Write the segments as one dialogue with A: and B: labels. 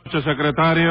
A: noches, secretario.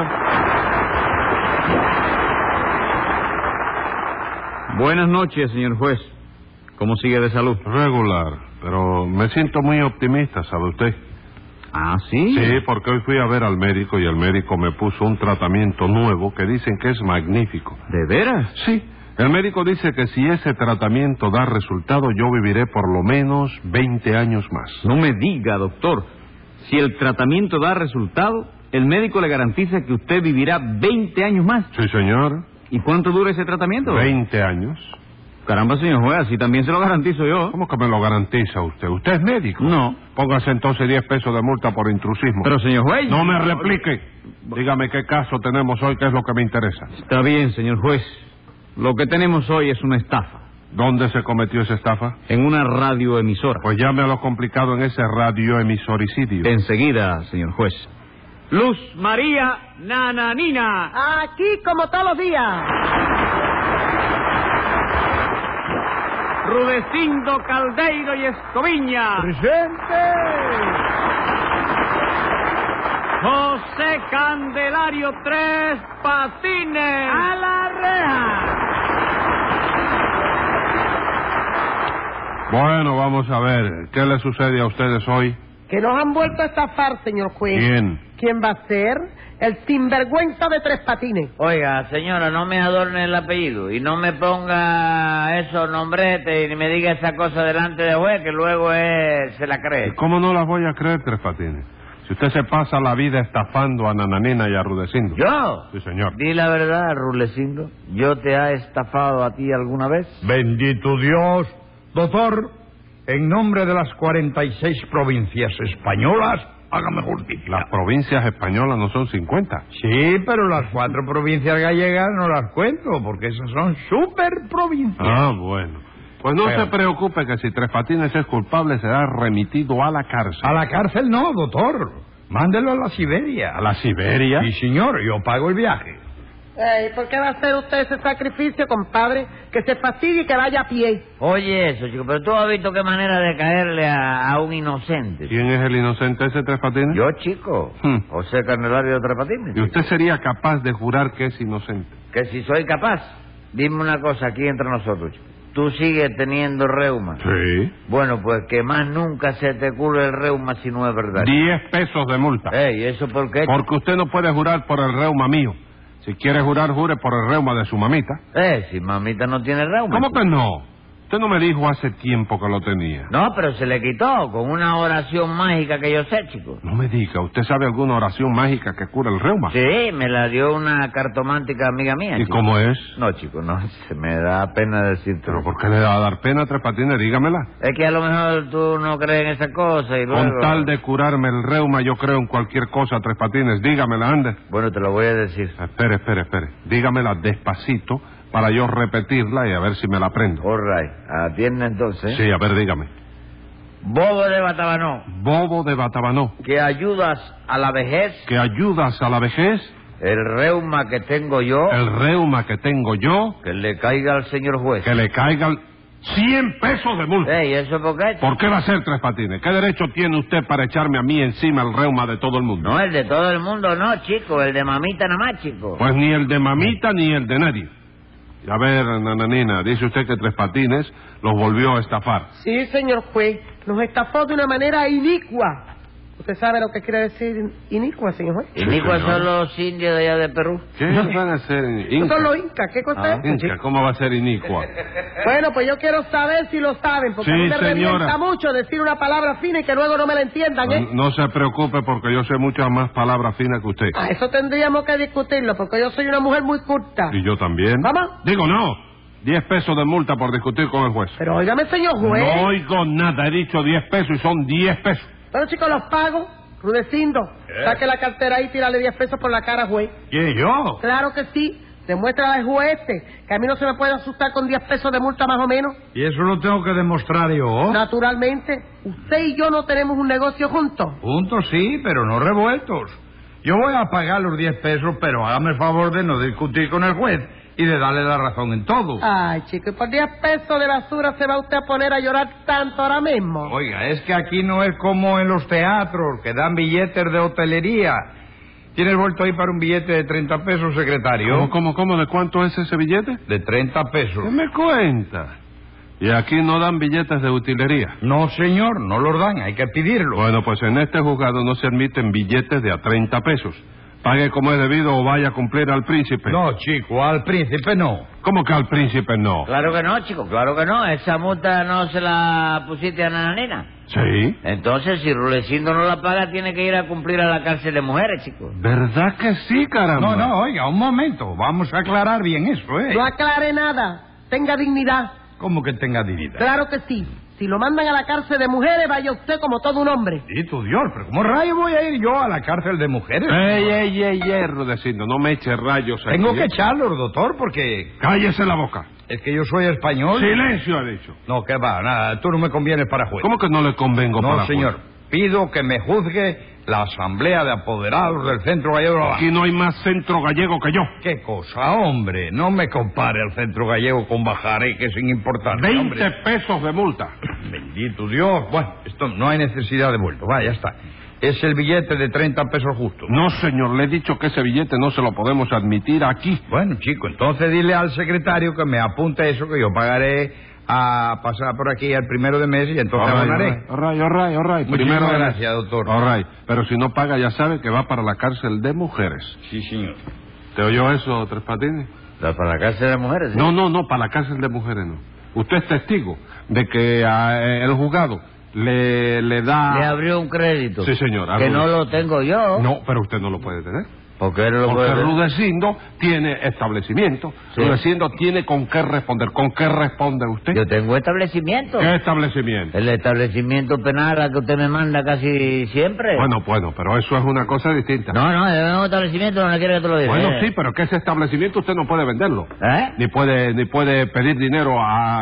B: Buenas noches, señor juez. ¿Cómo sigue de salud?
A: Regular, pero me siento muy optimista, ¿sabe usted?
B: ¿Ah, sí?
A: Sí, porque hoy fui a ver al médico y el médico me puso un tratamiento nuevo que dicen que es magnífico.
B: ¿De veras?
A: Sí, el médico dice que si ese tratamiento da resultado, yo viviré por lo menos 20 años más.
B: No me diga, doctor. Si el tratamiento da resultado, el médico le garantiza que usted vivirá 20 años más.
A: Sí, señor.
B: ¿Y cuánto dura ese tratamiento?
A: 20 años.
B: Caramba, señor juez, así también se lo garantizo yo.
A: ¿Cómo que me lo garantiza usted? ¿Usted es médico?
B: No.
A: Póngase entonces 10 pesos de multa por intrusismo.
B: Pero, señor juez...
A: No me replique. Dígame qué caso tenemos hoy, qué es lo que me interesa.
B: Está bien, señor juez. Lo que tenemos hoy es una estafa.
A: ¿Dónde se cometió esa estafa?
B: En una radioemisora.
A: Pues llame a lo complicado en ese radioemisoricidio.
B: Enseguida, señor juez. Luz María Nananina.
C: Aquí como todos los días.
B: Rudecindo Caldeiro y Escoviña.
C: ¡Presente!
B: José Candelario Tres Patines.
C: ¡A la reja!
A: Bueno, vamos a ver. ¿Qué le sucede a ustedes hoy?
C: Que nos han vuelto a estafar, señor juez.
A: ¿Quién?
C: ¿Quién va a ser? El sinvergüenza de Tres Patines.
D: Oiga, señora, no me adorne el apellido y no me ponga esos nombretes y ni me diga esa cosa delante de juez que luego se la cree.
A: ¿Cómo no las voy a creer, Tres Patines? Si usted se pasa la vida estafando a Nananina y a Rudecindo.
D: ¿Yo?
A: Sí, señor.
D: Di la verdad, Rulecindo. ¿Yo te he estafado a ti alguna vez?
E: Bendito Dios. Doctor, en nombre de las 46 provincias españolas, hágame justicia.
A: Las provincias españolas no son 50.
E: Sí, pero las 4 provincias gallegas no las cuento, porque esas son superprovincias.
A: Ah, bueno. Pues no
E: Pero-
A: se preocupe que si Tres Patines es culpable será remitido a la cárcel.
E: A la cárcel no, doctor. Mándelo a la Siberia.
A: ¿A la Siberia?
E: Sí, señor, yo pago el viaje.
C: ¿Por qué va a hacer usted ese sacrificio, compadre? Que se fastidie y que vaya a pie.
D: Oye eso, chico, pero tú has visto qué manera de caerle a un inocente.
A: ¿Quién es el inocente ese, Tres Patines?
D: Yo, chico, José Candelario de Tres Patines.
A: ¿Y usted sería capaz de jurar que es inocente?
D: Que si soy capaz, dime una cosa aquí entre nosotros, chico. ¿Tú sigues teniendo reuma?
A: Sí.
D: Bueno, pues que más nunca se te cure el reuma si no es verdad.
A: 10 pesos de multa.
D: Ey, ¿eso por qué?
A: Porque usted no puede jurar por el reuma mío. Si quiere jurar, jure por el reuma de su mamita.
D: Si mamita no tiene reuma.
A: ¿Cómo que no? Usted no me dijo hace tiempo que lo tenía.
D: No, pero se le quitó con una oración mágica que yo sé, chico.
A: No me diga, ¿usted sabe alguna oración mágica que cura el reuma?
D: Sí, me la dio una cartomántica amiga mía,
A: ¿Y
D: chico.
A: cómo es?
D: No, chico, no, se me da pena decirte.
A: ¿Pero por qué le va a dar pena, Tres Patines? Dígamela.
D: Es que a lo mejor tú no crees en esa cosa y luego...
A: Con tal de curarme el reuma, yo creo en cualquier cosa, Tres Patines. Dígamela, ande.
D: Bueno, te lo voy a decir.
A: Espere. Dígamela despacito para yo repetirla y a ver si me la aprendo.
D: All right, atiende entonces.
A: Sí, a ver, dígame.
D: Bobo de Batabanó,
A: Bobo de Batabanó,
D: que ayudas a la vejez,
A: que ayudas a la vejez,
D: el reuma que tengo yo,
A: el reuma que tengo yo,
D: que le caiga al señor juez.
A: que le caigan 100 pesos de multa.
D: Ey, ¿eso por qué?
A: ¿Por qué va a ser, Tres Patines? ¿Qué derecho tiene usted para echarme a mí encima el reuma de todo el mundo?
D: No, el de todo el mundo no, chico, el de mamita nada más, chico.
A: Pues ni el de mamita ni el de nadie. Y a ver, Nananina, dice usted que Tres Patines los volvió a estafar.
C: Sí, señor juez. Nos estafó de una manera inicua. ¿Usted sabe lo que quiere decir inicua, señor juez?
D: ¿Y ni cuáles
A: señor.
D: son los indios de allá de Perú?
A: ¿Qué van a ser
C: Esos son los incas. ¿Qué cosa es?
A: Inca, ¿cómo va a ser inicua?
C: Bueno, pues yo quiero saber si lo saben, porque
A: Sí,
C: a mí me
A: señora.
C: revienta mucho decir una palabra fina y que luego no me la entiendan, ¿eh?
A: No se preocupe porque yo sé muchas más palabras finas que usted.
C: Ah, eso tendríamos que discutirlo, porque yo soy una mujer muy culta.
A: Y yo también.
C: ¿Vamos?
A: Digo, no. 10 pesos de multa por discutir con el juez.
C: Pero óigame, señor juez.
A: No oigo nada. He dicho 10 pesos y son 10 pesos.
C: Bueno, chicos, los pago. Rudecindo, saque la cartera ahí y tírale 10 pesos por la cara, juez.
E: ¿Quién, yo?
C: Claro que sí. Demuestra al juez que a mí no se me puede asustar con 10 pesos de multa más o menos.
E: ¿Y eso lo tengo que demostrar yo?
C: Naturalmente, usted y yo no tenemos un negocio juntos.
E: Juntos sí, pero no revueltos. Yo voy a pagar los 10 pesos, pero hágame el favor de no discutir con el juez y de darle la razón en todo.
C: Ay, chico, y por 10 pesos de basura se va usted a poner a llorar tanto ahora mismo.
E: Oiga, es que aquí no es como en los teatros, que dan billetes de hotelería. ¿Tienes vuelto ahí para un billete de 30 pesos, secretario?
A: ¿Cómo? ¿De cuánto es ese billete?
E: De 30 pesos.
A: ¿Qué me cuenta? Y aquí no dan billetes de utilería.
E: No, señor, no los dan, hay que pedirlo.
A: Bueno, pues en este juzgado no se admiten billetes de a 30 pesos. Pague como es debido o vaya a cumplir al príncipe.
E: No, chico, al príncipe no.
A: ¿Cómo que al príncipe no?
D: Claro que no, chico, claro que no. Esa multa no se la pusiste a Nananina.
A: Sí.
D: Entonces, si Rulecindo no la paga, tiene que ir a cumplir a la cárcel de mujeres, chico.
A: ¿Verdad que sí, caramba?
E: No, oiga, un momento, vamos a aclarar bien eso, ¿eh?
C: No aclare nada. Tenga dignidad.
E: ¿Cómo que tenga dignidad?
C: Claro que sí. Si lo mandan a la cárcel de mujeres, vaya usted como todo un hombre.
E: Sí, tu Dios, pero ¿cómo rayos voy a ir yo a la cárcel de mujeres?
A: Ey, Rudecindo, no me eche rayos aquí.
E: Tengo que echarlos, doctor, porque...
A: Cállese la boca.
E: Es que yo soy español.
A: Silencio, ha dicho.
E: No, que va, nada, tú no me convienes para juez.
A: ¿Cómo que no le convengo para
E: No,
A: juez?
E: señor, pido que me juzgue la asamblea de apoderados del Centro Gallego de la Baja.
A: Aquí no hay más centro gallego que yo.
E: ¿Qué cosa, hombre? No me compare al Centro Gallego con Bajaré, que es sin importancia,
A: 20
E: hombre.
A: pesos de multa.
E: Bendito Dios. Bueno, esto no hay necesidad de vuelto. Va, ya está. Es el billete de 30 pesos justo.
A: No, señor, le he dicho que ese billete no se lo podemos admitir aquí.
E: Bueno, chico, entonces dile al secretario que me apunte eso, que yo pagaré a pasar por aquí al 1 de mes y entonces abonaré.
A: All right.
E: Muchísimas gracias, doctor.
A: All right. Pero si no paga, ya sabe que va para la cárcel de mujeres.
E: Sí, señor.
A: ¿Te oyó eso, Tres Patines?
D: ¿Para la cárcel de mujeres? ¿Sí?
A: No, para la cárcel de mujeres no. Usted es testigo de que el juzgado le da...
D: Le abrió un crédito.
A: Sí, señor.
D: Que no lo tengo yo.
A: No, pero usted no lo puede tener.
D: ¿Por qué no lo
A: Porque
D: puede tener?
A: Rudecindo tiene establecimiento.
D: Sí.
A: Rudecindo tiene con qué responder. ¿Con qué responde usted?
D: Yo tengo establecimiento.
A: ¿Qué establecimiento?
D: El establecimiento penal a que usted me manda casi siempre.
A: Bueno, pero eso es una cosa distinta.
D: No, es un establecimiento donde quiere que te lo diga.
A: Bueno, sí, pero que ese establecimiento usted no puede venderlo.
D: ¿Eh?
A: Ni puede pedir dinero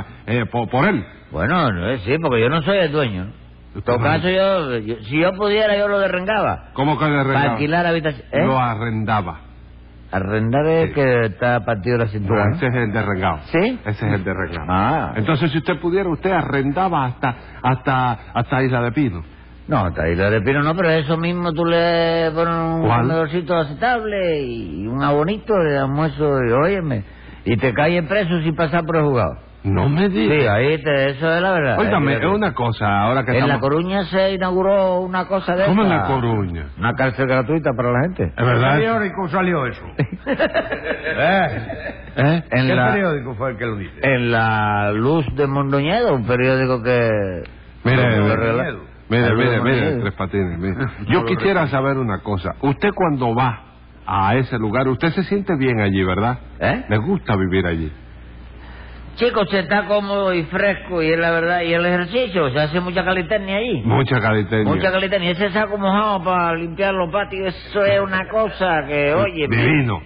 A: por él.
D: Bueno, sí, porque yo no soy el dueño, ¿no? En todo caso, si yo pudiera, yo lo derrengaba.
A: ¿Cómo que le
D: Para
A: arrendaba?
D: alquilar habitación. ¿Eh?
A: Lo arrendaba.
D: Arrendar es
A: Sí.
D: que está partido la cintura.
A: No, ese es el derrengado.
D: ¿Sí?
A: Ese es el derrengado.
D: Ah.
A: Entonces, si usted pudiera, usted arrendaba hasta Isla de Pino.
D: No, hasta Isla de Pino no, pero eso mismo tú le pones un
A: ¿Cuál?
D: comedorcito aceptable y un abonito de almuerzo y óyeme, y te caes preso sin pasar por el juzgado.
A: No me
D: Sí,
A: diga.
D: ahí eso es la verdad.
A: Óigame,
D: Ahí
A: es una cosa, ahora que
D: En La
A: estamos...
D: Coruña se inauguró una cosa de
A: ¿Cómo en
D: esa.
A: La Coruña?
D: Una cárcel gratuita para la gente.
A: ¿Es
E: ¿Qué
A: verdad?
E: periódico salió eso?
A: ¿Eh?
D: En
E: ¿Qué
D: la,
E: periódico fue el que lo dice?
D: en La Luz de Mondoñedo, un periódico que...
A: Mire,
D: lo regala-
A: mire, Tres Patines, mire. Yo quisiera saber una cosa. Usted cuando va a ese lugar, usted se siente bien allí, ¿verdad?
D: ¿Eh?
A: ¿Le gusta vivir allí?
D: Chicos, se está cómodo y fresco y es la verdad, y el ejercicio, se hace mucha calistenia ahí.
A: Mucha calistenia.
D: Mucha calistenia. Ese saco mojado para limpiar los patios, eso es una cosa que, oye...
A: Divino.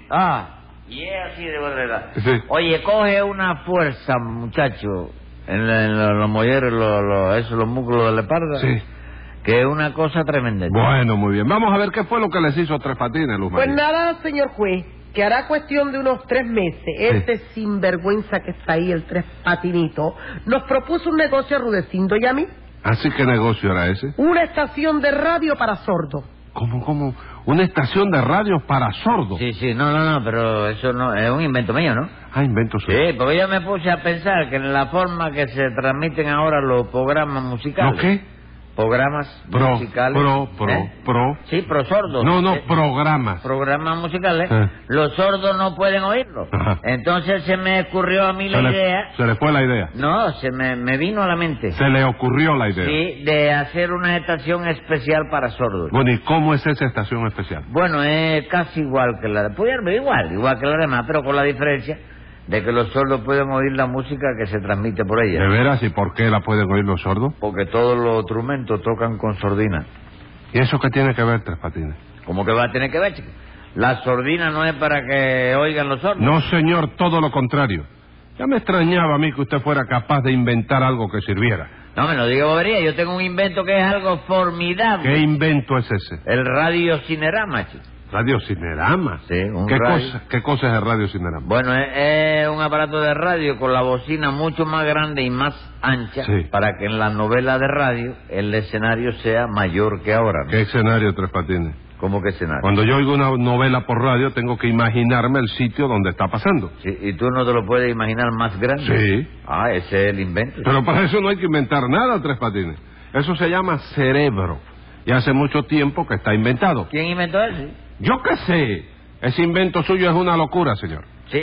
D: Y es así de verdad.
A: Sí.
D: Oye, coge una fuerza, muchacho, en los molleros, los músculos de la espalda.
A: Sí.
D: Que es una cosa tremenda.
A: Bueno, muy bien. Vamos a ver qué fue lo que les hizo Tres Patines, Luz
C: Pues
A: María.
C: nada, señor juez, que hará cuestión de unos 3 meses. Este sinvergüenza que está ahí, el Tres Patinito, nos propuso un negocio a Rudecindo y a mí.
A: ¿Así qué negocio era ese?
C: Una estación de radio para sordos.
A: ¿Cómo? Una estación de radio para sordos.
D: Sí, no, pero eso no es un invento mío, ¿no?
A: Ah, invento suyo.
D: Sí, porque yo me puse a pensar que en la forma que se transmiten ahora los programas musicales.
A: ¿Lo qué?
D: Programas musicales. ¿eh? Sí, pro sordos.
A: No, programas.
D: Programas musicales.
A: Ah.
D: Los sordos no pueden oírlo.
A: Ajá.
D: Entonces se me ocurrió a mí la idea.
A: Se le fue la idea.
D: No, se me vino a la mente.
A: Se le ocurrió la idea.
D: Sí, de hacer una estación especial para sordos.
A: Bueno, ¿y cómo es esa estación especial?
D: Bueno, es casi igual que la... igual que la demás, pero con la diferencia de que los sordos pueden oír la música que se transmite por ella.
A: ¿De veras? ¿Y por qué la pueden oír los sordos?
D: Porque todos los instrumentos tocan con sordina.
A: ¿Y eso qué tiene que ver, Tres Patines?
D: ¿Cómo que va a tener que ver, chico? La sordina no es para que oigan los sordos.
A: No, señor, todo lo contrario. Ya me extrañaba a mí que usted fuera capaz de inventar algo que sirviera.
D: No me lo diga bobería, yo tengo un invento que es algo formidable.
A: ¿Qué invento es ese?
D: El radiocinerama, chico.
A: Radio Cinerama.
D: Sí, un radio.
A: ¿Qué cosa es el Radio Cinerama?
D: Bueno, es un aparato de radio con la bocina mucho más grande y más ancha,
A: Sí.
D: para que en la novela de radio el escenario sea mayor que ahora, ¿no?
A: ¿Qué escenario, Tres Patines?
D: ¿Cómo que escenario?
A: Cuando yo oigo una novela por radio, tengo que imaginarme el sitio donde está pasando.
D: Sí, ¿y tú no te lo puedes imaginar más grande?
A: Sí.
D: Ah, ese es el invento.
A: Pero para eso no hay que inventar nada, Tres Patines. Eso se llama cerebro. Y hace mucho tiempo que está inventado.
D: ¿Quién inventó eso?
A: Yo qué sé. Ese invento suyo es una locura, señor.
D: Sí,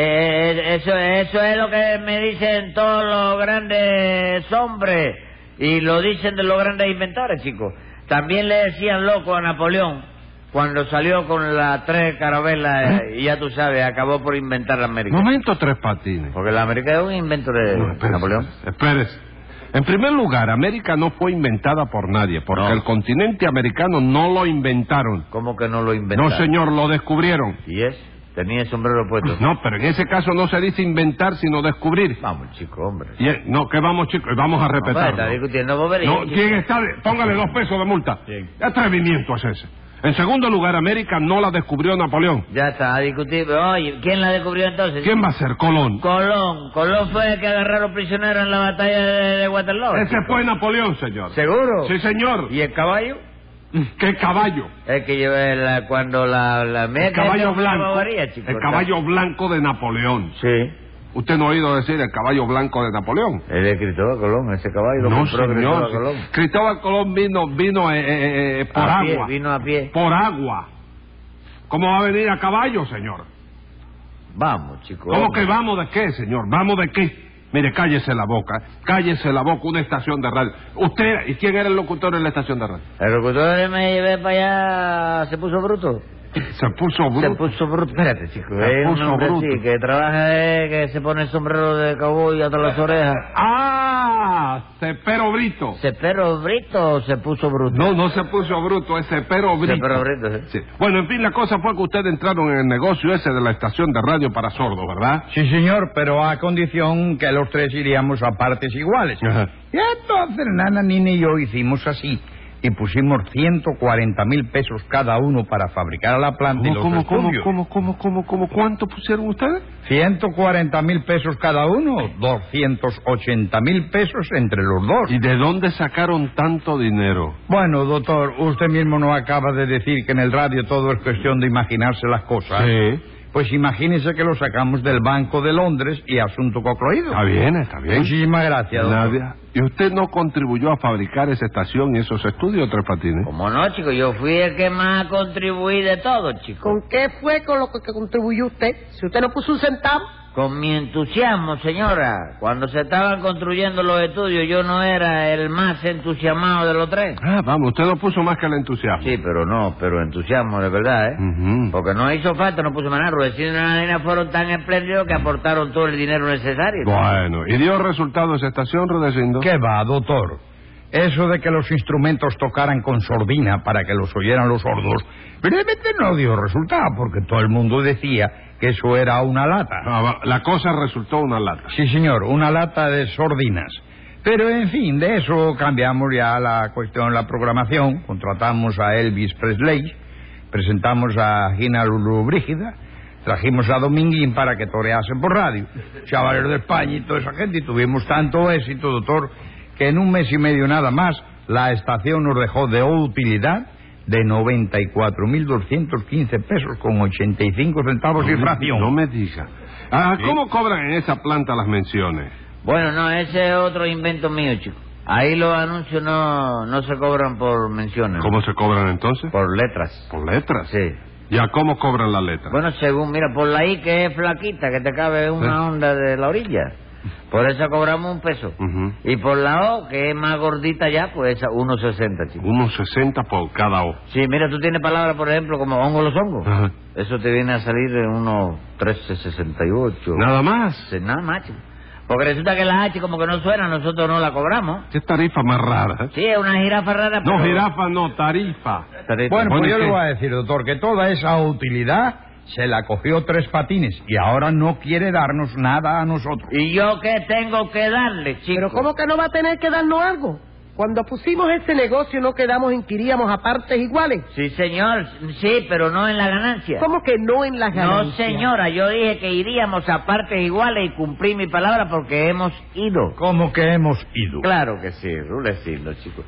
D: eso es lo que me dicen todos los grandes hombres. Y lo dicen de los grandes inventores, chicos. También le decían loco a Napoleón cuando salió con las 3 carabelas y ya tú sabes, acabó por inventar la América.
A: Momento, Tres Patines.
D: Porque la América es un invento de Napoleón.
A: Espérese. En primer lugar, América no fue inventada por nadie, porque
D: No.
A: el continente americano no lo inventaron.
D: ¿Cómo que no lo inventaron?
A: No, señor, lo descubrieron.
D: ¿Y es? Tenía el sombrero puesto.
A: No, pero en ese caso no se dice inventar, sino descubrir.
D: Vamos, chico, hombre.
A: No, que vamos, chicos, vamos a
D: Está
A: respetarlo.
D: discutiendo boberías.
A: No, ¿quién está? Póngale 2 pesos de multa.
B: Bien.
A: ¿Qué atrevimiento es ese? En segundo lugar, América no la descubrió Napoleón.
D: Ya está, a discutir. Oye, ¿quién la descubrió entonces?
A: ¿Quién va a ser? Colón.
D: Colón fue el que agarraron prisioneros en la batalla de Waterloo.
A: Ese fue Napoleón, señor.
D: ¿Seguro?
A: Sí, señor.
D: ¿Y el caballo?
A: ¿Qué caballo?
D: Es que llevé cuando la
A: El caballo blanco.
D: Bavaria, chico,
A: El caballo blanco de Napoleón.
D: Sí.
A: ¿Usted no ha oído decir el caballo blanco de Napoleón?
D: El de Cristóbal Colón, ese caballo lo
A: No,
D: compró Cristóbal
A: señor.
D: Colón.
A: Cristóbal Colón vino por
D: A pie,
A: agua.
D: vino a pie.
A: Por agua. ¿Cómo va a venir a caballo, señor?
D: Vamos, chico.
A: ¿Cómo
D: hombre.
A: que vamos de qué, señor? ¿Vamos de qué? Mire, cállese la boca, una estación de radio. ¿Usted, y quién era el locutor en la estación de radio?
D: El locutor que me llevé para allá se puso bruto.
A: Se puso bruto.
D: Se puso bruto. Espérate, chico.
A: Se
D: Es un
A: puso
D: hombre
A: bruto.
D: así, que trabaja, que se pone el sombrero de cowboy hasta las orejas.
A: ¡Ah! Cepero Brito.
D: ¿Se perro brito o se puso bruto?
A: No se puso bruto, es Cepero Brito.
D: Cepero Brito, sí.
A: Sí. Bueno, en fin, la cosa fue que ustedes entraron en el negocio ese de la estación de radio para sordos, ¿verdad?
E: Sí, señor, pero a condición que los 3 iríamos a partes iguales.
A: Ajá.
E: Y entonces Nana, Nina y yo hicimos así. Y pusimos 140,000 pesos cada uno para fabricar la planta y los estudios.
A: ¿Cómo? ¿Cuánto pusieron ustedes?
E: 140,000 pesos cada uno, 280,000 pesos entre los dos.
A: ¿Y de dónde sacaron tanto dinero?
E: Bueno, doctor, usted mismo nos acaba de decir que en el radio todo es cuestión de imaginarse las cosas.
A: Sí.
E: Pues imagínese que lo sacamos del Banco de Londres y asunto concluido.
A: Está bien.
E: Muchísimas gracias, doctor.
A: Nadia, ¿y usted no contribuyó a fabricar esa estación y esos estudios, Tres Patines?
D: ¿Cómo no, chico? Yo fui el que más contribuí de todo, chico.
C: ¿Con qué fue con lo que contribuyó usted? Si usted no puso un centavo.
D: Con mi entusiasmo, señora. Cuando se estaban construyendo los estudios, yo no era el más entusiasmado de los 3.
A: Ah, vamos, usted no puso más que el entusiasmo.
D: Sí, pero entusiasmo de verdad, ¿eh?
A: Ujú.
D: Porque no hizo falta, no puso más nada. Rudecindo y Nananina fueron tan espléndidos que aportaron todo el dinero necesario.
A: Bueno, ¿y dio resultado esa estación, Rudecindo?
E: ¿Qué va, doctor? Eso de que los instrumentos tocaran con sordina para que los oyeran los sordos, realmente no dio resultado, porque todo el mundo decía que eso era una lata.
A: La cosa resultó una lata.
E: Sí, señor, una lata de sordinas. Pero, en fin, de eso cambiamos ya la cuestión, la programación. Contratamos a Elvis Presley, presentamos a Gina Lulu Brígida, trajimos a Dominguín para que torease por radio, chavales de España y toda esa gente, y tuvimos tanto éxito, doctor, que en un mes y medio nada más la estación nos dejó de utilidad de 94,215 pesos con 85 centavos y fracción.
A: No me diga. ¿Cómo cobran en esa planta las menciones?
D: Bueno, no, ese es otro invento mío, chico. Ahí los anuncios no se cobran por menciones.
A: ¿Cómo se cobran entonces?
D: Por letras.
A: ¿Por letras?
D: Sí.
A: ¿Ya cómo cobran las letras?
D: Bueno, según, mira, por la I que es flaquita, que te cabe una onda de la orilla. Por esa cobramos 1 peso.
A: Ujú.
D: Y por la O, que es más gordita ya, pues esa 1.60, chico.
A: 1.60 por cada O.
D: Sí, mira, tú tienes palabras, por ejemplo, como hongo los hongos.
A: Ajá.
D: Eso te viene a salir en unos 13.68.
A: ¿Nada más?
D: Sí, nada más, chico. Porque resulta que la H como que no suena, nosotros no la cobramos.
A: ¿Qué tarifa más rara? ¿Eh?
D: Sí, es una jirafa rara,
A: No,
D: pero...
A: jirafa no, tarifa.
E: Bueno, pues
A: ¿y
E: yo
A: qué?
E: le voy a decir, doctor, que toda esa utilidad se la cogió Tres Patines y ahora no quiere darnos nada a nosotros.
D: ¿Y yo qué tengo que darle, chico?
C: Pero ¿cómo que no va a tener que darnos algo? Cuando pusimos ese negocio no quedamos en que iríamos a partes iguales.
D: Sí, señor, sí, pero no en la ganancia.
C: ¿Cómo que no en las
D: No,
C: ganancias?
D: señora, yo dije que iríamos a partes iguales y cumplí mi palabra porque hemos ido.
E: ¿Cómo que hemos ido?
D: Claro que sí, Rudecindo, chico.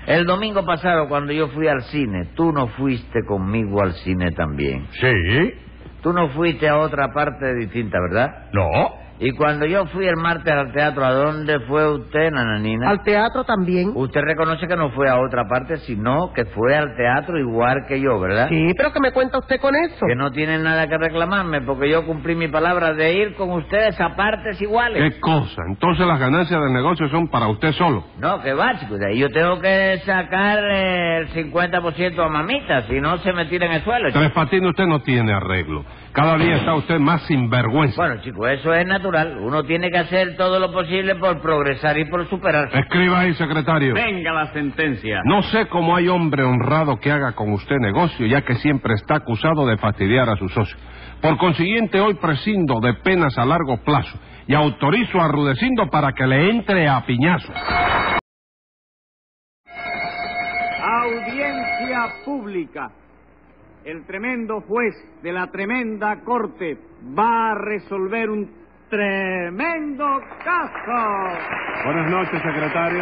D: El domingo pasado, cuando yo fui al cine, tú no fuiste conmigo al cine también.
E: Sí.
D: Tú no fuiste a otra parte distinta, ¿verdad?
E: No.
D: Y cuando yo fui el martes al teatro, ¿a dónde fue usted, Nananina?
C: Al teatro también.
D: Usted reconoce que no fue a otra parte, sino que fue al teatro igual que yo, ¿verdad?
C: Sí, pero ¿qué me cuenta usted con eso?
D: Que no tiene nada que reclamarme, porque yo cumplí mi palabra de ir con ustedes a partes iguales.
A: ¿Qué cosa? Entonces las ganancias del negocio son para usted solo.
D: No, que va, chico. De ahí yo tengo que sacar el 50% a mamita, si no se me tira en el suelo, chico.
A: Tres Patines, usted no tiene arreglo. Cada día está usted más sinvergüenza.
D: Bueno, chico, eso es natural. Uno tiene que hacer todo lo posible por progresar y por superarse.
A: Escriba ahí, secretario.
B: Venga la sentencia.
A: No sé cómo hay hombre honrado que haga con usted negocio, ya que siempre está acusado de fastidiar a su socio. Por consiguiente, hoy prescindo de penas a largo plazo y autorizo a Rudecindo para que le entre a piñazo.
F: Audiencia pública. El tremendo juez de la tremenda corte va a resolver un tremendo caso.
G: Buenas noches, secretario.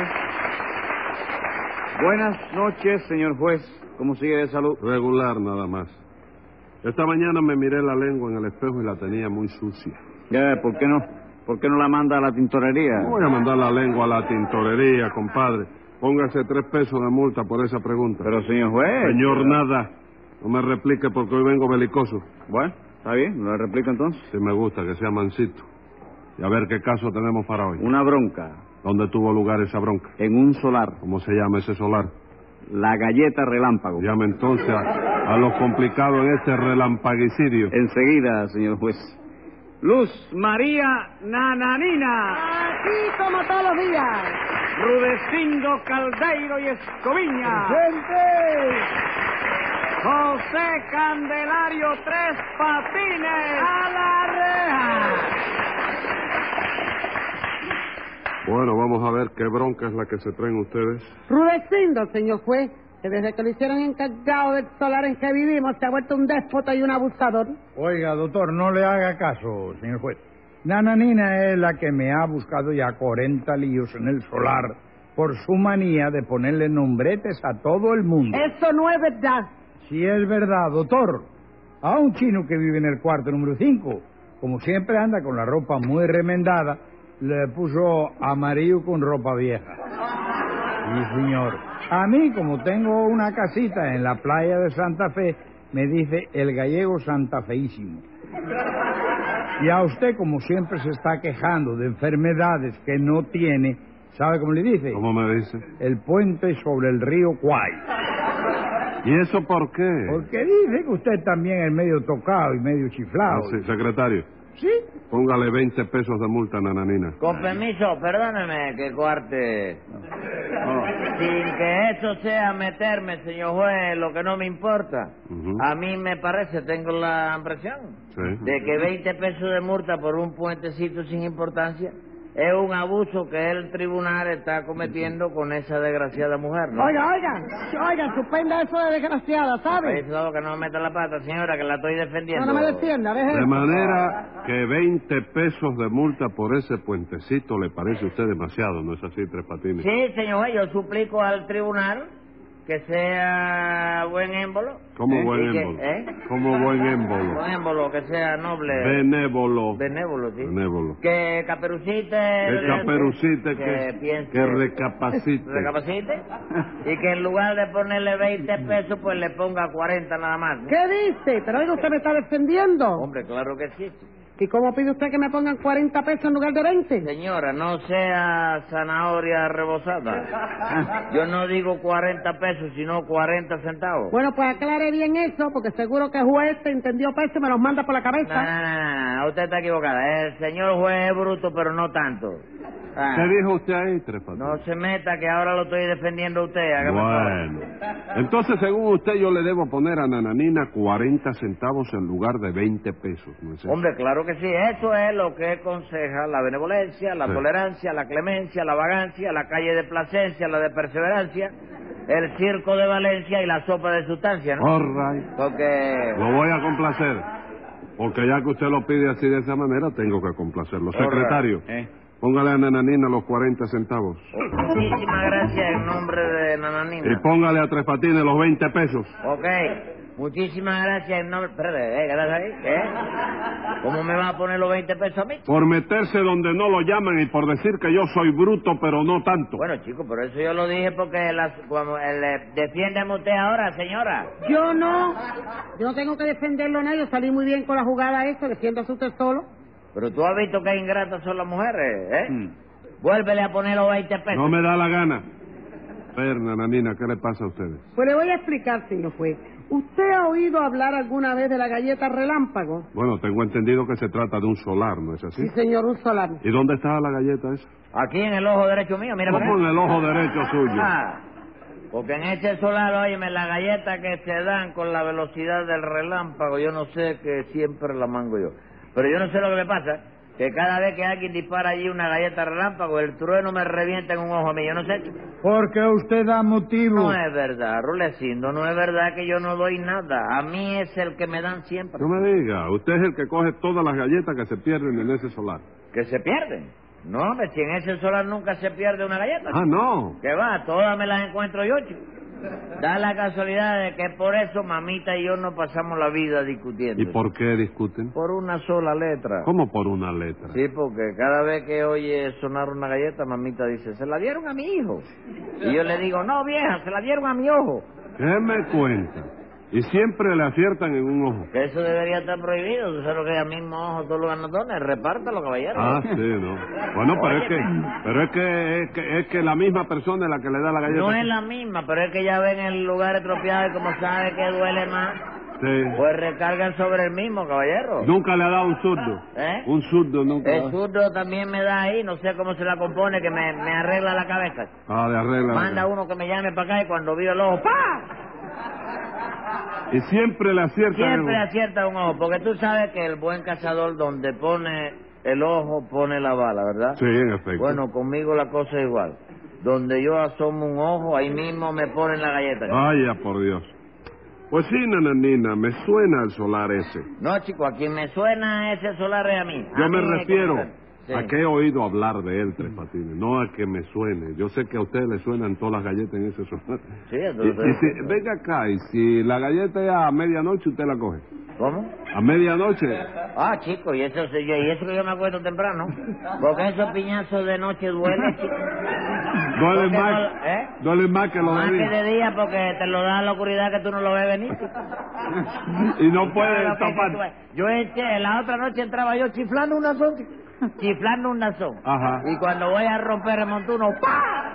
F: Buenas noches, señor juez. ¿Cómo sigue de salud?
A: Regular nada más. Esta mañana me miré la lengua en el espejo y la tenía muy sucia.
F: ¿Por qué no? ¿Por qué no la manda a la tintorería?
A: No voy a mandar la lengua a la tintorería, compadre. Póngase 3 pesos de multa por esa pregunta.
F: Pero, señor juez...
A: Señor, nada. No me replique porque hoy vengo belicoso.
F: Bueno, está bien, ¿lo replico entonces?
A: Si me gusta, que sea mansito. Y a ver qué caso tenemos para hoy.
F: Una bronca.
A: ¿Dónde tuvo lugar esa bronca?
F: En un solar.
A: ¿Cómo se llama ese solar?
F: La Galleta Relámpago.
A: Llame entonces a lo complicado en este relampaguicidio.
F: Enseguida, señor juez. Luz María Nananina.
C: Aquí como todos los días.
F: Rudecindo Caldeiro y Escoviña.
C: ¡Gente!
F: José Candelario Tres Patines. ¡A la reja!
A: Bueno, vamos a ver qué bronca es la que se traen ustedes.
C: Rudecindo, señor juez, que desde que lo hicieron encargado del solar en que vivimos se ha vuelto un déspota y un abusador.
E: Oiga, doctor, no le haga caso, señor juez. Nananina es la que me ha buscado ya 40 líos en el solar por su manía de ponerle nombretes a todo el mundo.
C: Eso no es verdad.
E: Sí es verdad, doctor. A un chino que vive en el cuarto número 5, como siempre anda con la ropa muy remendada, le puso amarillo con ropa vieja. Sí, señor. A mí, como tengo una casita en la playa de Santa Fe, me dice el gallego santafeísimo. Y a usted, como siempre se está quejando de enfermedades que no tiene, ¿sabe cómo le dice?
A: ¿Cómo me dice?
E: El puente sobre el río Kwai.
A: ¿Y eso por qué?
E: Porque dice que usted también es medio tocado y medio chiflado.
A: Sí, secretario.
E: ¿Sí?
A: Póngale 20 pesos de multa a Nananina.
D: Con permiso, perdóneme que cuarte. Sin que eso sea meterme, señor juez, lo que no me importa. A mí me parece, tengo la impresión, de que 20 pesos de multa por un puentecito sin importancia es un abuso que el tribunal está cometiendo con esa desgraciada mujer, ¿no?
C: Oiga, suspenda eso de desgraciada, ¿sabe?
D: Eso que no me meta la pata, señora, que la estoy defendiendo.
C: No me defienda, deje.
A: De manera que 20 pesos de multa por ese puentecito le parece a usted demasiado, ¿no es así, Tres Patines?
D: Sí, señor juez, yo suplico al tribunal que sea buen émbolo.
A: ¿Cómo buen émbolo? ¿Cómo buen émbolo?
D: Buen émbolo, que sea noble.
A: Benévolo.
D: Benévolo, sí.
A: Benévolo.
D: Que caperucite.
A: Que caperucite,
D: piense.
A: que recapacite.
D: Recapacite. Y que en lugar de ponerle 20 pesos, pues le ponga 40 nada más, ¿no?
C: ¿Qué dice? Pero oiga, usted me está defendiendo.
D: Hombre, claro que sí.
C: ¿Y cómo pide usted que me pongan 40 pesos en lugar de 20?
D: Señora, no sea zanahoria rebozada. Yo no digo 40 pesos, sino 40 centavos.
C: Bueno, pues aclare bien eso, porque seguro que el juez te entendió pesos y me los manda por la cabeza.
D: No, usted está equivocada. El señor juez es bruto, pero no tanto.
A: ¿Qué dijo usted ahí, Tres Patines?
D: No se meta, que ahora lo estoy defendiendo a usted.
A: Bueno, entonces, según usted, yo le debo poner a Nananina 40 centavos en lugar de 20 pesos, ¿no es eso?
D: Hombre, claro que sí. Eso es lo que aconseja la benevolencia, la tolerancia, la clemencia, la vagancia, la calle de Plasencia, la de perseverancia, el circo de Valencia y la sopa de sustancia, ¿no?
A: All right.
D: Porque...
A: Lo voy a complacer, porque ya que usted lo pide así de esa manera, tengo que complacerlo. Secretario, Póngale a Nananina los 40 centavos.
D: Muchísimas gracias en nombre de Nananina.
A: Y póngale a Tres Patines los 20 pesos.
D: Ok. Muchísimas gracias en nombre... Espérate, ¿qué estás ahí? ¿Qué? ¿Cómo me va a poner los 20 pesos a mí?
A: Por meterse donde no lo llaman y por decir que yo soy bruto, pero no tanto.
D: Bueno, chico, por eso yo lo dije porque defiéndeme usted ahora, señora.
H: Yo no tengo que defenderlo a nadie, yo salí muy bien con la jugada esta, defiéndase usted solo.
D: Pero tú has visto que ingratas son las mujeres, ¿eh? Vuélvele a poner los 20 pesos.
A: No me da la gana. A ver, Nananina, ¿qué le pasa a ustedes?
H: Pues le voy a explicar, señor juez. ¿Usted ha oído hablar alguna vez de la galleta relámpago?
A: Bueno, tengo entendido que se trata de un solar, ¿no es así?
H: Sí, señor, un solar.
A: ¿Y dónde está la galleta esa?
D: Aquí en el ojo derecho mío, mira.
A: ¿Cómo en el ojo derecho suyo?
D: Ah, porque en ese solar, óyeme, la galleta que se dan con la velocidad del relámpago, yo no sé, que siempre la mango yo. Pero yo no sé lo que me pasa, que cada vez que alguien dispara allí una galleta relámpago, el trueno me revienta en un ojo a mí, yo no sé.
E: Porque usted da motivo.
D: No es verdad, Rulecindo, no es verdad que yo no doy nada. A mí es el que me dan siempre.
A: No me diga, usted es el que coge todas las galletas que se pierden en ese solar.
D: ¿Que se pierden? No, hombre, si en ese solar nunca se pierde una galleta.
A: Ah, no.
D: ¿Qué va? Todas me las encuentro yo, chico. Da la casualidad de que por eso mamita y yo no pasamos la vida discutiendo.
A: ¿Y por qué discuten?
D: Por una sola letra.
A: ¿Cómo por una letra?
D: Sí, porque cada vez que oye sonar una galleta, mamita dice, se la dieron a mi hijo. Y yo le digo, no, vieja, se la dieron a mi ojo.
A: ¿Qué me cuenta? Y siempre le aciertan en un ojo.
D: Que eso debería estar prohibido. Tú sabes lo que es al mismo ojo todos los ganatones. Repártalo, caballero.
A: Ah, sí, ¿no? Bueno, pero es que la misma persona es la que le da la galleta.
D: No es la misma, pero es que ya ven el lugar estropeado y como sabe que duele más,
A: sí,
D: pues recargan sobre el mismo, caballero.
A: Nunca le ha dado un zurdo.
D: ¿Eh?
A: Un zurdo nunca.
D: El zurdo también me da ahí, no sé cómo se la compone, que me arregla la cabeza.
A: Ah, de arregla.
D: Manda uno que me llame para acá y cuando vio el ojo, ¡pa!
A: Y siempre le acierta.
D: Siempre acierta un ojo, porque tú sabes que el buen cazador donde pone el ojo pone la bala, ¿verdad?
A: Sí, en efecto.
D: Bueno, conmigo la cosa es igual. Donde yo asomo un ojo, ahí mismo me ponen la galleta.
A: Vaya, por Dios. Pues sí, Nananina, me suena el solar ese.
D: No, chico, a quien me suena ese solar es a mí.
A: Yo me
D: mí es que
A: refiero
D: sí,
A: a que he oído hablar de él, Tres Patines, no a que me suene. Yo sé que a usted le suenan todas las galletas en ese solar.
D: Sí,
A: Y
D: entonces...
A: venga acá, y si la galleta es a medianoche, usted la coge.
D: ¿Cómo?
A: ¿A medianoche?
D: Ah, chico, y eso que yo me acuesto temprano. Porque esos piñazos de noche duelen, chico.
A: Duele
D: Porque
A: más,
D: no- ¿eh?
A: duele más que lo
D: Más
A: de
D: que
A: día.
D: de día porque te lo da la oscuridad que tú no lo ves venir. chico.
A: Y no puede
D: Claro que
A: tapar.
D: Yo la otra noche entraba yo chiflando un nazón, chico. Chiflando un nazón.
A: Ajá.
D: Y cuando voy a romper el montuno, ¡pah!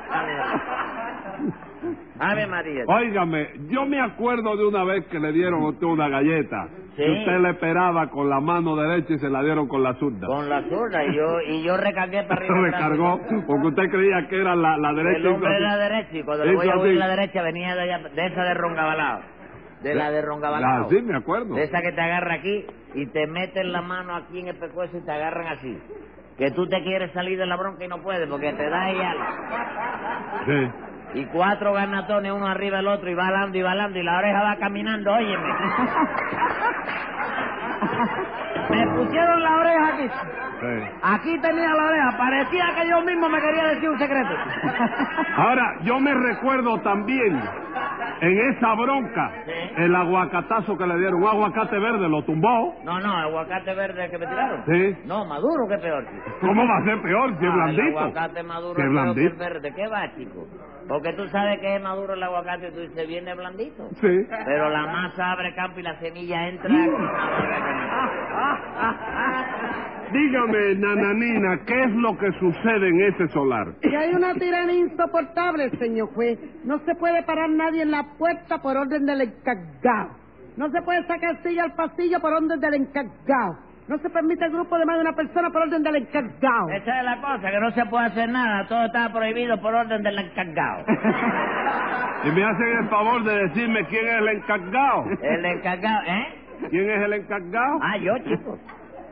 D: Ave María.
A: Óigame, yo me acuerdo de una vez que le dieron a usted una galleta.
D: Sí.
A: Que usted le esperaba con la mano derecha y se la dieron con la zurda.
D: Con la zurda, y yo recargué para arriba.
A: Recargó, porque usted creía que era la derecha.
D: El hombre de la derecha, y cuando le voy a oír la derecha venía de esa de Rongabalao. De la de Rongabalao.
A: Ah, sí, me acuerdo.
D: De esa que te agarra aquí y te meten la mano aquí en el pescuezo y te agarran así. Que tú te quieres salir de la bronca y no puedes porque te da ella.
A: Sí.
D: Y 4 ganatones, uno arriba del otro, y va balando y la oreja va caminando, óyeme. Me pusieron la oreja aquí.
A: Sí.
D: Aquí tenía la oreja, parecía que yo mismo me quería decir un secreto.
A: Ahora, yo me recuerdo también, en esa bronca,
D: Sí.
A: el aguacatazo que le dieron, un aguacate verde, lo tumbó.
D: No, aguacate verde que me tiraron.
A: Sí.
D: No, maduro, que peor, chico.
A: ¿Cómo va a ser peor si es
D: El
A: blandito?
D: aguacate maduro
A: Si es
D: es peor que el
A: blandito.
D: verde. ¿Qué va, chico? Porque tú sabes que es maduro el aguacate y tú dices, viene blandito.
A: Sí.
D: Pero la masa abre campo y la semilla entra.
A: Dígame, Nananina, ¿qué es lo que sucede en ese solar?
H: Y hay una tiranía insoportable, señor juez. No se puede parar nadie en la puerta por orden del encargado. No se puede sacar silla al pasillo por orden del encargado. No se permite el grupo de más de una persona por orden del encargado.
D: Esa es la cosa, que no se puede hacer nada. Todo está prohibido por orden del encargado.
A: Y me hacen el favor de decirme quién es el encargado.
D: El encargado, ¿eh?
A: ¿Quién es el encargado?
D: Ah, yo, chico.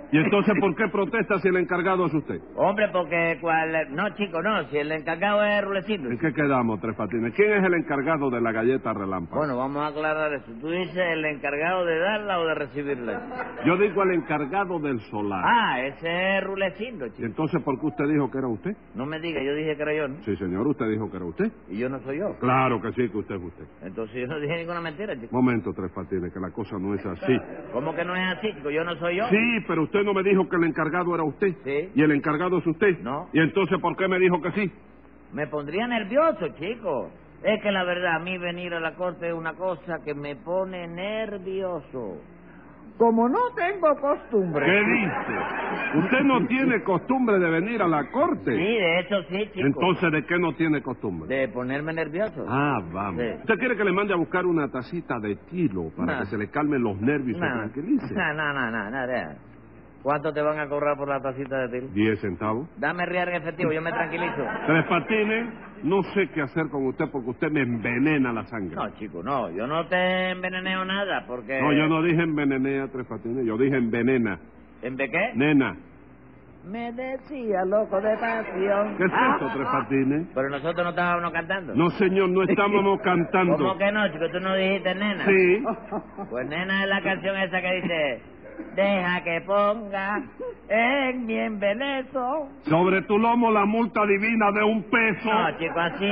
A: ¿Y entonces por qué protesta si el encargado es usted?
D: Hombre, porque No, chico, no, si el encargado es Rulecindo.
A: ¿En qué quedamos, Tres Patines? ¿Quién es el encargado de la galleta relámpago?
D: Bueno, vamos a aclarar eso. ¿Tú dices el encargado de darla o de recibirla?
A: Yo digo el encargado del solar.
D: Ah, ese es Rulecindo,
A: ¿Y
D: chico.
A: entonces por qué usted dijo que era usted?
D: No me diga, yo dije que era yo, ¿no?
A: Sí, señor, usted dijo que era usted.
D: Y yo no soy yo.
A: Claro que sí, que usted es usted.
D: Entonces yo no dije ninguna mentira, chico.
A: Momento, Tres Patines, que la cosa no es así.
D: ¿Cómo que no es así, chico? Yo no soy yo.
A: Sí, pero usted no me dijo que el encargado era usted.
D: Sí.
A: ¿Y el encargado es usted?
D: No.
A: ¿Y entonces por qué me dijo que sí?
D: Me pondría nervioso, chico. Es que la verdad, a mí venir a la corte es una cosa que me pone nervioso. Como no tengo costumbre.
A: ¿Qué dice? ¿Usted no tiene costumbre de venir a la corte?
D: Sí, de eso sí, chico.
A: Entonces, ¿de qué no tiene costumbre?
D: De ponerme nervioso.
A: Ah, vamos.
D: Sí.
A: ¿Usted quiere que le mande a buscar una tacita de tilo para
D: No.
A: que se le calmen los nervios y se
D: No.
A: tranquilice?
D: No, deja. ¿Cuánto te van a cobrar por la tacita de tilo?
A: 10 centavos.
D: Dame real en efectivo, yo me tranquilizo.
A: Tres Patines, no sé qué hacer con usted porque usted me envenena la sangre.
D: No, chico, no, yo no te enveneneo nada porque...
A: No, yo no dije envenenea, Tres Patines, yo dije envenena.
D: ¿En de qué?
A: Nena.
D: Me decía loco de pasión.
A: ¿Qué es eso, Tres Patines?
D: Pero nosotros no estábamos cantando.
A: No, señor, no estábamos cantando.
D: ¿Cómo que no, chico? ¿Tú no dijiste nena?
A: Sí.
D: Pues nena es la canción esa que dice... Deja que ponga en mi embelezo.
A: Sobre tu lomo la multa divina de $1.
D: No, chico, así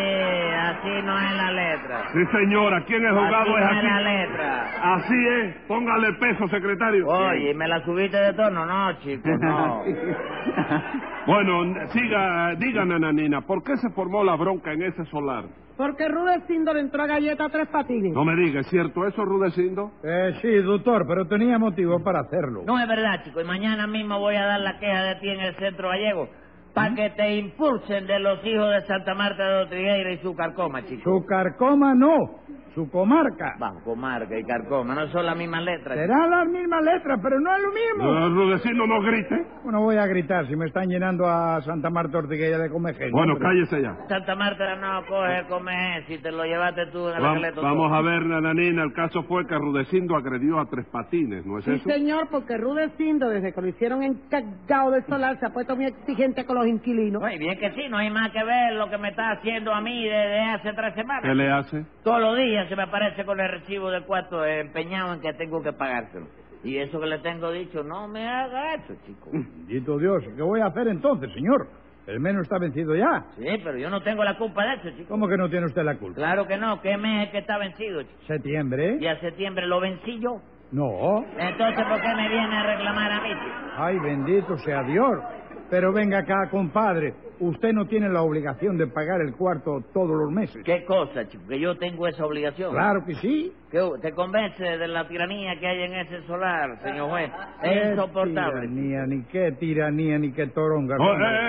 D: no es la letra.
A: Sí, señora, aquí en el juzgado
D: Así
A: es
D: no
A: aquí.
D: es la letra.
A: Así es. Póngale peso, secretario.
D: Oye, ¿me la subiste de tono? No, chico, no.
A: Bueno, diga, nananina, ¿por qué se formó la bronca en ese solar?
H: Porque Rudecindo le entró a galleta a Tres Patines.
A: No me diga, ¿es cierto eso, Rudecindo?
E: Sí, doctor, pero tenía motivo para hacerlo.
D: No es verdad, chico, y mañana mismo voy a dar la queja de ti en el Centro Gallego para que te impulsen de los hijos de Santa Marta de Otrigueira y su carcoma, chico.
E: Su carcoma no, su comarca.
D: Va, comarca y carcoma, no son las mismas letras.
E: Serán las mismas letras, pero no es lo mismo.
A: Rudecindo, no grite.
E: Bueno, voy a gritar si me están llenando a Santa Marta Ortigueira de comején.
A: Bueno, cállese ya.
D: Santa Marta no coge comer si te lo llevaste tú en el esqueleto.
A: Vamos a ver, nananina, el caso fue que Rudecindo agredió a Tres Patines, ¿no es
H: Sí,
A: eso?
H: señor, porque Rudecindo, desde que lo hicieron encargado del solar, se ha puesto muy exigente con los inquilinos.
D: Muy bien que sí, no hay más que ver lo que me está haciendo a mí desde hace 3 semanas.
A: ¿Qué le hace?
D: Todos los días se me aparece con el recibo del cuarto empeñado en que tengo que pagárselo. Y eso que le tengo dicho, no me haga eso, chico.
E: Bendito Dios, ¿qué voy a hacer entonces, señor? El menos está vencido ya.
D: Sí, pero yo no tengo la culpa de eso, chico.
E: ¿Cómo que no tiene usted la culpa?
D: Claro que no, ¿qué mes es que está vencido, chico?
E: ¿Septiembre?
D: Y a septiembre lo vencí yo.
E: No.
D: Entonces, ¿por qué me viene a reclamar a mí, chico?
E: Ay, bendito sea Dios. Pero venga acá, compadre. Usted no tiene la obligación de pagar el cuarto todos los meses.
D: ¿Qué cosa, chico? Que yo tengo esa obligación.
E: Claro que sí.
D: ¿Qué, ¿Te convence de la tiranía que hay en ese solar, señor juez? Es insoportable.
E: Ni qué tiranía, ni qué toronga.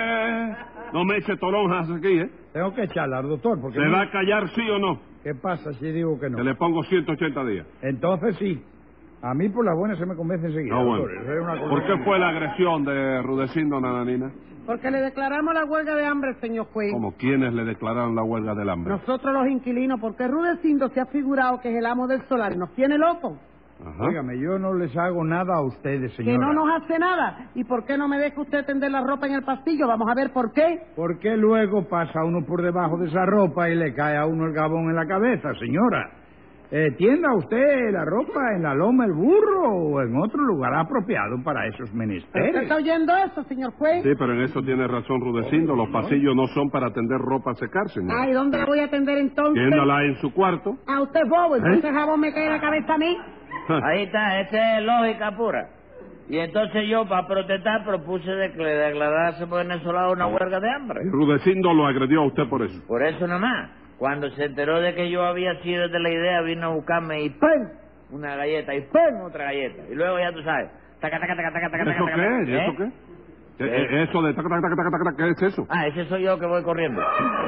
A: No me eche toronjas aquí, ¿eh?
E: Tengo que echarla, doctor, porque...
A: ¿Se va a callar sí o no?
E: ¿Qué pasa si digo que no?
A: Que le pongo 180 días.
E: Entonces sí. A mí por la buena se me convence enseguida,
A: No, bueno.
E: doctor. Eso es una cosa
A: ¿Por qué
E: que-
A: fue la agresión de Rudecindo, nananina?
H: Porque le declaramos la huelga de hambre, señor juez.
A: Como quienes le declararon la huelga del hambre.
H: Nosotros los inquilinos, porque Rudecindo se ha figurado que es el amo del solar y nos tiene locos.
A: Ajá.
E: Óigame, yo no les hago nada a ustedes, señora.
H: Que no nos hace nada. ¿Y por qué no me deja usted tender la ropa en el pasillo? Vamos a ver por qué.
E: Porque luego pasa uno por debajo de esa ropa y le cae a uno el gabón en la cabeza, señora. Tienda usted la ropa en la loma el burro o en otro lugar apropiado para esos
H: ¿Usted
E: menesteres.
H: está oyendo eso, señor juez?
A: Sí, pero en eso tiene razón Rudecindo. Los pasillos no son para tender ropa a secar, señor.
H: Ay, ¿dónde la voy a atender entonces?
A: Tiéndala en su cuarto.
H: Ah, usted es bobo, entonces el jabón me cae en la cabeza a mí.
D: Ahí está, esa es lógica pura. Y entonces yo, para protestar, propuse declararse por venezolano una huelga de hambre.
A: Y Rudecindo lo agredió a usted por eso.
D: Por eso nomás. Cuando se enteró de que yo había sido de la idea, vino a buscarme y ¡pum! Una galleta y ¡pum! Otra galleta. Y luego ya tú sabes. Taca, taca, taca, taca, taca,
A: ¿Eso
D: taca,
A: qué
D: taca.
A: es? ¿Eso qué? Eso de taca, taca, taca, taca, taca, ¿qué es eso?
D: Ah, ese soy yo que voy corriendo.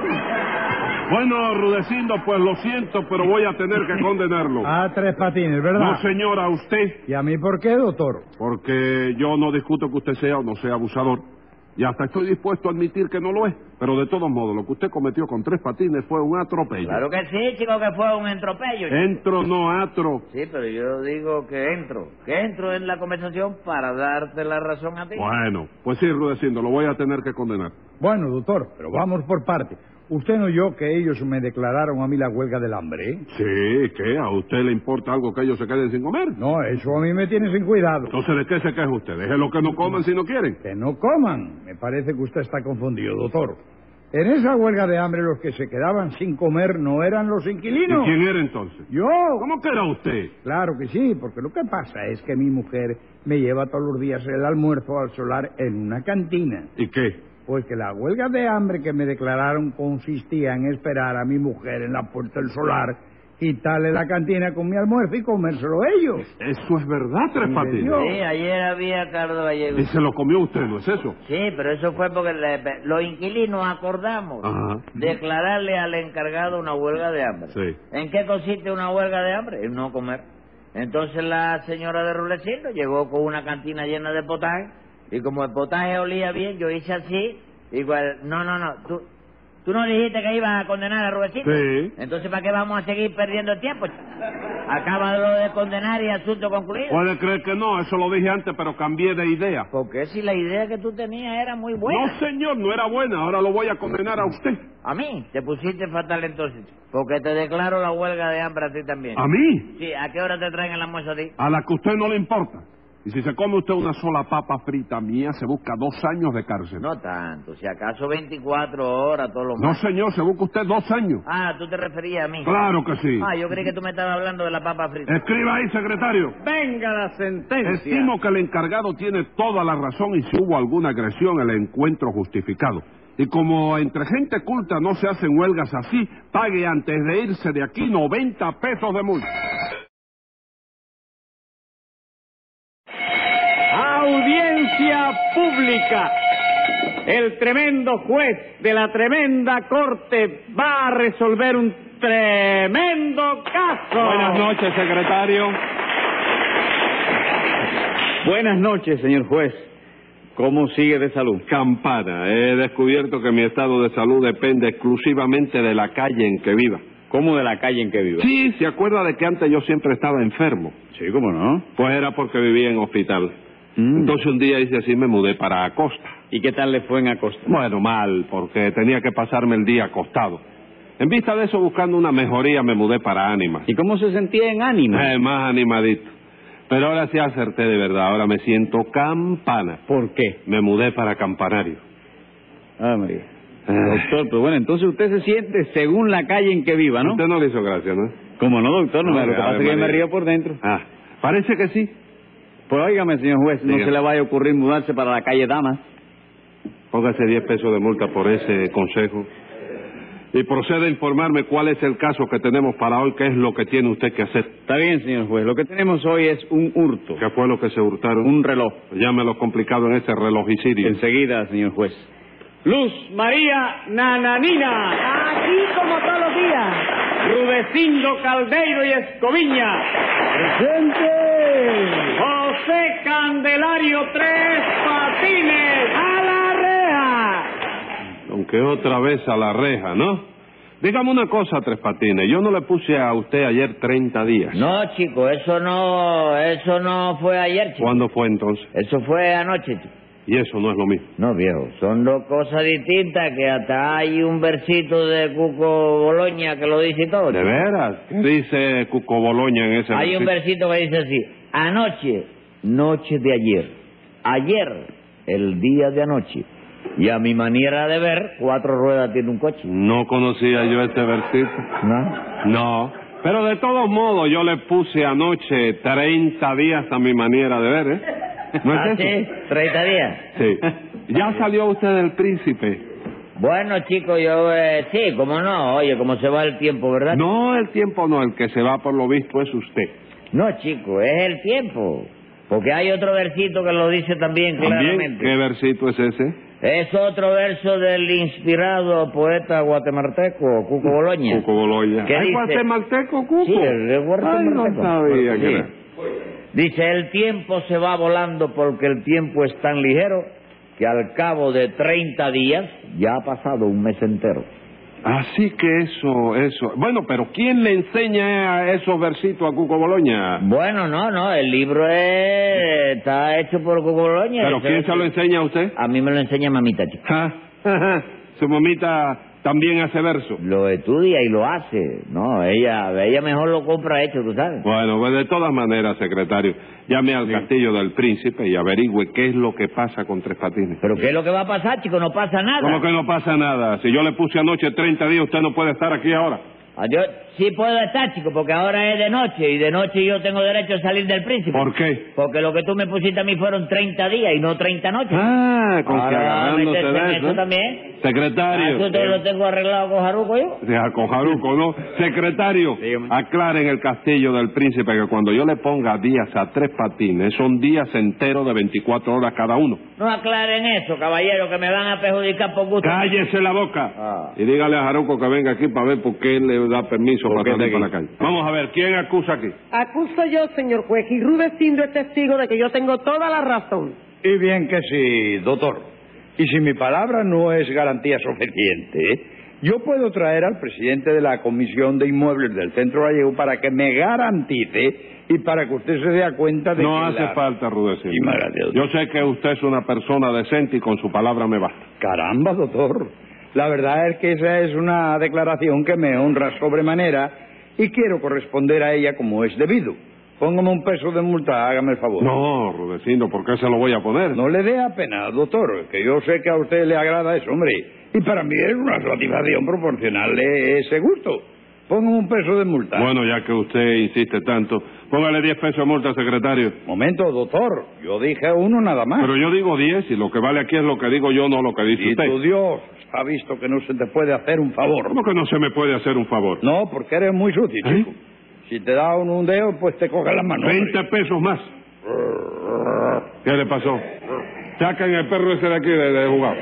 A: Bueno, Rudecindo, pues lo siento, pero voy a tener que condenarlo.
E: A Tres Patines, ¿verdad?
A: No, señora, usted.
E: ¿Y a mí por qué, doctor?
A: Porque yo no discuto que usted sea o no sea abusador. Y hasta estoy dispuesto a admitir que no lo es. Pero de todos modos, lo que usted cometió con Tres Patines fue un atropello.
D: Claro que sí, chico, que fue un entropello.
A: Entro, no atro.
D: Sí, pero yo digo que entro en la conversación para darte la razón a ti.
A: Bueno, pues sí, Rudecindo, lo voy a tener que condenar.
E: Bueno, doctor, pero vamos por parte. Usted no oyó que ellos me declararon a mí la huelga del hambre, ¿eh?
A: Sí, ¿qué? ¿A usted le importa algo que ellos se queden sin comer?
E: No, eso a mí me tiene sin cuidado.
A: Entonces, ¿de qué se queja usted? Déjelo que no coman si no quieren.
E: Que no coman. Me parece que usted está confundido, doctor. En esa huelga de hambre los que se quedaban sin comer no eran los inquilinos.
A: ¿Y quién era entonces?
E: Yo.
A: ¿Cómo que era usted?
E: Claro que sí, porque lo que pasa es que mi mujer me lleva todos los días el almuerzo al solar en una cantina.
A: ¿Y qué?
E: Pues que la huelga de hambre que me declararon consistía en esperar a mi mujer en la puerta del solar, quitarle la cantina con mi almuerzo y comérselo ellos.
A: Eso es verdad, Tres Patines.
D: Sí, ayer había Carlos Gallego.
A: Y se lo comió usted, ¿no es eso?
D: Sí, pero eso fue porque los inquilinos acordamos declararle al encargado una huelga de hambre.
A: Sí.
D: ¿En qué consiste una huelga de hambre? En no comer. Entonces la señora de Rudecindo llegó con una cantina llena de potaje, y como el potaje olía bien, yo hice así, igual, no, ¿tú no dijiste que ibas a condenar a Rudecindo?
A: Sí.
D: Entonces, ¿para qué vamos a seguir perdiendo el tiempo? Acaba lo de condenar y asunto concluido.
A: Puede creer que no, eso lo dije antes, pero cambié de idea.
D: Porque si la idea que tú tenías era muy buena.
A: No, señor, no era buena, ahora lo voy a condenar a usted.
D: ¿A mí? Te pusiste fatal entonces. Porque te declaro la huelga de hambre a ti también.
A: ¿A mí?
D: Sí, ¿a qué hora te traen el almuerzo a ti?
A: A la que a usted no le importa. Y si se come usted una sola papa frita mía, se busca 2 años de cárcel.
D: No tanto, si acaso 24 horas, todo lo
A: No,
D: más.
A: señor, se busca usted 2 años.
D: Ah, ¿tú te referías a mí?
A: Claro que sí.
D: Ah, yo creí que tú me estabas hablando de la papa frita.
A: Escriba ahí, secretario.
F: Venga la sentencia.
A: Estimo que el encargado tiene toda la razón y si hubo alguna agresión, el encuentro justificado. Y como entre gente culta no se hacen huelgas así, pague antes de irse de aquí 90 pesos de multa.
F: Audiencia pública. El tremendo juez de la tremenda corte va a resolver un tremendo caso.
G: Buenas noches, secretario.
F: Buenas noches, señor juez. ¿Cómo sigue de salud?
A: Campana, he descubierto que mi estado de salud depende exclusivamente de la calle en que viva.
F: ¿Cómo de la calle en que viva?
A: Sí, ¿se acuerda de que antes yo siempre estaba enfermo?
F: Sí, ¿cómo no?
A: Pues era porque vivía en hospital. Entonces un día hice así, me mudé para Acosta.
F: ¿Y qué tal le fue en Acosta?
A: Bueno, mal, porque tenía que pasarme el día acostado. En vista de eso, buscando una mejoría, me mudé para Ánimas.
F: ¿Y cómo se sentía en Ánimas?
A: Más animadito. Pero ahora sí acerté de verdad, ahora me siento campana.
F: ¿Por qué?
A: Me mudé para Campanario.
F: Ah, María. Doctor, pero bueno, entonces usted se siente según la calle en que viva, ¿no?
A: Usted no le hizo gracia, ¿no?
F: ¿Cómo no, doctor? No,
A: No,
F: lo que pasa es que yo me
A: María.
F: río por dentro.
A: Ah, parece que sí.
F: Pues óigame, señor juez, no
A: Diga.
F: se le vaya a ocurrir mudarse para la calle Damas.
A: Póngase 10 pesos de multa por ese consejo. Y proceda a informarme cuál es el caso que tenemos para hoy, qué es lo que tiene usted que hacer.
F: Está bien, señor juez. Lo que tenemos hoy es un hurto.
A: ¿Qué fue lo que se hurtaron?
F: Un reloj.
A: Llámelo complicado en ese relojicidio.
F: Enseguida, señor juez. Luz María Nananina.
H: Aquí como todos los días.
F: Rudecindo Caldeiro y Escoviña.
E: ¡Presente!
F: José Candelario Tres Patines. ¡A la reja!
A: Aunque otra vez a la reja, ¿no? Dígame una cosa, Tres Patines. Yo no le puse a usted ayer 30 días.
D: No, chico, eso no fue ayer, chico.
A: ¿Cuándo fue entonces?
D: Eso fue anoche, chico.
A: Y eso no es lo mismo.
D: No, viejo, son dos cosas distintas que hasta hay un versito de Cuco Boloña que lo dice todo.
A: ¿De veras? ¿Qué dice Cuco Boloña en ese
D: Hay un
A: versito?
D: versito que dice así: anoche, noche de ayer. Ayer, el día de anoche. Y a mi manera de ver, 4 ruedas tiene un coche.
A: No conocía yo ese versito.
D: ¿No?
A: No. Pero de todos modos, yo le puse anoche 30 días a mi manera de ver, ¿eh? ¿No es eso?
D: Sí, 30 días.
A: Sí. ¿Ya salió usted del Príncipe?
D: Bueno, chico, yo, sí, como no, oye, como se va el tiempo, ¿verdad?
A: No, el tiempo no, el que se va por lo visto es usted.
D: No, chico, es el tiempo. Porque hay otro versito que lo dice también claramente.
A: ¿Qué versito es ese?
D: Es otro verso del inspirado poeta guatemalteco, Cuco Boloña.
A: Cuco Boloña.
D: ¿Qué
A: ¿Hay
D: dice?
A: guatemalteco, Cuco?
D: Sí, el guatemalteco.
A: Ay, no sabía que
D: Sí.
A: era.
D: Dice, el tiempo se va volando porque el tiempo es tan ligero que al cabo de 30 días ya ha pasado un mes entero.
A: Así que eso. Bueno, pero ¿quién le enseña esos versitos a Cuco Boloña?
D: Bueno, no, el libro está hecho por Cuco Boloña.
A: ¿Pero quién se lo enseña a usted?
D: A mí me lo enseña mamita, chico.
A: Su mamita también hace verso.
D: Lo estudia y lo hace. No, ella mejor lo compra hecho, tú sabes.
A: Bueno, pues de todas maneras, secretario, llame al Castillo del Príncipe y averigüe qué es lo que pasa con Tres Patines.
D: ¿Pero qué es lo que va a pasar, chico? No pasa nada.
A: ¿Cómo que no pasa nada? Si yo le puse anoche 30 días, usted no puede estar aquí ahora.
D: Yo sí puedo estar, chico, porque ahora es de noche, y de noche yo tengo derecho a salir del Príncipe.
A: ¿Por qué?
D: Porque lo que tú me pusiste a mí fueron 30 días y no 30 noches.
A: Ah, con que agarrándose
D: meterse en
A: de
D: eso
A: eso.
D: también.
A: Secretario.
D: ¿Tú te lo tengo arreglado con Jaruco yo?
A: Ya, con Jaruco, ¿no? Secretario,
D: Dígame.
A: aclare en el Castillo del Príncipe que cuando yo le ponga días a Tres Patines, son días enteros de 24 horas cada uno.
D: No aclaren eso, caballero, que me van a perjudicar por gusto.
A: ¡Cállese la boca!
D: Ah.
A: Y dígale a Jaruco que venga aquí para ver por qué él le da permiso
B: ¿Por qué
A: para salir
B: está
A: para la
B: aquí?
A: calle. Vamos a ver, ¿quién acusa aquí?
C: Acuso yo, señor juez, y Rudecindo es testigo de que yo tengo toda la razón.
E: Y bien que sí, doctor. Y si mi palabra no es garantía suficiente, yo puedo traer al presidente de la Comisión de Inmuebles del Centro Gallego para que me garantice y para que usted se dé cuenta de
A: No
E: que
A: hace falta, Rudecindo.
E: Sí, gracias.
A: Yo sé que usted es una persona decente y con su palabra me basta.
E: Caramba, doctor. La verdad es que esa es una declaración que me honra sobremanera y quiero corresponder a ella como es debido. Póngame un peso de multa, hágame el favor.
A: No, Rudecindo, ¿por qué se lo voy a poner?
E: No le dé pena, doctor, que yo sé que a usted le agrada eso, hombre. Y para mí es una satisfacción proporcionarle ese gusto. Póngame un peso de multa.
A: Bueno, ya que usted insiste tanto, póngale 10 pesos de multa, secretario.
E: Momento, doctor. Yo dije uno nada más.
A: Pero yo digo 10 y lo que vale aquí es lo que digo yo, no lo que dice
E: Y
A: usted.
E: tu Dios ha visto que no se te puede hacer un favor.
A: ¿Cómo que no se me puede hacer un favor?
E: No, porque eres muy sutil,
A: ¿Eh?
E: chico. Si te da un dedo, pues te coge las manos.
A: 20 pesos más. ¿Qué le pasó? Saquen el perro ese de aquí de jugar.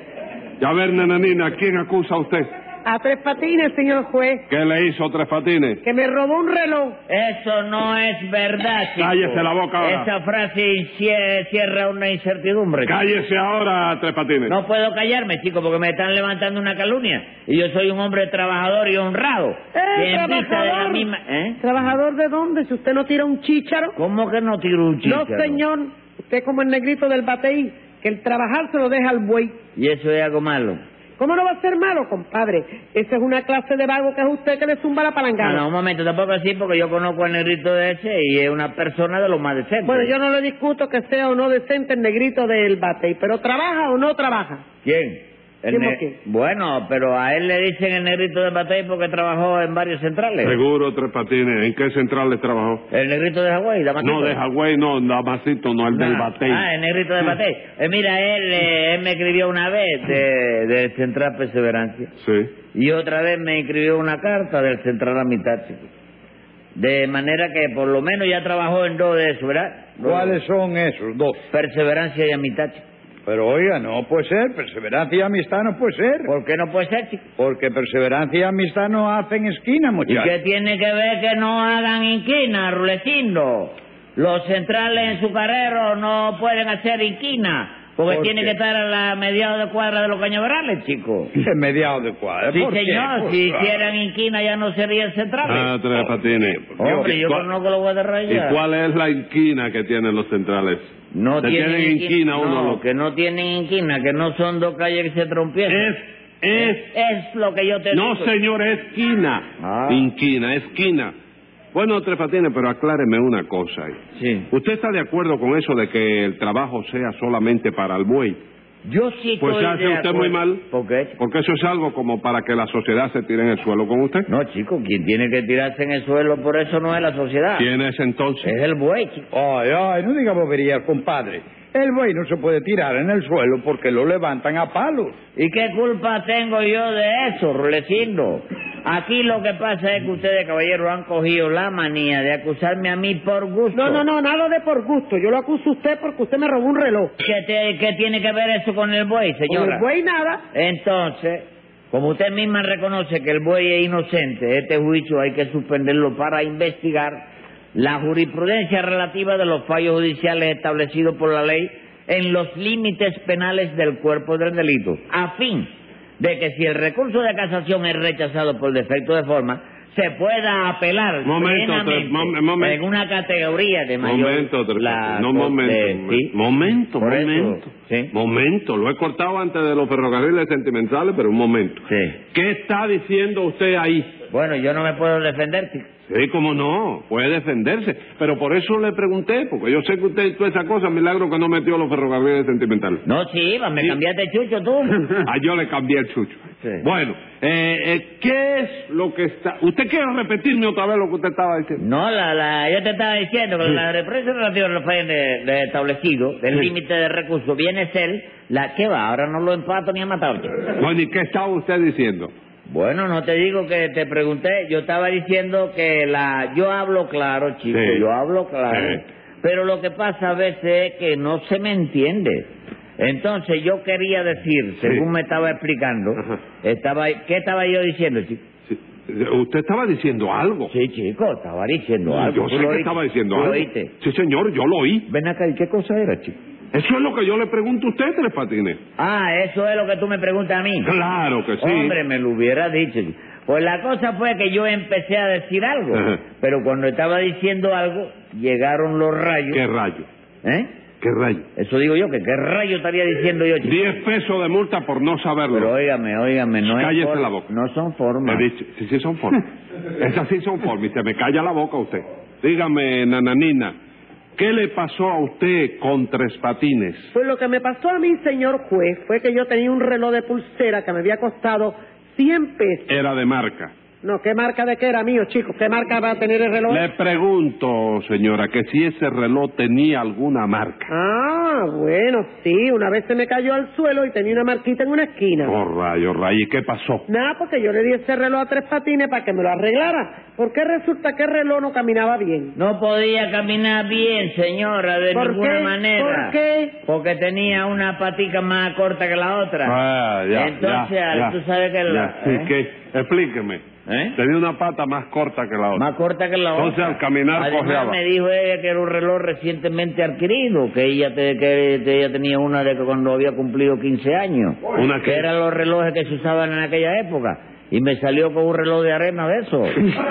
A: Y a ver, nananina, ¿quién acusa a usted?
C: A Tres Patines, señor juez,
A: ¿Qué le hizo Tres Patines?
C: que me robó un reloj.
D: Eso no es verdad, chico.
A: Cállese la boca ahora.
D: Esa frase cierra una incertidumbre. chico.
A: Cállese ahora, Tres Patines.
D: No puedo callarme, chico, porque me están levantando una calumnia. Y yo soy un hombre trabajador y honrado. Que en vista de la misma... ¿Eh?
C: ¿Trabajador de dónde? Si usted no tira un chícharo.
D: ¿Cómo que no tiro un chícharo?
C: No, señor. Usted es como el negrito del bateí, que el trabajar se lo deja al buey.
D: ¿Y eso es algo malo?
C: ¿Cómo no va a ser malo, compadre? Esa es una clase de vago que es usted que le zumba la palangana.
D: No, un momento, tampoco así, porque yo conozco al negrito de ese y es una persona de lo más decente.
C: Bueno, yo no le discuto que sea o no decente el negrito del batey, pero ¿trabaja o no trabaja?
D: ¿Quién?
C: ¿Quién o qué?
D: Bueno, pero a él le dicen el negrito de batey porque trabajó en varios centrales.
A: Seguro, Tres Patines. ¿En qué centrales trabajó?
D: El negrito de Hawái, Damasito.
A: No, de Hawái, no, Damasito, no, el del Batey.
D: El negrito de batey. Mira, él me escribió una vez de Central Perseverancia.
A: Sí.
D: Y otra vez me escribió una carta del Central Amistad, chico. De manera que por lo menos ya trabajó en dos de esos, ¿verdad?
E: ¿Cuáles son esos dos?
D: Perseverancia y amistad, chico.
E: Pero oiga, no puede ser. Perseverancia y amistad no puede ser.
D: ¿Por qué no puede ser, chico?
E: Porque perseverancia y amistad no hacen esquina,
D: ¿Y
E: muchachos.
D: qué tiene que ver que no hagan inquina, Rulecindo? Los centrales en su carrero no pueden hacer inquina, porque
E: ¿Por
D: tiene
E: qué?
D: que estar a la mediados de cuadra de los cañaverales, chico.
E: En mediados de cuadra.
D: Sí,
E: ¿Por qué?
D: señor,
E: Pues,
D: si
E: claro.
D: hicieran inquina ya no serían centrales.
A: Ah, Tres Patines.
D: Hombre, yo
A: ¿Cuál-
D: conozco los
A: ¿Y
D: guardarrayas.
A: cuál es la inquina que tienen los centrales?
D: No
A: ¿Se
D: tienen
A: inquina uno?
D: No, que no tienen inquina, que no son dos calles que se trompiesan. Es lo que yo te
A: No,
D: digo.
A: señor, esquina.
D: Ah.
A: Inquina, esquina. Bueno, Tres Patines, pero acláreme una cosa ahí.
D: Sí.
A: ¿Usted está de acuerdo con eso de que el trabajo sea solamente para el buey?
D: Yo sí
A: Pues
D: estoy
A: hace
D: de
A: usted
D: acuerdo.
A: muy mal.
D: ¿Por qué?
A: Porque eso es algo como para que la sociedad se tire en el suelo con usted.
D: No, chico, quien tiene que tirarse en el suelo por eso no es la sociedad.
A: ¿Quién es entonces?
D: Es el buey, chico.
E: Ay, no diga boberías, compadre. El buey no se puede tirar en el suelo porque lo levantan a palos.
D: ¿Y qué culpa tengo yo de eso, Rulecindo? Aquí lo que pasa es que ustedes, caballeros, han cogido la manía de acusarme a mí por gusto.
C: No, nada de por gusto. Yo lo acuso a usted porque usted me robó un reloj.
D: ¿Qué tiene que ver eso con el buey,
C: Con
D: señora?
C: el buey nada.
D: Entonces, como usted misma reconoce que el buey es inocente, este juicio hay que suspenderlo para investigar la jurisprudencia relativa de los fallos judiciales establecidos por la ley en los límites penales del cuerpo del delito, a fin de que si el recurso de casación es rechazado por defecto de forma, se pueda apelar plenamente en una categoría de mayor...
A: Momento, lo he cortado antes de los ferrocarriles sentimentales, pero un momento.
D: Sí.
A: ¿Qué está diciendo usted ahí?
D: Bueno, yo no me puedo defender, chico.
A: Sí, cómo no, puede defenderse, pero por eso le pregunté, porque yo sé que usted hizo esa cosa, milagro que no metió los ferrocarriles sentimentales.
D: No, sí, me cambiaste chucho tú.
A: Yo le cambié el chucho.
D: Sí.
A: Bueno, ¿qué es lo que está...? ¿Usted quiere repetirme otra vez lo que usted estaba diciendo?
D: No, yo te estaba diciendo que la represión relativa a los fallos de establecido, del límite de recursos, viene a ser la que va, ahora no lo empato ni a matar.
A: Bueno, ¿y qué estaba usted diciendo?
D: Bueno, no te digo que te pregunté, yo estaba diciendo que yo hablo claro, chico,
A: sí.
D: Yo hablo claro,
A: sí.
D: Pero lo que pasa a veces es que no se me entiende. Entonces yo quería decir, según me estaba explicando, ¿qué estaba yo diciendo, chico?
A: Sí. ¿Usted estaba diciendo algo?
D: Sí, chico, estaba diciendo algo.
A: Yo sé que estaba diciendo algo.
D: ¿Lo oíste?
A: Sí, señor, yo lo oí.
D: Ven acá, ¿y qué cosa era, chico?
A: Eso es lo que yo le pregunto a usted, Tres Patines.
D: Eso es lo que tú me preguntas a mí.
A: Claro que sí.
D: Hombre, me lo hubiera dicho. Pues la cosa fue que yo empecé a decir algo, pero cuando estaba diciendo algo, llegaron los rayos.
A: ¿Qué rayo? ¿Qué rayo?
D: Eso digo yo, que qué rayo estaría diciendo yo, chico.
A: 10 pesos de multa por no saberlo.
D: Pero óigame, no es...
A: Cállese la boca.
D: No son formas.
A: Sí son formas. Esas sí son formas, y se me calla la boca usted. Dígame, nananina, ¿qué le pasó a usted con Tres Patines?
C: Pues lo que me pasó a mí, señor juez, fue que yo tenía un reloj de pulsera que me había costado 100 pesos.
A: Era de marca.
C: No, ¿qué marca de qué era mío, chico? ¿Qué marca va a tener el reloj?
A: Le pregunto, señora, que si ese reloj tenía alguna marca.
C: Bueno, sí, una vez se me cayó al suelo y tenía una marquita en una esquina.
A: Oh, rayo, ¿y qué pasó?
C: Nada, porque yo le di ese reloj a Tres Patines para que me lo arreglara. Porque resulta que el reloj no caminaba bien.
D: No podía caminar bien, señora, de ninguna manera.
C: ¿Por qué?
D: Porque tenía una patica más corta que la otra. Entonces, tú sabes que
A: ¿Qué? Explíqueme. Tenía una pata más corta que la otra.
D: Más corta que la otra.
A: Entonces, al caminar, cojeaba.
D: Me dijo ella que era un reloj recientemente adquirido, que ella tenía una de que cuando había cumplido 15 años.
A: ¿Una qué?
D: Que eran los relojes que se usaban en aquella época. Y me salió con un reloj de arena de eso.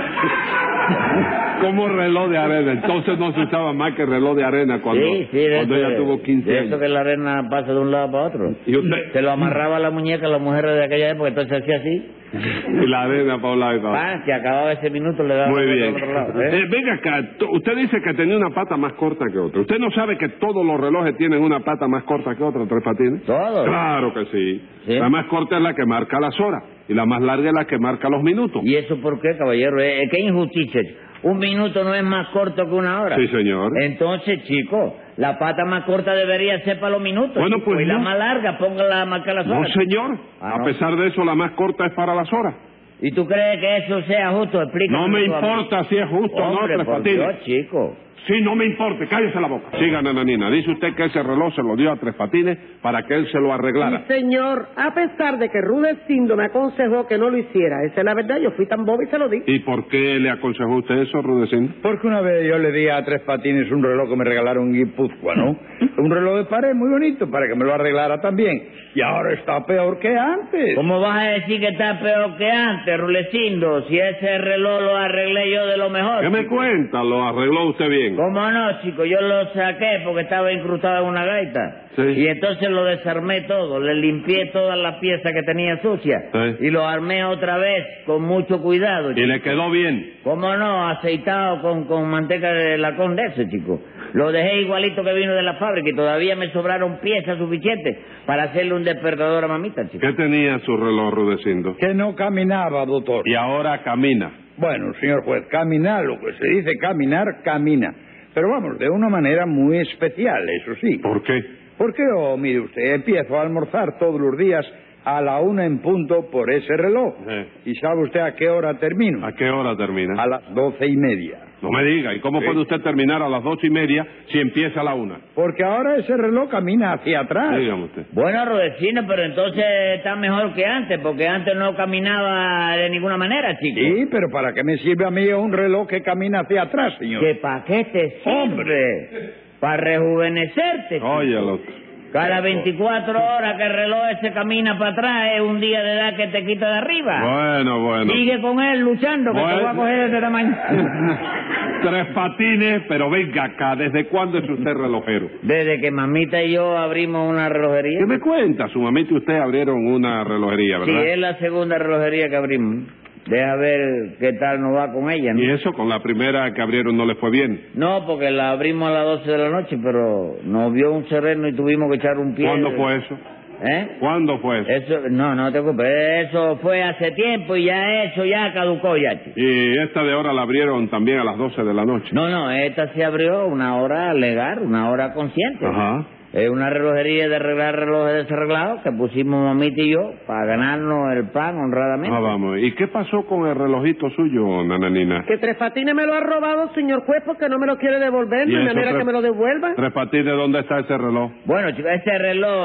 A: ¿Cómo reloj de arena? Entonces no se usaba más que reloj de arena cuando ella tuvo 15 años.
D: Eso que la arena pasa de un lado para otro.
A: ¿Y usted?
D: Se lo amarraba a la muñeca a las mujeres de aquella época, entonces hacía así.
A: Y la arena para un lado y para otro.
D: Que acababa ese minuto le daba
A: muy bien.
D: al otro lado.
A: Venga acá, usted dice que tenía una pata más corta que otra. ¿Usted no sabe que todos los relojes tienen una pata más corta que otra, Tres Patines?
D: ¿Todos?
A: Claro que sí. La más corta es la que marca las horas y la más larga es la que marca los minutos.
D: ¿Y eso por qué, caballero? ¿Qué injusticia? Un minuto no es más corto que una hora.
A: Sí, señor.
D: Entonces, chico, la pata más corta debería ser para los minutos.
A: Bueno, pues
D: y la más larga, póngala a marcar las horas.
A: No, señor. A pesar de eso, la más corta es para las horas.
D: ¿Y tú crees que eso sea justo? Explícame.
A: No me importa si es justo o no, Tres Patines.
D: Dios, chico.
A: Sí, no me importa, cállese la boca. Siga, nananina. Dice usted que ese reloj se lo dio a Tres Patines para que él se lo arreglara.
C: Sí, señor, a pesar de que Rudecindo me aconsejó que no lo hiciera. Esa es la verdad, yo fui tan boba y se lo di.
A: ¿Y por qué le aconsejó usted eso, Rudecindo?
E: Porque una vez yo le di a Tres Patines un reloj que me regalaron en Guipúzcoa, ¿no? Un reloj de pared muy bonito para que me lo arreglara también. Y ahora está peor que antes.
D: ¿Cómo vas a decir que está peor que antes, Rudecindo? Si ese reloj lo arreglé yo de lo mejor.
A: ¿Qué me cuenta? ¿Lo arregló usted bien?
D: ¿Cómo no, chico? Yo lo saqué porque estaba incrustado en una gaita.
A: Sí.
D: Y entonces lo desarmé todo, le limpié todas las piezas que tenía sucias.
A: Sí.
D: Y lo armé otra vez con mucho cuidado, chico.
A: ¿Y le quedó bien?
D: ¿Cómo no? Aceitado con manteca de la Condesa, chico. Lo dejé igualito que vino de la fábrica y todavía me sobraron piezas suficientes para hacerle un despertador a mamita, chico.
A: ¿Qué tenía su reloj, Rudecindo?
E: Que no caminaba, doctor.
A: Y ahora camina.
E: Bueno, señor juez, caminar, lo que se dice caminar, camina. Pero vamos, de una manera muy especial, eso sí.
A: ¿Por qué?
E: Porque, mire usted, empiezo a almorzar todos los días a la 1 en punto por ese reloj.
A: Sí.
E: ¿Y sabe usted a qué hora termino?
A: ¿A qué hora termina?
E: A las 12:30.
A: No me diga, ¿y cómo
E: Sí.
A: puede usted terminar a las 2:30 si empieza a la 1?
E: Porque ahora ese reloj camina hacia atrás.
A: Dígame usted.
D: Bueno, Rudecindo, pero entonces está mejor que antes, porque antes no caminaba de ninguna manera, chico.
E: Sí, pero ¿para qué me sirve a mí un reloj que camina hacia atrás, señor?
D: ¿Que para qué te sirve? Para rejuvenecerte, chico.
A: Óyelo.
D: Cada 24 horas que el reloj ese camina para atrás es un día de edad que te quita de arriba.
A: Bueno.
D: Sigue con él luchando, que te voy a coger de este tamaño.
A: Tres Patines, pero venga acá, ¿desde cuándo es usted relojero?
D: Desde que mamita y yo abrimos una relojería.
A: ¿Qué me cuenta? Su mamita y usted abrieron una relojería,
D: Sí,
A: ¿verdad?
D: es la segunda relojería que abrimos. Deja ver qué tal nos va con ella, ¿no?
A: Y eso, con la primera que abrieron no le fue bien.
D: No, porque la abrimos a las 12 de la noche, pero nos vio un sereno y tuvimos que echar un pie.
A: ¿Cuándo fue eso?
D: ¿Eh?
A: ¿Cuándo fue eso?
D: Eso, no te preocupes, eso fue hace tiempo y ya eso ya caducó ya, chico.
A: Y esta de ahora la abrieron también a las 12 de la noche.
D: No, esta se abrió una hora legal, una hora consciente.
A: Ajá.
D: Es una relojería de arreglar relojes desarreglados que pusimos mamita y yo para ganarnos el pan honradamente.
A: Ah, vamos. ¿Y qué pasó con el relojito suyo, nananina?
C: Que Tres Patines me lo ha robado, señor juez, porque no me lo quiere devolver,
A: ¿Y
C: de
A: eso,
C: manera que me lo devuelva.
A: Tres Patines, ¿dónde está ese reloj?
D: Bueno, chicos, ese reloj,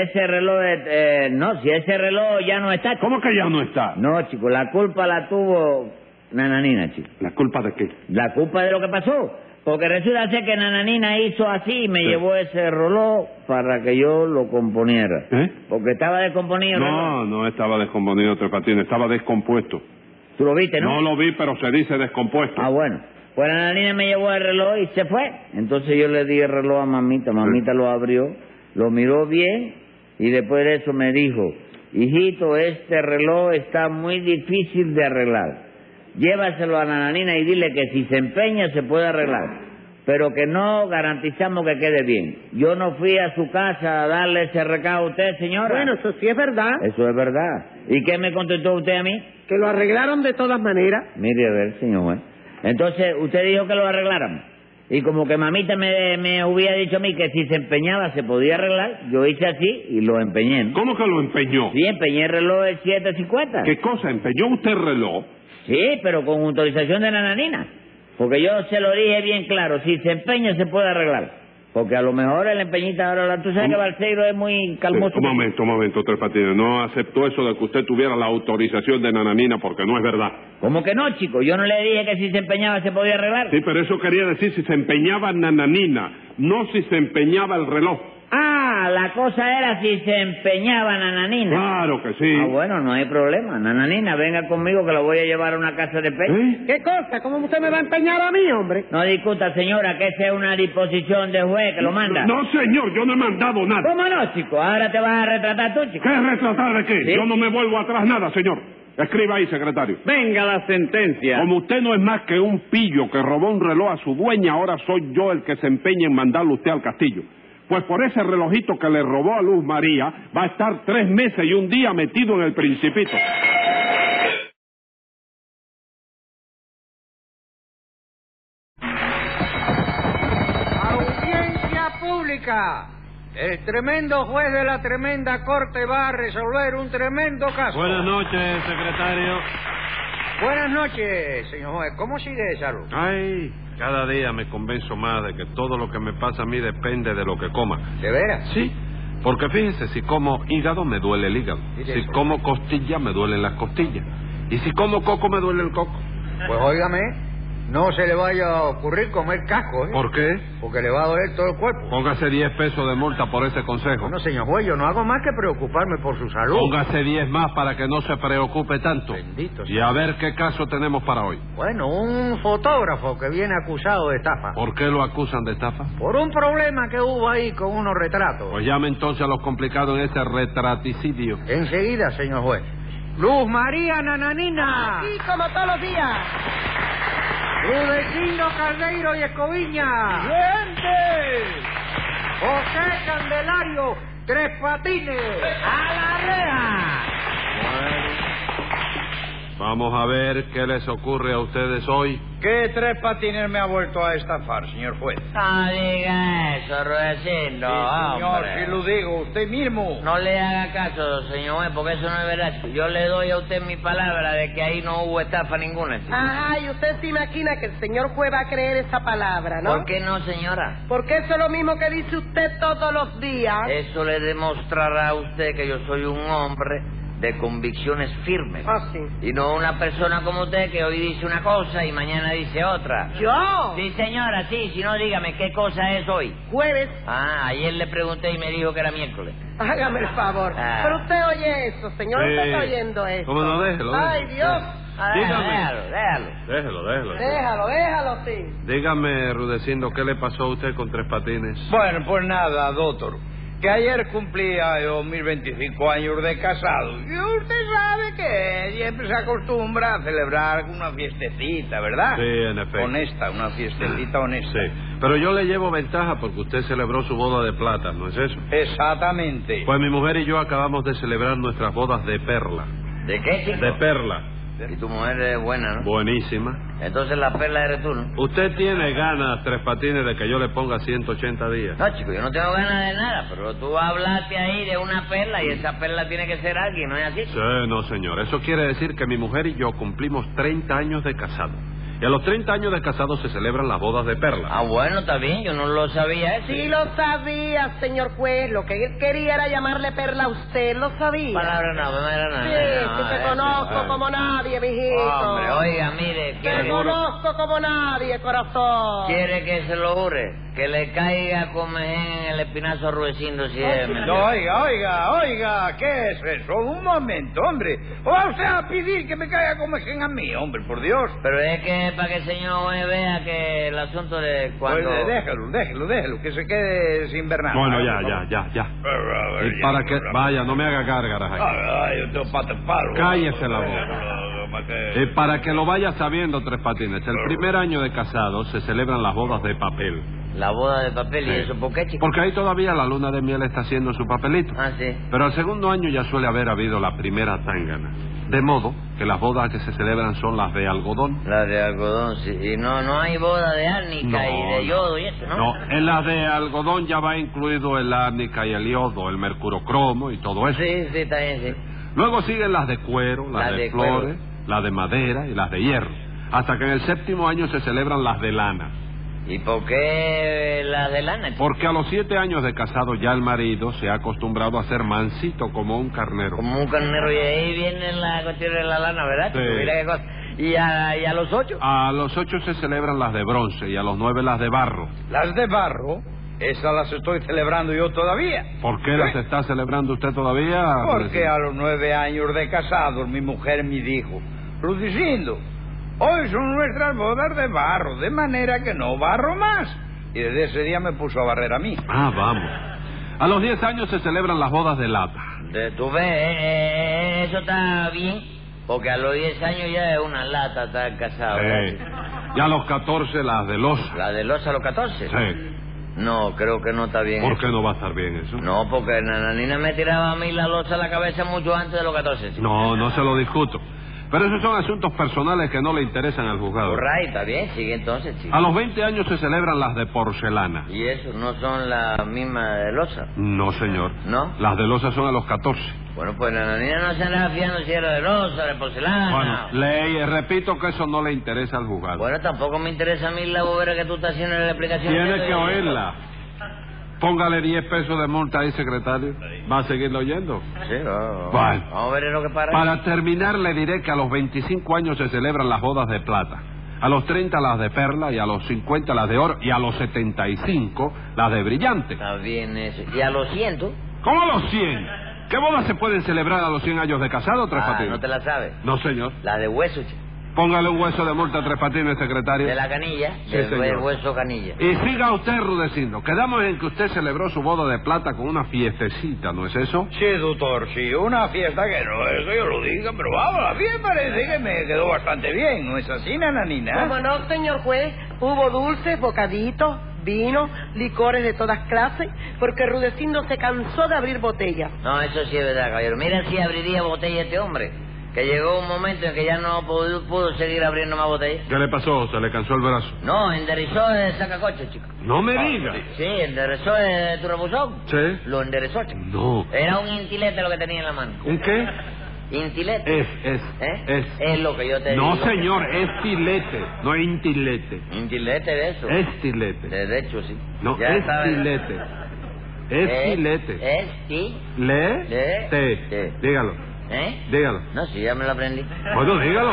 D: no, si ese reloj ya no está, chico.
A: ¿Cómo que ya no está?
D: No, chico, la culpa la tuvo Nananina, chico.
A: ¿La culpa de qué?
D: La culpa de lo que pasó. Porque resulta ser que Nananina hizo así y me llevó ese reloj para que yo lo componiera.
A: ¿Eh?
D: Porque estaba descomponido. el reloj.
A: No estaba descomponido Tres Patines, estaba descompuesto.
D: Tú lo viste, ¿no?
A: No lo vi, pero se dice descompuesto.
D: Ah, bueno. Pues Nananina me llevó el reloj y se fue. Entonces yo le di el reloj a mamita. Mamita lo abrió, lo miró bien y después de eso me dijo: hijito, este reloj está muy difícil de arreglar. Llévaselo a Nananina y dile que si se empeña se puede arreglar, pero que no garantizamos que quede bien. Yo no fui a su casa a darle ese recado a usted, señora.
C: Bueno, eso sí es verdad,
D: Eso es verdad. ¿Y qué me contestó usted a mí?
C: que lo arreglaron de todas maneras.
D: Mire a ver, señor juez. Entonces, usted dijo que lo arregláramos. Y como que mamita me hubiera dicho a mí que si se empeñaba se podía arreglar, yo hice así y lo empeñé, ¿no?
A: ¿Cómo que lo empeñó?
D: Sí, empeñé el reloj del 750.
A: ¿Qué cosa? ¿Empeñó usted el reloj?
D: Sí, pero con autorización de Nananina. Porque yo se lo dije bien claro, si se empeña se puede arreglar. Porque a lo mejor el empeñita ahora, tú sabes que Balseiro es muy calmoso.
A: Un momento, Tres Patines. No aceptó eso de que usted tuviera la autorización de Nananina porque no es verdad.
D: ¿Cómo que no, chico? Yo no le dije que si se empeñaba se podía arreglar.
A: Sí, pero eso quería decir si se empeñaba Nananina, no si se empeñaba el reloj.
D: Ah, la cosa era si se empeñaba Nananina.
A: Claro que sí.
D: Ah, bueno, no hay problema. Nananina, venga conmigo que la voy a llevar a una casa de pecho.
A: ¿Eh?
C: ¿Qué cosa? ¿Cómo usted me va a empeñar a mí, hombre?
D: No discuta, señora, que esa es una disposición de juez que lo manda.
A: No, señor, yo no he mandado nada.
D: ¿Cómo no, chico? Ahora te vas a retratar tú, chico.
A: ¿Qué retratar de qué?
D: ¿Sí?
A: Yo no me vuelvo atrás nada, señor. Escriba ahí, secretario.
F: Venga la sentencia.
A: Como usted no es más que un pillo que robó un reloj a su dueña, ahora soy yo el que se empeña en mandarlo usted al castillo. Pues por ese relojito que le robó a Luz María, va a estar 3 meses y un día metido en el Principito.
I: Audiencia pública. El tremendo juez de la tremenda corte va a resolver un tremendo caso.
G: Buenas noches, secretario.
I: Buenas noches, señor juez. ¿Cómo sigue de salud?
A: Ay, cada día me convenzo más de que todo lo que me pasa a mí depende de lo que coma.
I: ¿De veras?
A: Sí, porque fíjese, si como hígado me duele el hígado.
I: Mire
A: Si
I: eso.
A: como costilla me duelen las costillas. Y si como coco me duele el coco.
I: Pues óigame, no se le vaya a ocurrir comer casco, ¿eh?
A: ¿Por qué?
I: Porque le va a doler todo el cuerpo.
A: Póngase 10 pesos de multa por ese consejo.
I: Bueno, señor juez, yo no hago más que preocuparme por su salud.
A: Póngase 10 más para que no se preocupe tanto.
I: Bendito sea.
A: Y a ver qué caso tenemos para hoy.
I: Bueno, un fotógrafo que viene acusado de estafa.
A: ¿Por qué lo acusan de estafa?
I: Por un problema que hubo ahí con unos retratos.
A: Pues llame entonces a los complicados en ese retraticidio.
I: Enseguida, señor juez. Luz María Nananina.
C: Aquí como todos los días.
I: Rudecindo Caldeiro y Escoviña.
C: ¡Gente!
I: José Candelario Tres Patines.
D: ¡A la reja!
A: Vamos a ver qué les ocurre a ustedes hoy.
E: ¿Qué Tres Patines me ha vuelto a estafar, señor juez?
D: No diga eso, Rudecindo,
E: Sí, señor,
D: hombre.
E: si lo digo, usted mismo.
D: No le haga caso, señor juez, porque eso no es verdad. Yo le doy a usted mi palabra de que ahí no hubo estafa ninguna, chico.
C: Ajá, y usted se imagina que el señor juez va a creer esa palabra, ¿no?
D: ¿Por qué no, señora?
C: Porque eso es lo mismo que dice usted todos los días.
D: Eso le demostrará a usted que yo soy un hombre de convicciones firmes.
C: Ah, sí.
D: Y no una persona como usted que hoy dice una cosa y mañana dice otra.
C: ¿Yo?
D: Sí, señora, sí. Si no, dígame, ¿qué cosa es hoy?
C: Jueves.
D: Ah, ayer le pregunté y me dijo que era miércoles.
C: Hágame el favor.
D: Ah.
C: Pero usted oye eso, señor. Usted está oyendo eso.
A: ¿Cómo no? Déjelo.
C: Ay, Dios.
D: Ah, déjalo.
C: Déjalo, sí.
A: Dígame, Rudecindo, ¿qué le pasó a usted con Tres Patines?
E: Bueno, pues nada, doctor. Que ayer cumplía yo mis 25 años de casado. Y usted sabe que siempre se acostumbra a celebrar una fiestecita, ¿verdad?
A: Sí, en efecto.
E: Honesta, una fiestecita honesta.
A: Sí, pero yo le llevo ventaja porque usted celebró su boda de plata, ¿no es eso?
E: Exactamente.
A: Pues mi mujer y yo acabamos de celebrar nuestras bodas de perla.
D: ¿De qué, chico?
A: De perla.
D: Y tu mujer es buena, ¿no?
A: Buenísima.
D: Entonces la perla eres tú, ¿no?
A: ¿Usted tiene ganas, Tres Patines, de que yo le ponga 180 días?
D: No, chico, yo no tengo ganas de nada, pero tú hablaste ahí de una perla y esa perla tiene que ser alguien, ¿no es así?
A: Sí, no, señor. Eso quiere decir que mi mujer y yo cumplimos 30 años de casado. Y a los 30 años de casado se celebran las bodas de perla.
D: Ah, bueno, está bien, yo no lo sabía eso.
C: Sí lo sabía, señor juez. Lo que él quería era llamarle perla a usted. ¿Lo sabía?
D: Palabra no, nada.
C: Sí, que te conozco como nadie, mijito.
D: Hombre, oiga, mire,
C: Te conozco como nadie, corazón.
D: ¿Quiere que se lo jure? Que le caiga como en el espinazo a Rudecindo si es mentira.
E: Oiga, ¿qué es eso? Un momento, hombre. ¿O va usted a pedir que me caiga como a mí, hombre, por Dios?
D: Pero es que para que el señor juez vea que el asunto de cuando...
E: Pues déjelo, que se quede sin ver nada.
A: Bueno, ya. Y para que... Vaya, no me haga gárgaras aquí.
E: Ay, yo tengo pata en palo.
A: Cállese la boca. Y para que lo vaya sabiendo, Tres Patines, el primer año de casado se celebran las bodas de papel.
D: La boda de papel, ¿y eso por qué, chico?
A: Porque ahí todavía la luna de miel está haciendo su papelito.
D: Ah, sí.
A: Pero al segundo año ya suele haber habido la primera tángana. De modo que las bodas que se celebran son las de algodón.
D: La de algodón, sí. Y no hay boda de árnica y de yodo y eso, ¿no?
A: No, en las de algodón ya va incluido el árnica y el yodo, el mercurocromo y todo eso.
D: Sí, está bien, sí.
A: Luego siguen las de cuero, las de flores, las de madera y las de hierro. Hasta que en el séptimo año se celebran las de lana.
D: ¿Y por qué las de lana, chico?
A: Porque a los 7 años de casado ya el marido se ha acostumbrado a ser mansito como un carnero.
D: Como un carnero, y ahí viene la cuestión de la lana, ¿verdad, chico?
A: Sí.
D: Mira qué cosa. ¿Y a los 8?
A: A los 8 se celebran las de bronce y a los 9 las de barro.
E: Las de barro, esas las estoy celebrando yo todavía.
A: ¿Por qué las está celebrando usted todavía?
E: Porque a los 9 años de casados mi mujer me dijo, Rudecindo, hoy son nuestras bodas de barro, de manera que no barro más. Y desde ese día me puso a barrer a mí.
A: Ah, vamos. A los 10 años se celebran las bodas de lata.
D: Tú ves, eso está bien, porque a los 10 años ya es una lata estar casado. ¿verdad?
A: Y a los 14 las de losa.
D: ¿La de losa a los 14?
A: Sí.
D: No, creo que no está bien.
A: ¿Por
D: eso.
A: qué no va a estar bien eso?
D: No, porque Nananina me tiraba a mí la losa a la cabeza mucho antes de los 14. chico.
A: No se lo discuto. Pero esos son asuntos personales que no le interesan al juzgado.
D: Right, está bien, sigue entonces, chico.
A: A los 20 años se celebran las de porcelana.
D: ¿Y eso no son las mismas de losa?
A: No, señor.
D: ¿No?
A: Las de losa son a los 14.
D: Bueno, pues Nananina no se andaba fiando si era de losa, de porcelana.
A: Bueno, ley, repito que eso no le interesa al juzgado.
D: Bueno, tampoco me interesa a mí la bobera que tú estás haciendo en la explicación.
A: Tiene
D: estoy
A: que
D: oyendo.
A: oírla. Póngale 10 pesos de multa ahí, secretario. ¿Va a seguirlo oyendo?
D: Sí,
A: Bueno.
D: vamos a ver lo que para.
A: Para terminar, le diré que a los 25 años se celebran las bodas de plata. A los 30 las de perla, y a los 50 las de oro, y a los 75 las de brillante.
D: Está bien eso. ¿Y a los 100?
A: ¿Cómo a los 100? ¿Qué bodas se pueden celebrar a los 100 años de casado, Tres Patines?
D: ¿no te la sabes?
A: No, señor.
D: La de hueso, chico.
A: Póngale un hueso de multa a Tres Patines, secretario.
D: De la canilla,
A: Sí,
D: del
A: señor.
D: hueso canilla.
A: Y siga usted, Rudecindo. Quedamos en que usted celebró su boda de plata con una fiestecita, ¿no es eso?
E: Sí, doctor, sí, una fiesta que no es que yo lo diga, pero vamos, la fiesta parece que me quedó bastante bien, ¿no es así, Nananina?
C: ¿Cómo no, señor juez? Hubo dulces, bocaditos, vino, licores de todas clases, porque Rudecindo se cansó de abrir botellas.
D: No, eso sí es verdad, caballero. Mira si abriría botella este hombre. que llegó un momento en que ya no pudo seguir abriendo más botellas.
A: ¿Qué le pasó? ¿Se le cansó el brazo?
D: No, enderezó el sacacoche, chico.
A: No me diga.
D: Sí, enderezó el turbusón.
A: Sí.
D: Lo enderezó, chico.
A: No.
D: Era un intilete lo que tenía en la mano.
A: ¿Un qué?
D: Intilete. Es lo que yo te digo.
A: No, señor, es tilete, no es intilete.
D: Intilete de eso.
A: Es tilete.
D: De hecho, sí.
A: No,
D: Ya
A: es
D: sabes.
A: tilete. Es tilete.
D: Es ti.
A: Le. Dígalo. Dígalo.
D: No, sí, ya me lo aprendí.
A: Bueno, dígalo.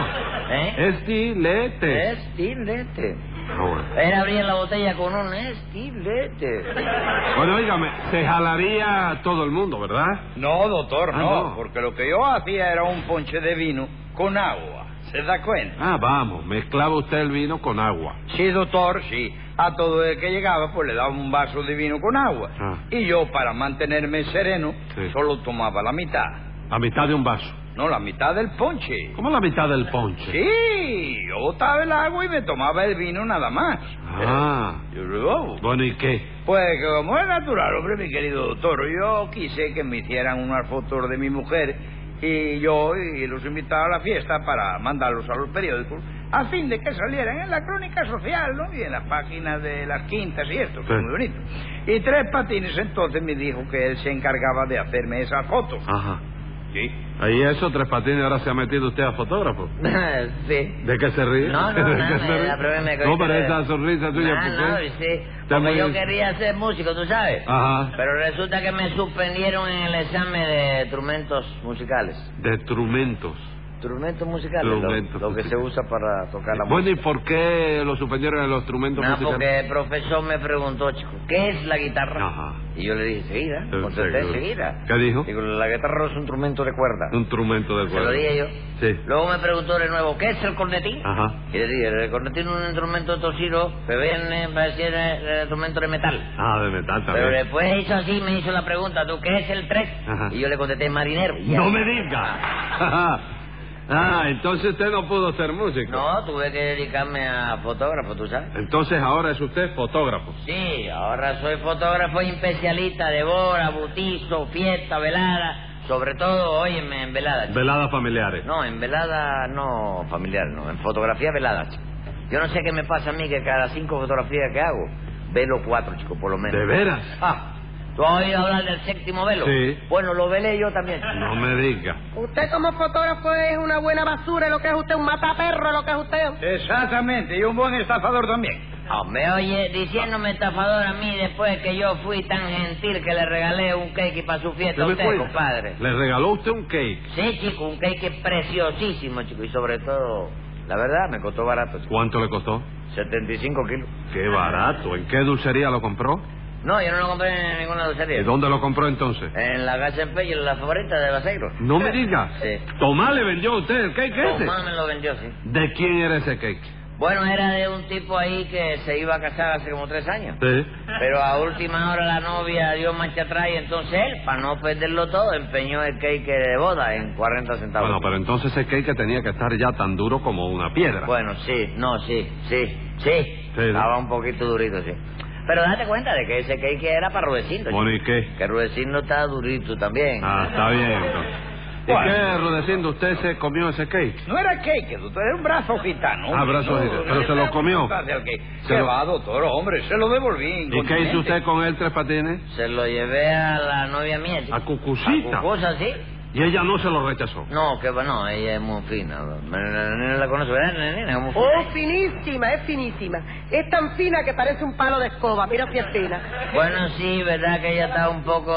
D: Es
A: tilete.
D: tilete.
A: Ah, bueno.
D: Era abrir la botella con un estilete.
A: Bueno, dígame, se jalaría todo el mundo, ¿verdad?
E: No, doctor,
A: no.
E: porque lo que yo hacía era un ponche de vino con agua. ¿Se da cuenta?
A: Ah, vamos, mezclaba usted el vino con agua.
E: Sí, doctor, sí. A todo el que llegaba, pues le daba un vaso de vino con agua.
A: Ah.
E: Y yo, para mantenerme sereno,
A: Sí.
E: solo tomaba la mitad.
A: A mitad de un vaso.
E: No, la mitad del ponche.
A: ¿Cómo la mitad del ponche?
E: Sí, yo botaba el agua y me tomaba el vino nada más.
A: Ah. Bueno, ¿y qué?
E: Pues como es natural, hombre, mi querido doctor, yo quise que me hicieran unas fotos de mi mujer y los invitaba a la fiesta para mandarlos a los periódicos a fin de que salieran en la crónica social, ¿no? Y en las páginas de las quintas y esto, que es muy bonito. Y Tres Patines entonces me dijo que él se encargaba de hacerme esas fotos.
A: Ajá.
E: Sí.
A: Ahí eso, Tres Patines, ahora se ha metido usted a fotógrafo.
D: Sí.
A: ¿De qué se ríe?
D: No,
A: ¿De qué
D: nada,
A: se ríe?
D: la prueba me
A: No, pero esa sonrisa tuya, ¿por
D: No,
A: qué?
D: sí.
A: Está
D: Porque
A: muy-
D: yo quería ser músico, tú sabes.
A: Ajá.
D: Pero resulta que me suspendieron en el examen de instrumentos musicales.
A: De instrumentos.
D: Instrumentos musicales,
A: Instrumentos
D: lo que se
A: musicales.
D: usa para tocar la
A: Bueno, ¿y
D: música.
A: por qué lo suspendieron en los instrumentos
D: Nada,
A: musicales?
D: porque el profesor me preguntó, chico, ¿qué es la guitarra?
A: Ajá.
D: Y yo le dije, seguida, contesté
A: Seguro.
D: enseguida.
A: ¿Qué dijo?
D: Digo, la guitarra es un instrumento de cuerda.
A: Un instrumento de
D: Se
A: cuerda.
D: lo dije yo.
A: Sí.
D: Luego me preguntó de nuevo, ¿qué es el cornetín?
A: Ajá.
D: Y le dije, el cornetín es un instrumento torcido que viene para decir el instrumento de metal.
A: Ah, de metal
D: Pero
A: también.
D: después hizo así, me hizo la pregunta, ¿tú qué es el 3?
A: Ajá.
D: Y yo le contesté, marinero. Y ya.
A: ¡No me diga! Ah, entonces usted no pudo ser músico.
D: No, tuve que dedicarme a fotógrafo, ¿tú sabes?
A: Entonces ahora es usted fotógrafo.
D: Sí, ahora soy fotógrafo y especialista de boda, bautizo, fiesta, velada. Sobre todo, óyeme, en velada. chico.
A: Veladas familiares.
D: No, en velada no familiar, no. En fotografía velada, chico. Yo no sé qué me pasa a mí que cada 5 fotografías que hago, velo 4, chico, por lo menos.
A: ¿De veras?
D: Ah, ¿tú has oído hablar del 7º velo?
A: Sí.
D: Bueno, lo velé yo también. chico.
A: No me diga.
C: Usted como fotógrafo es una buena basura, lo que es usted, un mataperro, lo que es usted.
E: Exactamente, y un buen estafador también.
D: Oh, me oye diciéndome estafador a mí después que yo fui tan gentil que le regalé un cake para su fiesta a
A: ¿Qué me
D: usted,
A: cuenta?
D: compadre.
A: ¿Le regaló usted un cake?
D: Sí, chico, un cake preciosísimo, chico, y sobre todo, la verdad, me costó barato, chico.
A: ¿Cuánto le costó?
D: 75 kilos.
A: Qué barato. ¿En qué dulcería lo compró?
D: No, yo no lo compré en ninguna dulcería.
A: ¿Y dónde lo compró entonces?
D: En la casa en Pello, la favorita de Baseiro.
A: No me diga.
D: Sí.
A: Tomás le vendió a usted el cake ese.
D: Tomás me lo vendió, sí.
A: ¿De quién era ese cake?
D: Bueno, era de un tipo ahí que se iba a casar hace como 3 años.
A: Sí.
D: Pero a última hora la novia dio marcha atrás y entonces él, para no perderlo todo, empeñó el cake de boda en 40 centavos.
A: Bueno, pero entonces ese cake tenía que estar ya tan duro como una piedra.
D: Bueno, sí, no, sí.
A: ¿no?
D: Estaba un poquito durito, sí. Pero date cuenta de que ese cake era para Rudecindo.
A: Bueno,
D: chico.
A: ¿y qué?
D: Que Rudecindo está durito también.
A: Ah, está bien. Entonces. ¿Y
E: Bueno.
A: qué, Rudecindo, usted se comió ese cake?
E: No era cake, doctor, era un brazo gitano.
A: Ah, brazo gitano. ¿Pero se lo comió?
E: ¿Qué
A: Se lo-
E: va, doctor? Hombre, se lo devolví.
A: ¿Y qué hizo usted con él, Tres Patines?
D: Se lo llevé a la novia mía, chico.
A: A Cucucita.
D: A Cucusa, sí.
A: Y ella no se lo rechazó.
D: No, que no, ella es muy fina. No la conozco, ¿verdad, nena? Es muy fina.
C: Oh, finísima, es finísima. Es tan fina que parece un palo de escoba. Mira si es fina.
D: Bueno, sí, verdad que ella está un poco...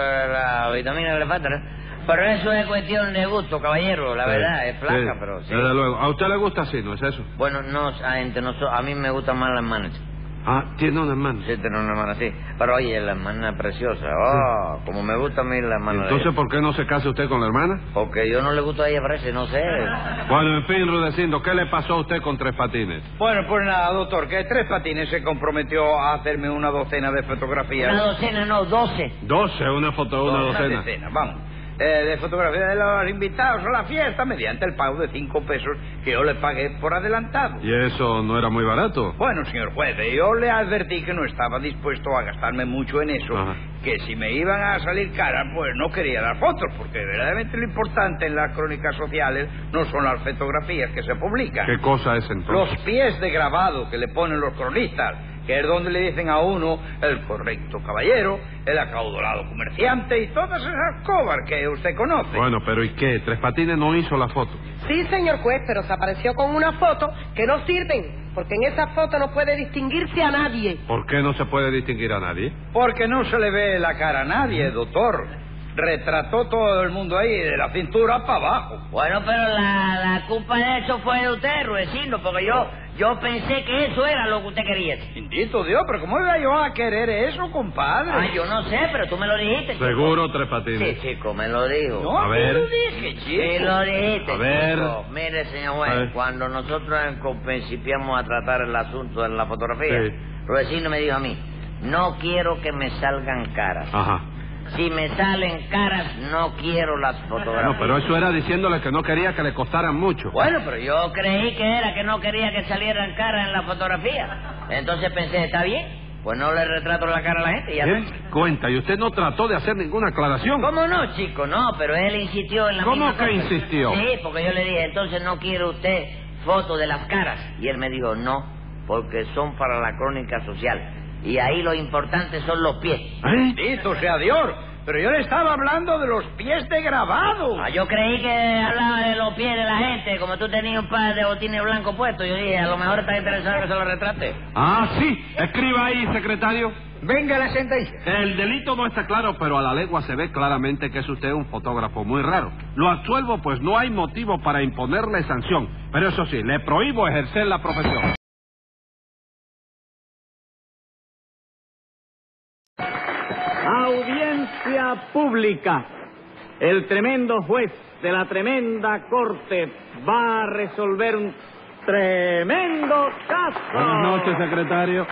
D: la vitamina que le falta, ¿no? Pero eso es cuestión de gusto, caballero, la verdad, es flaca,
A: Sí,
D: pero sí.
A: Desde luego. ¿A usted le gusta así, no es eso?
D: Bueno, no, a mí me gustan más las manos, chico.
A: Ah, tiene una hermana.
D: Sí, tener una mano así. Pero oye, la hermana es preciosa. Oh, como me gusta a mí la mano de
A: Entonces,
D: ella.
A: ¿por qué no se casa usted con la hermana?
D: Porque yo no le gusto a ella, parece, no sé.
A: Bueno, en fin, Rudecindo, ¿qué le pasó a usted con Tres Patines?
E: Bueno, pues nada, doctor, que Tres Patines se comprometió a hacerme una docena de fotografías.
D: Una docena, no, 12.
A: 12, una foto, una docena.
E: vamos. de fotografía de los invitados a la fiesta mediante el pago de 5 pesos que yo le pagué por adelantado.
A: ¿Y eso no era muy barato?
E: Bueno, señor juez, yo le advertí que no estaba dispuesto a gastarme mucho en eso,
A: Ajá.
E: que si me iban a salir caras, pues no quería dar fotos, porque verdaderamente lo importante en las crónicas sociales no son las fotografías que se publican.
A: ¿Qué cosa es entonces?
E: Los pies de grabado que le ponen los cronistas, que es donde le dicen a uno el correcto caballero, el acaudalado comerciante y todas esas cosas que usted conoce.
A: Bueno, pero ¿y qué? Tres Patines no hizo la foto.
C: Sí, señor juez, pero se apareció con una foto que no sirven, porque en esa foto no puede distinguirse a nadie.
A: ¿Por qué no se puede distinguir a nadie?
E: Porque no se le ve la cara a nadie, doctor. Retrató todo el mundo ahí, de la cintura para abajo.
D: Bueno, pero la culpa de eso fue de usted, Rudecindo, porque yo pensé que eso era lo que usted quería.
E: Bendito Dios, pero ¿cómo iba yo a querer eso, compadre?
D: Ah, yo no sé, pero tú me lo dijiste, chico.
A: Seguro, Tres Patines.
D: Sí, chico, me lo dijo.
E: No,
A: A ver.
E: te lo dije, chico.
D: Sí, lo dijiste,
A: A ver.
D: chico. Mire, señor
A: A
D: juez,
A: ver.
D: cuando nosotros principiamos a tratar el asunto de la fotografía,
A: Sí.
D: Rudecindo me dijo a mí, no quiero que me salgan caras.
A: Ajá.
D: Si me salen caras, no quiero las fotografías.
A: No, pero eso era diciéndole que no quería que le costaran mucho.
D: Bueno, pero yo creí que era que no quería que salieran caras en la fotografía. Entonces pensé, está bien, pues no le retrato la cara a la gente y ya
A: Él
D: está.
A: cuenta, y usted no trató de hacer ninguna aclaración.
D: ¿Cómo no, chico? No, pero él insistió en la
A: ¿Cómo
D: misma
A: que
D: cosa.
A: insistió?
D: Sí, porque yo le dije, entonces no quiere usted fotos de las caras. Y él me dijo, no, porque son para la crónica social. Y ahí lo importante son los pies.
E: Bendito sea Dios. Pero yo le estaba hablando de los pies de grabado.
D: Ah, yo creí que hablaba de los pies de la gente. Como tú tenías un par de botines blancos puestos, yo dije, a lo mejor está interesado que se lo retrate.
A: Ah, sí. Escriba ahí, secretario.
I: Venga la sentencia.
A: El delito no está claro, pero a la legua se ve claramente que es usted un fotógrafo muy raro. Lo absuelvo, pues no hay motivo para imponerle sanción. Pero eso sí, le prohíbo ejercer la profesión.
F: Audiencia pública. El tremendo juez de la tremenda corte va a resolver un tremendo caso.
A: Buenas noches, secretario.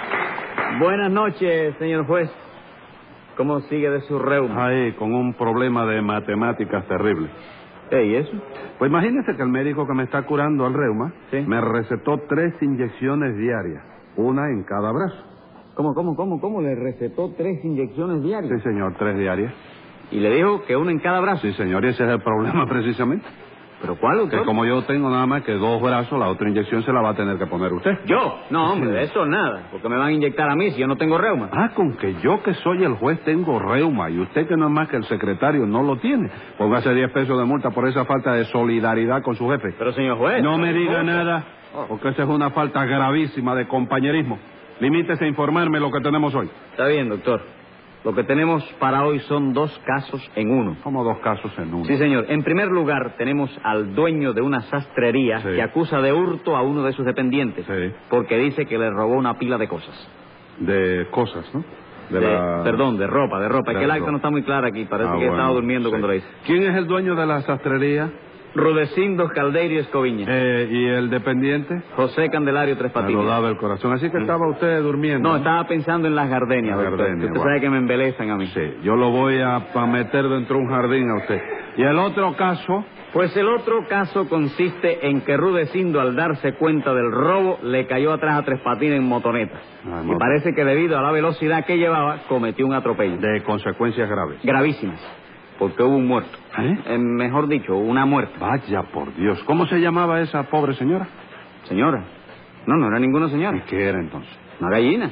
F: Buenas noches, señor juez. ¿Cómo sigue de su reuma?
A: Ahí, con un problema de matemáticas terrible.
F: ¿Y eso?
A: Pues imagínese que el médico que me está curando al reuma
F: Sí.
A: me recetó 3 inyecciones diarias, una en cada brazo.
F: ¿Cómo? ¿Le recetó 3 inyecciones diarias?
A: Sí, señor, 3 diarias.
F: Y le dijo que una en cada brazo.
A: Sí, señor, y ese es el problema precisamente.
F: ¿Pero cuál, doctor?
A: Que como yo tengo nada más que 2 brazos, la otra inyección se la va a tener que poner usted.
F: ¿Yo? No, hombre,
A: Sí.
F: de eso nada. Porque me van a inyectar a mí si yo no tengo reuma.
A: Ah, con que yo que soy el juez tengo reuma y usted que no es más que el secretario no lo tiene. Póngase 10 pesos de multa por esa falta de solidaridad con su jefe.
F: Pero, señor juez...
A: No me diga
F: ¿cómo?
A: nada, porque esa es una falta gravísima de compañerismo. Limítese a informarme lo que tenemos hoy.
F: Está bien, doctor. Lo que tenemos para hoy son 2 casos en uno.
A: Como 2 casos en uno.
F: Sí, señor. En primer lugar, tenemos al dueño de una sastrería
A: Sí.
F: que acusa de hurto a uno de sus dependientes.
A: Sí.
F: Porque dice que le robó una pila de cosas.
A: De cosas, ¿no?
F: Perdón, de ropa. Es que el acta
A: ropa.
F: no está muy clara aquí. Parece que
A: bueno,
F: estaba durmiendo
A: sí.
F: cuando lo hice.
A: ¿Quién es el dueño de la sastrería?
F: Rudecindo Caldeiro Escoviña.
A: ¿Y el dependiente?
F: José Candelario Tres
A: Me lo
F: Patines.
A: daba el corazón. Así que estaba usted durmiendo.
F: No, estaba pensando en las gardenias,
A: Las
F: doctor.
A: gardenias,
F: Usted
A: bueno.
F: sabe que me embelezan a mí.
A: Sí, yo lo voy a meter dentro de un jardín a usted. ¿Y el otro caso?
F: Pues el otro caso consiste en que Rudecindo, al darse cuenta del robo, le cayó atrás a Tres Patines en motoneta.
A: Ah,
F: Y
A: no.
F: parece que debido a la velocidad que llevaba, cometió un atropello.
A: De consecuencias graves.
F: Gravísimas. Porque hubo un muerto. Mejor dicho, una muerte.
A: Vaya por Dios. ¿Cómo se llamaba esa pobre señora?
F: ¿Señora? No era ninguna
A: ¿Y
F: señora.
A: qué era entonces?
F: Una gallina.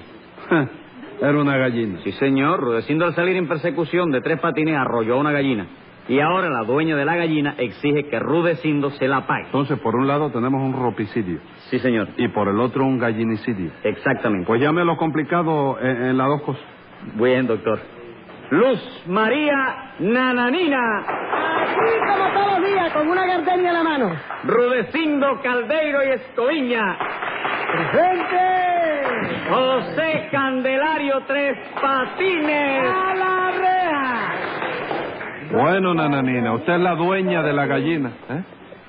A: Era una gallina.
F: Sí, señor. Rudecindo, al salir en persecución de Tres Patines, arrolló a una gallina. Y ahora la dueña de la gallina exige que Rudecindo se la pague.
A: Entonces, por un lado tenemos un ropicidio
F: Sí, señor.
A: y por el otro un gallinicidio.
F: Exactamente.
A: Pues llame lo complicado en las 2 cosas.
F: Bien, doctor. Luz María Nananina.
H: Así como todos los días, con una gardenia en la mano.
F: Rudecindo Caldeiro y Escoviña.
H: ¡Presente!
F: José Candelario Tres Patines.
H: ¡A la reja!
A: Bueno, nananina, usted es la dueña de la gallina, ¿eh?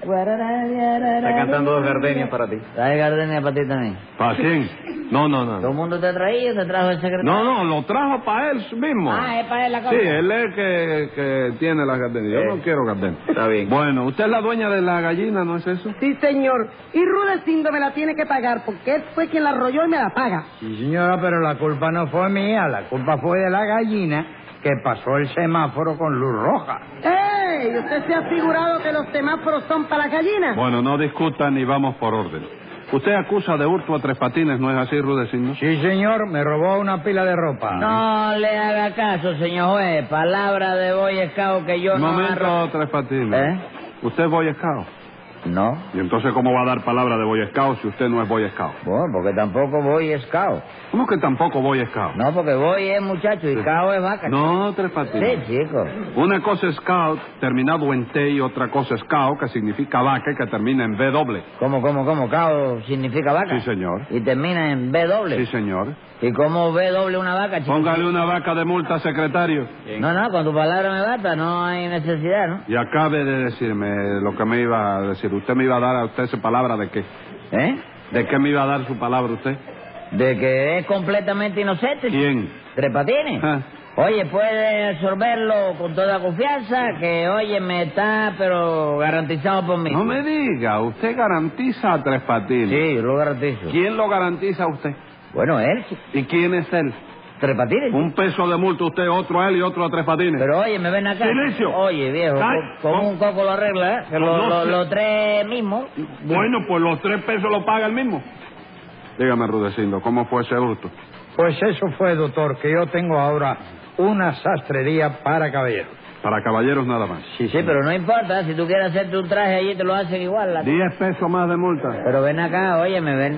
B: Está cantando dos gardenias para ti.
D: ¿Trae gardenia para ti también?
A: ¿Para quién? No.
D: ¿Todo el mundo te traía? ¿Te trajo el secretario?
A: No, lo trajo para él mismo.
D: Ah, es para él la cosa.
A: Sí, él es el que tiene las gardenias. Yo no quiero gardenias.
B: Está bien.
A: Bueno, usted es la dueña de la gallina, ¿no es eso?
H: Sí, señor. Y Rudecindo me la tiene que pagar porque él fue quien la arrolló y me la paga.
E: Sí, señora, pero la culpa no fue mía, la culpa fue de la gallina que pasó el semáforo con luz roja.
H: ¡Ey! ¿Usted se ha figurado que los semáforos son para las gallinas?
A: Bueno, no discutan ni vamos por orden. Usted acusa de hurto a Tres Patines, ¿no es así, Rudecindo?
E: Sí, señor, me robó una pila de ropa.
D: No le haga caso, señor juez. Palabra de Boy Scout que yo
A: Un
D: no
A: momento,
D: agarro.
A: Tres Patines. ¿Usted es Boy Scout?
D: No.
A: ¿Y entonces cómo va a dar palabra de Boy Scout si usted no es Boy Scout?
D: Bueno, porque tampoco Boy Scout.
A: ¿Cómo que tampoco Boy Scout?
D: No, porque Boy es muchacho y Scout es vaca.
A: No, Tres Patines.
D: Sí, chico.
A: Una cosa es Scout terminado en T y otra cosa es Scout que significa vaca y que termina en B doble.
D: ¿Cómo? Scout significa vaca.
A: Sí, señor.
D: Y termina en B doble.
A: Sí, señor.
D: ¿Y cómo B doble una vaca, chico?
A: Póngale una vaca de multa, secretario.
D: No, con tu palabra me basta, no hay necesidad, ¿no?
A: Y acabe de decirme lo que me iba a decir. ¿Usted me iba a dar a usted esa palabra de qué?
D: ¿Eh?
A: ¿De qué me iba a dar su palabra usted?
D: De que es completamente inocente.
A: ¿Quién?
D: Tres Patines.
A: Ah.
D: Oye, puede absorberlo con toda confianza, que, oye, me está, pero garantizado por mí.
A: No me diga, ¿usted garantiza a Tres Patines?
D: Sí, yo lo garantizo.
A: ¿Quién lo garantiza a usted?
D: Bueno, él, chico.
A: ¿Y quién es él?
D: Tres Patines.
A: Un peso de multa usted, otro a él y otro a Tres Patines.
D: Pero oye, me ven acá.
A: ¡Silencio!
D: Oye, viejo, con un coco lo arregla, ¿eh? Que los tres mismos.
A: Bueno, pues los 3 pesos lo paga el mismo. Dígame, Rudecindo, ¿cómo fue ese hurto?
E: Pues eso fue, doctor, que yo tengo ahora una sastrería para caballeros.
A: Para caballeros nada más.
D: Sí, pero no importa, si tú quieres hacerte un traje allí te lo hacen igual.
A: 10 pesos más de multa.
D: Pero ven acá, oye, me ven.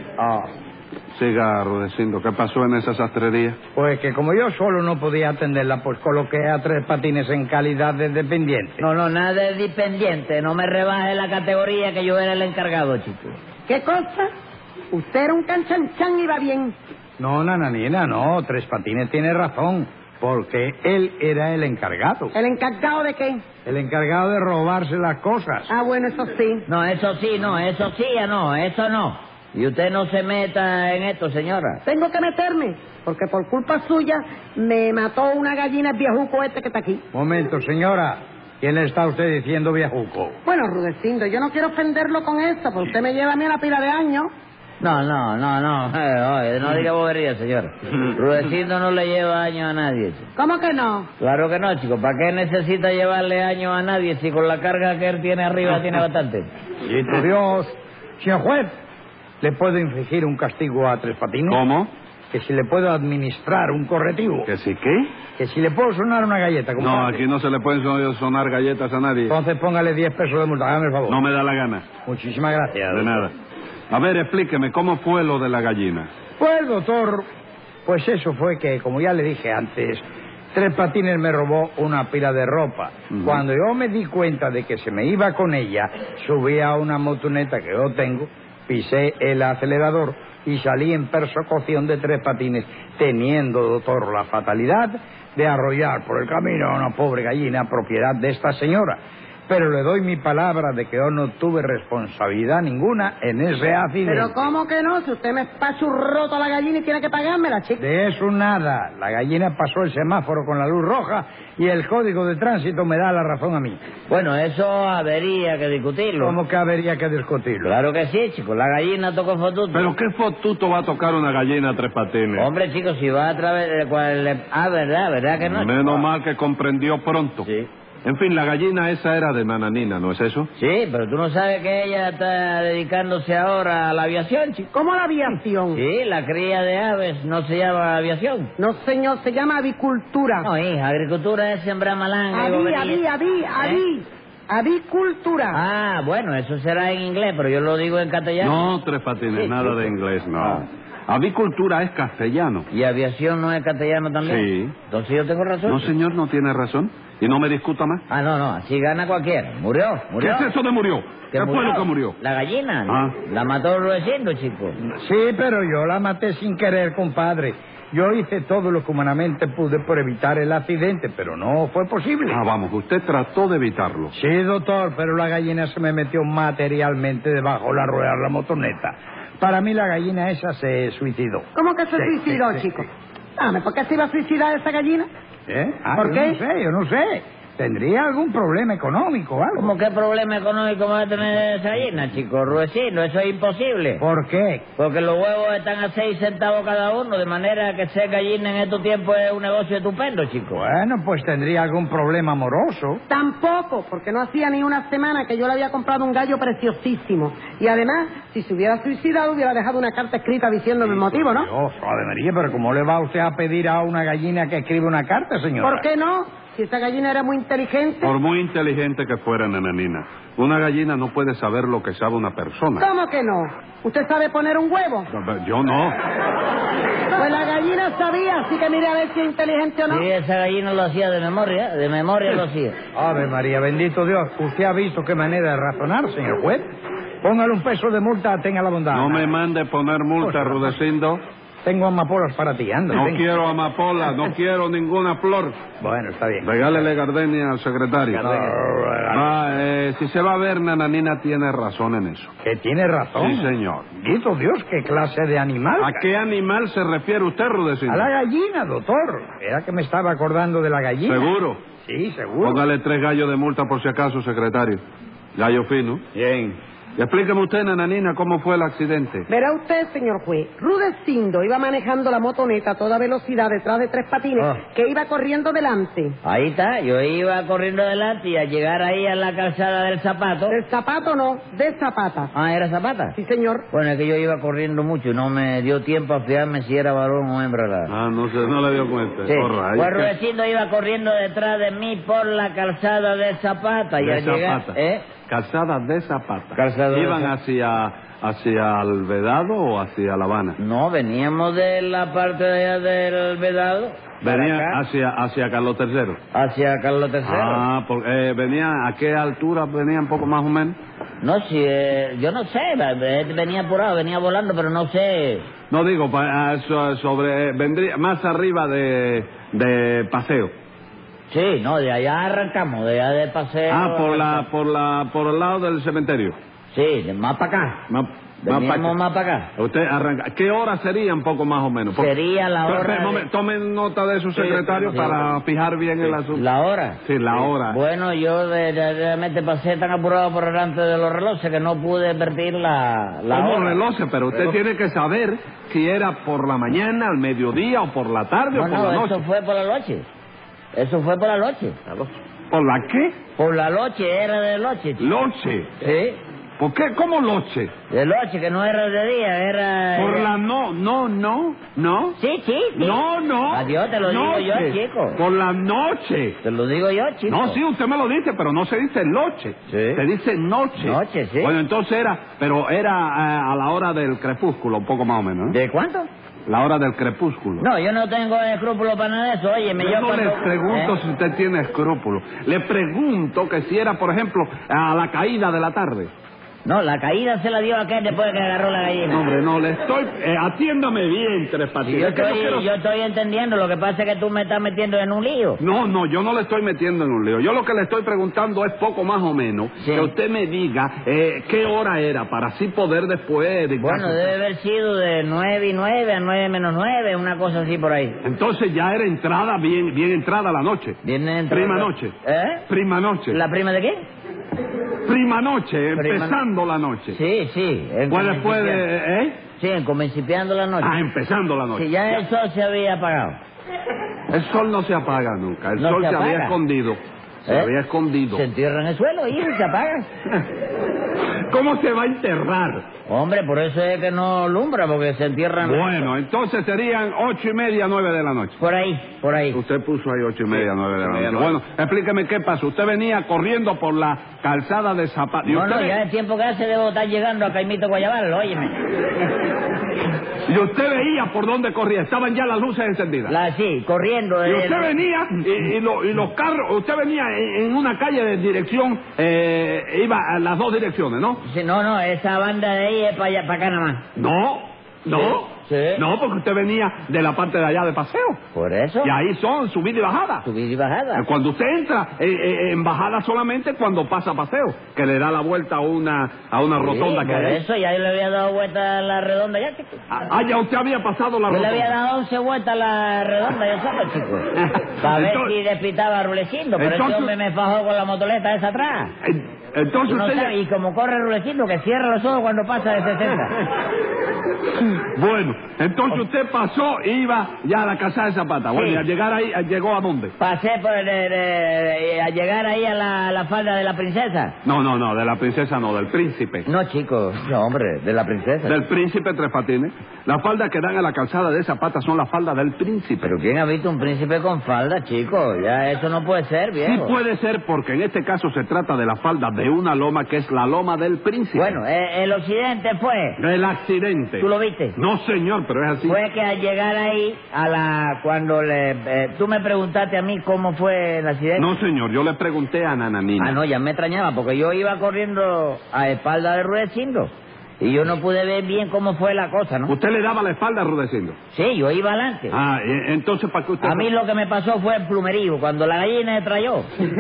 A: Siga, Rudecindo, ¿qué pasó en esa sastrería?
E: Pues que como yo solo no podía atenderla, pues coloqué a Tres Patines en calidad de dependiente.
D: No, nada de dependiente, no me rebaje la categoría que yo era el encargado, chico.
H: ¿Qué cosa? Usted era un canchanchan y va bien.
E: No, nananina, no, Tres Patines tiene razón, porque él era el encargado.
H: ¿El encargado de qué?
E: El encargado de robarse las cosas.
H: Ah, bueno, eso sí.
D: No, eso sí, eso no. Y usted no se meta en esto, señora.
H: Tengo que meterme, porque por culpa suya me mató una gallina el viejuco este que está aquí.
E: Momento, señora, ¿quién le está usted diciendo viejuco?
H: Bueno, Rudecindo, yo no quiero ofenderlo con esto, porque usted me lleva a mí a la pila de años.
D: No, oye, no diga bobería, señora. Rudecindo no le lleva años a nadie, chico.
H: ¿Cómo que no?
D: Claro que no, chico. ¿Para qué necesita llevarle años a nadie si con la carga que él tiene arriba tiene bastante?
E: Y tu Dios, señor juez, ¿le puedo infligir un castigo a Tres Patines?
A: ¿Cómo?
E: Que si le puedo administrar un correctivo.
A: ¿Que sí qué?
E: Que si le puedo sonar una galleta.
A: No,
E: compadre.
A: aquí no se le pueden sonar galletas a nadie.
E: Entonces póngale 10 pesos de multa, hágame el favor.
A: No me da la gana.
E: Muchísimas gracias.
A: De nada. A ver, explíqueme, ¿cómo fue lo de la gallina?
E: Pues, doctor, pues eso fue que, como ya le dije antes, Tres Patines me robó una pila de ropa. Cuando yo me di cuenta de que se me iba con ella, subí a una motoneta que yo tengo, pisé el acelerador y salí en persecución de Tres Patines, teniendo, doctor, la fatalidad de arrollar por el camino a una pobre gallina propiedad de esta señora. Pero le doy mi palabra de que yo no tuve responsabilidad ninguna en ese accidente.
H: ¿Pero cómo que no? Si usted me espachurró toda la gallina y tiene que pagármela, chico.
E: De eso nada. La gallina pasó el semáforo con la luz roja y el código de tránsito me da la razón a mí.
D: Bueno, eso habría que discutirlo.
E: ¿Cómo que habría que discutirlo?
D: Claro que sí, chico. La gallina tocó fotuto.
A: ¿Pero qué fotuto va a tocar una gallina a Tres Patines?
D: Hombre, chico, si va a través de cual... verdad que no.
A: Menos mal que comprendió pronto.
D: Sí.
A: En fin, la gallina esa era de Nananina, ¿no es eso?
D: Sí, pero tú no sabes que ella está dedicándose ahora a la aviación, chico.
H: ¿Cómo la aviación?
D: Sí, la cría de aves no se llama aviación.
H: No, señor, se llama avicultura.
D: No, hija, agricultura es sembrar malanga y bobería.
H: Avicultura.
D: Ah, bueno, eso será en inglés, pero yo lo digo en castellano.
A: No, Tres Patines,
D: Sí,
A: nada
D: sí.
A: de inglés, no. Avicultura es castellano.
D: ¿Y aviación no es castellano también?
A: Sí.
D: Entonces yo tengo razón.
A: No, señor, no tiene razón. Y no me discuta más.
D: Ah, no, así gana cualquiera. Murió.
A: ¿Qué es eso de murió? ¿Qué fue lo que murió?
D: La gallina.
A: Ah.
D: La mató Rudecindo, chico.
E: Sí, pero yo la maté sin querer, compadre. Yo hice todo lo que humanamente pude por evitar el accidente, pero no fue posible.
A: Ah, vamos, usted trató de evitarlo.
E: Sí, doctor, pero la gallina se me metió materialmente debajo de la rueda de la motoneta. Para mí la gallina esa se suicidó.
H: ¿Cómo que se
E: Sí,
H: suicidó,
E: sí, sí,
H: chico?
E: sí.
H: Dame, ¿por qué se iba a suicidar esa gallina?
E: Yo
H: ¿Por qué?
E: yo no sé. ¿Tendría algún problema económico o algo?
D: ¿Cómo qué problema económico va a tener esa gallina, chico? Rudecindo, eso es imposible.
E: ¿Por qué?
D: Porque los huevos están a 6 centavos cada uno, de manera que ser gallina en estos tiempos es un negocio estupendo, chico.
E: Bueno, pues tendría algún problema amoroso.
H: Tampoco, porque no hacía ni una semana que yo le había comprado un gallo preciosísimo. Y además, si se hubiera suicidado, hubiera dejado una carta escrita diciéndome el motivo, ¿no?
E: Dios, Ave María, pero ¿cómo le va usted a pedir a una gallina que escriba una carta, señora?
H: ¿Por qué no? Si esa gallina era muy inteligente.
A: Por muy inteligente que fuera, nananina, una gallina no puede saber lo que sabe una persona.
H: ¿Cómo que no? ¿Usted sabe poner un huevo?
A: Yo no.
H: Pues la gallina sabía, así que mire a ver si es inteligente o no.
D: Sí, esa gallina lo hacía de memoria lo hacía.
E: Ave María, bendito Dios. ¿Usted ha visto qué manera de razonar, señor juez? Póngale un peso de multa, tenga la bondad.
A: No me mande poner multa, Rudecindo.
E: Tengo amapolas para ti, anda.
A: No
E: venga.
A: quiero amapola, no quiero ninguna flor.
E: Bueno, está bien.
A: Regálele gardenia al secretario. Si se va a ver, nananina tiene razón en eso.
E: Que tiene razón.
A: Sí, señor.
E: Bendito Dios, ¿qué clase de animal?
A: ¿A qué animal se refiere usted, Rudecindo?
E: A la gallina, doctor. Era que me estaba acordando de la gallina.
A: ¿Seguro?
E: Sí, seguro.
A: Póngale 3 gallos de multa por si acaso, secretario. Gallo fino.
E: Bien.
A: Y explíqueme usted, nananina, cómo fue el accidente.
H: Verá usted, señor juez, Rudecindo iba manejando la motoneta a toda velocidad detrás de 3 patines que iba corriendo delante.
D: Ahí está, yo iba corriendo adelante y al llegar ahí a la calzada del zapato...
H: Del zapato no, de Zapata.
D: Ah, ¿era Zapata?
H: Sí, señor.
D: Bueno, es que yo iba corriendo mucho y no me dio tiempo a fijarme si era varón o hembra.
A: No le dio cuenta.
D: Sí.
A: All right.
D: Pues Rudecindo iba corriendo detrás de mí por la calzada de Zapata y
A: De
D: al llegar...
A: Zapata. Calzada de Zapata.
D: Calzada de
A: ¿Iban
D: Zapata.
A: hacia Alvedado o hacia La Habana?
D: No, veníamos de la parte de allá del Vedado.
A: Venía
D: para acá,
A: hacia Carlos III.
D: hacia Carlos III.
A: Venía, ¿a qué altura venía un poco más o menos?
D: No, si, yo no sé, venía apurado, venía volando, pero no sé.
A: No digo, vendría más arriba de Paseo.
D: Sí, no, de allá arrancamos, de allá de paseo.
A: Por el lado del cementerio.
D: Sí, más para acá. Veníamos más para acá.
A: Usted arranca. ¿Qué hora sería un poco más o menos?
D: Sería la hora.
A: Tomen nota de su secretario para fijar bien el asunto.
D: ¿La hora?
A: Sí, la hora.
D: Bueno, yo realmente pasé tan apurado por delante de los relojes que no pude advertir la
A: Como
D: hora.
A: relojes, pero usted tiene que saber si era por la mañana, al mediodía o por la tarde o por la noche.
D: Eso fue por la noche. Eso fue por la noche.
A: ¿Por la qué?
D: Por la noche, era de noche. chico.
A: Loche.
D: Sí,
A: ¿Por qué? ¿Cómo loche?
D: de noche, que no era de día, era...
A: Por la no.
D: Sí, sí, sí.
A: No.
D: Adiós, te lo digo yo,
A: Noche.
D: chico.
A: Por la noche.
D: Te lo digo yo, chico.
A: No, sí, usted me lo dice, pero no se dice loche.
D: Sí.
A: Se dice noche.
D: Noche, sí.
A: Bueno, entonces era a la hora del crepúsculo, un poco más o menos, ¿no?
D: ¿De cuánto?
A: La hora del crepúsculo.
D: No, yo no tengo escrúpulos para nada de eso. Óyeme,
A: Yo no
D: cuando...
A: le pregunto si usted tiene escrúpulos. Le pregunto que si era, por ejemplo, a la caída de la tarde.
D: No, la caída se la dio a aquel después de que agarró la gallina.
A: No, hombre, no, le estoy... atiéndame bien, Tres
D: Sí,
A: Patines.
D: yo estoy entendiendo, lo que pasa es que tú me estás metiendo en un lío.
A: No, yo no le estoy metiendo en un lío. Yo lo que le estoy preguntando es poco más o menos
D: Sí.
A: que usted me diga qué hora era para así poder después...
D: Bueno, debe haber sido de 9:09 a 9:09, una cosa así por ahí.
A: Entonces ya era entrada, bien entrada la noche.
D: Viene entrando-
A: Prima noche.
D: ¿Eh?
A: Prima noche.
D: ¿La prima de qué?
A: Prima noche,
D: Prima-
A: empezando la noche.
D: Sí, sí.
A: Pues después de...
D: Sí, comencipiando la noche.
A: empezando la noche.
D: Si ya el sol se había apagado.
A: El sol no se apaga nunca. El
D: No
A: sol
D: se
A: se había
D: apaga.
A: escondido. Se había escondido.
D: Se entierra en el suelo, hijo, y se apaga.
A: ¿Cómo se va a enterrar?
D: Hombre, por eso es que no alumbra, porque se entierra en...
A: Bueno, entonces serían 8:30, 9 de la noche.
D: Por ahí.
A: Usted puso ahí 8:30, 9 de la noche. Bueno, explíqueme qué pasó. Usted venía corriendo por la calzada de Zapata.
D: No, ya el tiempo que hace debo estar llegando a Caimito Guayabal, óyeme.
A: Y usted veía por dónde corría. Estaban ya las luces encendidas.
D: Sí, corriendo.
A: Y usted venía, y los carros, usted venía en una calle de dirección, iba a las dos direcciones, ¿no?
D: Sí, no, esa banda de ahí es para acá nada más.
A: No.
D: Sí.
F: No, porque usted venía de la parte de allá de paseo.
D: ¿Por eso?
F: Y ahí son subida y bajada.
D: Subida y bajada.
F: Cuando usted entra en bajada solamente cuando pasa paseo, que le da la vuelta a una rotonda
D: Sí,
F: que
D: por
F: hay.
D: eso ya yo le había dado vuelta a la redonda ya, chico.
F: Ya usted había pasado la
D: Yo le
F: rotonda.
D: había dado 11 vueltas a la redonda, yo solo, chico. Para ver
F: Entonces-
D: si despitaba a Rulecindo, pero
F: Entonces-
D: ese hombre me fajó con la motoleta esa atrás.
F: Entonces
D: Tú no
F: usted...
D: sabes, y como corre Rulecindo, que cierra los ojos cuando pasa de 60.
F: Bueno, entonces usted pasó e iba ya a la casa de Zapata. Bueno,
D: Sí.
F: y al llegar ahí, ¿llegó a dónde?
D: Pasé por a llegar ahí a la falda de la princesa.
F: No, de la princesa no, del príncipe.
D: No, chico, no, hombre, de la princesa.
F: Del príncipe Tres Patines. Las faldas que dan a la calzada de Zapata son las faldas del príncipe.
D: Pero ¿quién ha visto un príncipe con falda, chico? Ya eso no puede ser,
F: Sí
D: viejo.
F: puede ser porque en este caso se trata de la falda de una loma que es la loma del príncipe.
D: Bueno, el occidente fue...
F: El accidente.
D: ¿Tú lo viste?
F: No, señor, pero es así.
D: Fue que al llegar ahí, cuando tú me preguntaste a mí cómo fue el accidente.
F: No, señor, yo le pregunté a Nananina.
D: Ah, no, ya me extrañaba, porque yo iba corriendo a espalda de Rudecindo. Y yo no pude ver bien cómo fue la cosa, ¿no?
F: ¿Usted le daba la espalda a Rudecindo?
D: Sí, yo iba adelante.
F: Entonces, ¿para qué usted...?
D: A mí lo que me pasó fue el plumerío, cuando la gallina se trayó.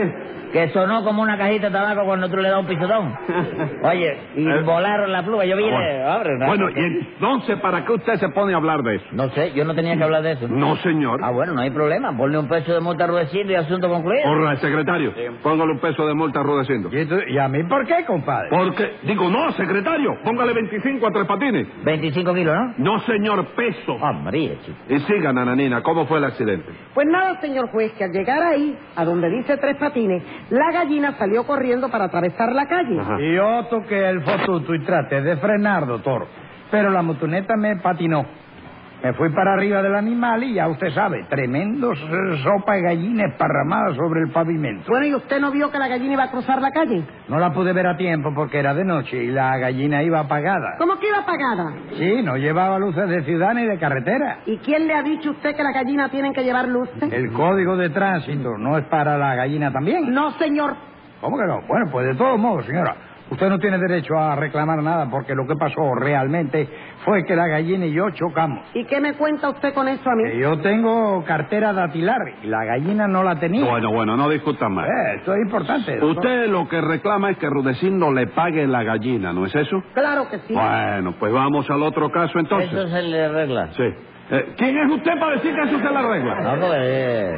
D: Que sonó como una cajita de tabaco cuando tú le das un pisotón. Oye, y volaron la pluma. Yo vine...
F: Bueno, y entonces, ¿para qué usted se pone a hablar de eso?
D: No sé, yo no tenía que hablar de eso.
F: No, señor.
D: Ah, bueno, no hay problema. Ponle un peso de multa a Rudecindo y asunto concluido.
F: Porra, secretario, póngale un peso de multa a Rudecindo.
E: ¿Y a mí por qué, compadre?
F: Porque, digo, no, secretario, póngale 25 a Tres Patines.
D: 25 kilos, ¿no?
F: No, señor, peso.
D: Ah, María, chico.
F: Y siga, Nananina, ¿cómo fue el accidente?
H: Pues nada, señor juez, que al llegar ahí, a donde dice Tres Patines, la gallina salió corriendo para atravesar la calle.
F: Ajá.
E: Y yo toqué el fotuto y traté de frenar, doctor. Pero la motoneta me patinó. Me fui para arriba del animal y ya usted sabe, tremendos sopa de gallina esparramada sobre el pavimento.
H: Bueno, ¿y usted no vio que la gallina iba a cruzar la calle?
E: No la pude ver a tiempo porque era de noche y la gallina iba apagada.
H: ¿Cómo que iba apagada?
E: Sí, no llevaba luces de ciudad ni de carretera.
H: ¿Y quién le ha dicho a usted que las gallinas tienen que llevar luces?
E: El código de tránsito no es para la gallina también.
H: No, señor.
E: ¿Cómo que no? Bueno, pues de todos modos, señora, usted no tiene derecho a reclamar nada porque lo que pasó realmente fue que la gallina y yo chocamos.
H: ¿Y qué me cuenta usted con eso a mí?
E: Que yo tengo cartera datilar y la gallina no la tenía.
F: Bueno, no discutan más.
E: Esto es importante, doctor.
F: Usted lo que reclama es que Rudecindo le pague la gallina, ¿no es eso?
H: Claro que sí.
F: Bueno, pues vamos al otro caso entonces.
D: Eso se le arregla.
F: Sí. ¿Quién es usted para decir que eso se le arregla?
D: No, pues...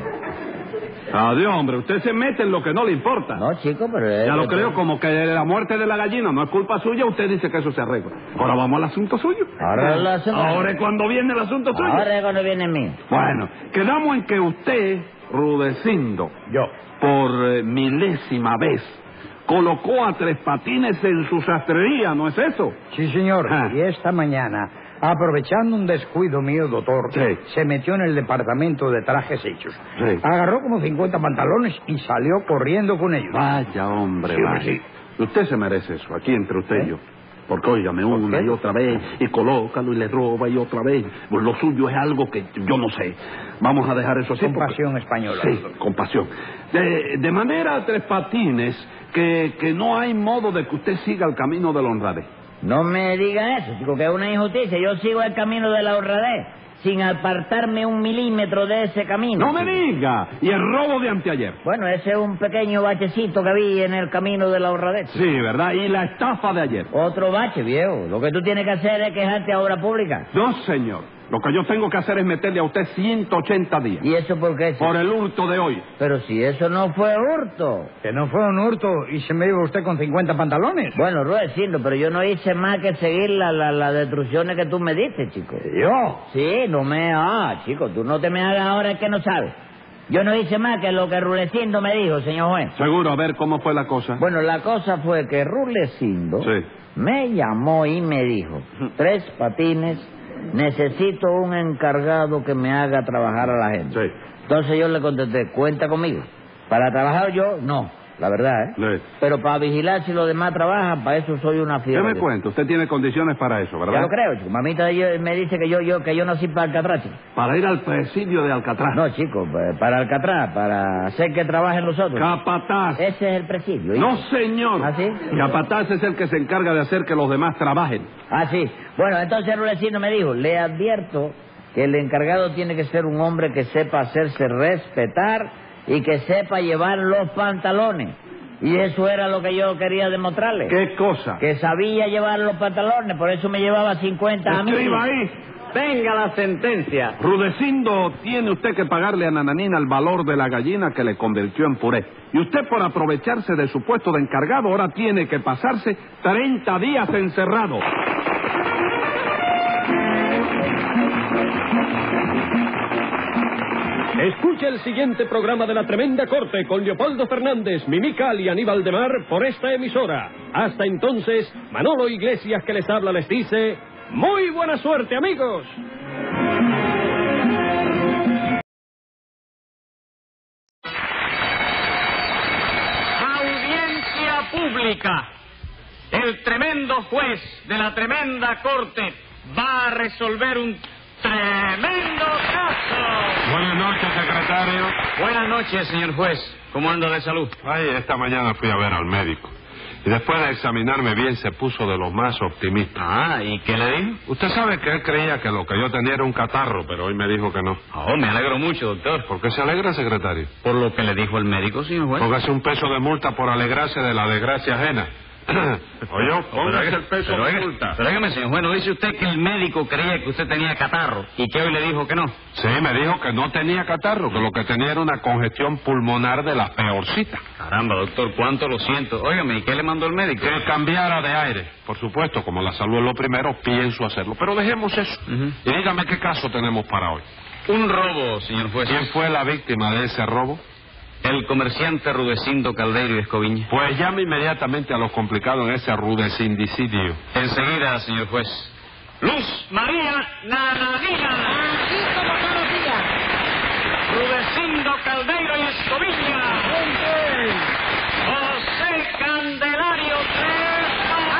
F: Adiós, hombre, usted se mete en lo que no le importa.
D: No, chico, pero...
F: Ya lo creo, como que la muerte de la gallina no es culpa suya, usted dice que eso se arregla. Ahora vamos al asunto suyo. Ahora es cuando viene el asunto suyo.
D: Ahora es cuando viene el mío.
F: Bueno, quedamos en que usted, Rudecindo,
E: Yo.
F: por milésima vez, colocó a Tres Patines en su sastrería, ¿no es eso?
E: Sí, señor.
F: Ah.
E: Y esta mañana, aprovechando un descuido mío, doctor,
F: Sí.
E: se metió en el departamento de trajes hechos.
F: Sí.
E: Agarró como 50 pantalones y salió corriendo con ellos.
F: Vaya, hombre,
E: Sí,
F: vaya.
E: sí.
F: Usted se merece eso, aquí entre usted y yo. Porque, óigame, una
E: qué?
F: y otra vez, y colócalo y le roba y otra vez. Pues lo suyo es algo que yo no sé. Vamos a dejar eso así.
E: Compasión española.
F: Sí, compasión. De manera, Tres Patines, que no hay modo de que usted siga el camino de la honradez.
D: No me diga eso, chico, que es una injusticia. Yo sigo el camino de la honradez sin apartarme un milímetro de ese camino.
F: ¡No me diga! Y el robo de anteayer.
D: Bueno, ese es un pequeño bachecito que vi en el camino de la honradez.
F: Sí, ¿verdad? Y la estafa de ayer.
D: Otro bache, viejo. Lo que tú tienes que hacer es quejarte a obra pública.
F: No, señor. Lo que yo tengo que hacer es meterle a usted 180 días.
D: ¿Y eso por qué, chico?
F: Por el hurto de hoy.
D: Pero si eso no fue hurto.
E: Que no fue un hurto y se me iba usted con 50 pantalones.
D: Bueno, Rudecindo, pero yo no hice más que seguir las destrucciones que tú me diste, chico.
E: ¿Yo?
D: Sí, no me... chico, tú no te me hagas ahora el que no sabes. Yo no hice más que lo que Rudecindo me dijo, señor juez.
F: Seguro, a ver cómo fue la cosa.
D: Bueno, la cosa fue que Rudecindo
F: Sí.
D: me llamó y me dijo, Tres Patines, necesito un encargado que me haga trabajar a la gente.
F: Sí.
D: Entonces yo le contesté, cuenta conmigo. Para trabajar yo, no. la verdad, ¿eh?
A: Sí.
D: Pero para vigilar si los demás trabajan, para eso soy una
A: ¿Qué
D: fiera.
A: me cuenta? Usted tiene condiciones para eso, ¿verdad?
D: Ya lo creo, chico. Mamita me dice que yo nací para Alcatraz, chico.
A: Para ir al presidio de Alcatraz.
D: No, chico, para Alcatraz, para hacer que trabajen los otros.
A: Capataz.
D: Ese es el presidio. ¿eh?
A: No, señor.
D: ¿Ah, sí?
A: Capataz es el que se encarga de hacer que los demás trabajen.
D: Ah, sí. Bueno, entonces Rudecindo me dijo, le advierto que el encargado tiene que ser un hombre que sepa hacerse respetar y que sepa llevar los pantalones. Y eso era lo que yo quería demostrarle.
A: ¿Qué cosa?
D: Que sabía llevar los pantalones, por eso me llevaba 50 a mí.
A: Escriba ahí.
F: Venga la sentencia.
A: Rudecindo, tiene usted que pagarle a Nananina el valor de la gallina que le convirtió en puré. Y usted, por aprovecharse de su puesto de encargado, ahora tiene que pasarse 30 días encerrado.
J: Escucha el siguiente programa de La Tremenda Corte con Leopoldo Fernández, Mimical y Aníbal de Mar por esta emisora. Hasta entonces, Manolo Iglesias que les habla les dice... ¡Muy buena suerte, amigos!
F: Audiencia pública. El tremendo juez de la tremenda corte va a resolver un tremendo caso.
A: Buenas noches, secretario.
B: Buenas noches, señor juez. ¿Cómo anda de salud?
A: Ay, esta mañana fui a ver al médico. Y después de examinarme bien se puso de lo más optimista.
B: Ah, ¿y qué le dijo?
A: Usted sabe que él creía que lo que yo tenía era un catarro, pero hoy me dijo que no.
B: Oh, me alegro mucho, doctor.
A: ¿Por qué se alegra, secretario?
B: Por lo que le dijo el médico, señor juez.
A: Póngase un peso de multa por alegrarse de la desgracia ajena. Oye, póngase el peso de multa.
B: Pero óigame, señor juez, ¿no dice usted que el médico creía que usted tenía catarro y que hoy le dijo que no?
A: Sí, me dijo que no tenía catarro, que lo que tenía era una congestión pulmonar de la peorcita.
B: Caramba, doctor, cuánto lo siento. Óigame, ¿y qué le mandó el médico?
A: Que cambiara de aire. Por supuesto, como la salud es lo primero, pienso hacerlo. Pero dejemos eso. Y dígame qué caso tenemos para hoy.
B: Un robo, señor juez.
A: ¿Quién fue la víctima de ese robo?
B: El comerciante Rudecindo Caldeiro y Escoviña.
A: Pues llame inmediatamente a los complicados en ese rudecindicidio.
B: Enseguida, señor juez.
F: Luz María Nananina.
C: Aquí como todos los días.
F: Rudecindo Caldeiro y Escoviña. José Candelario Tres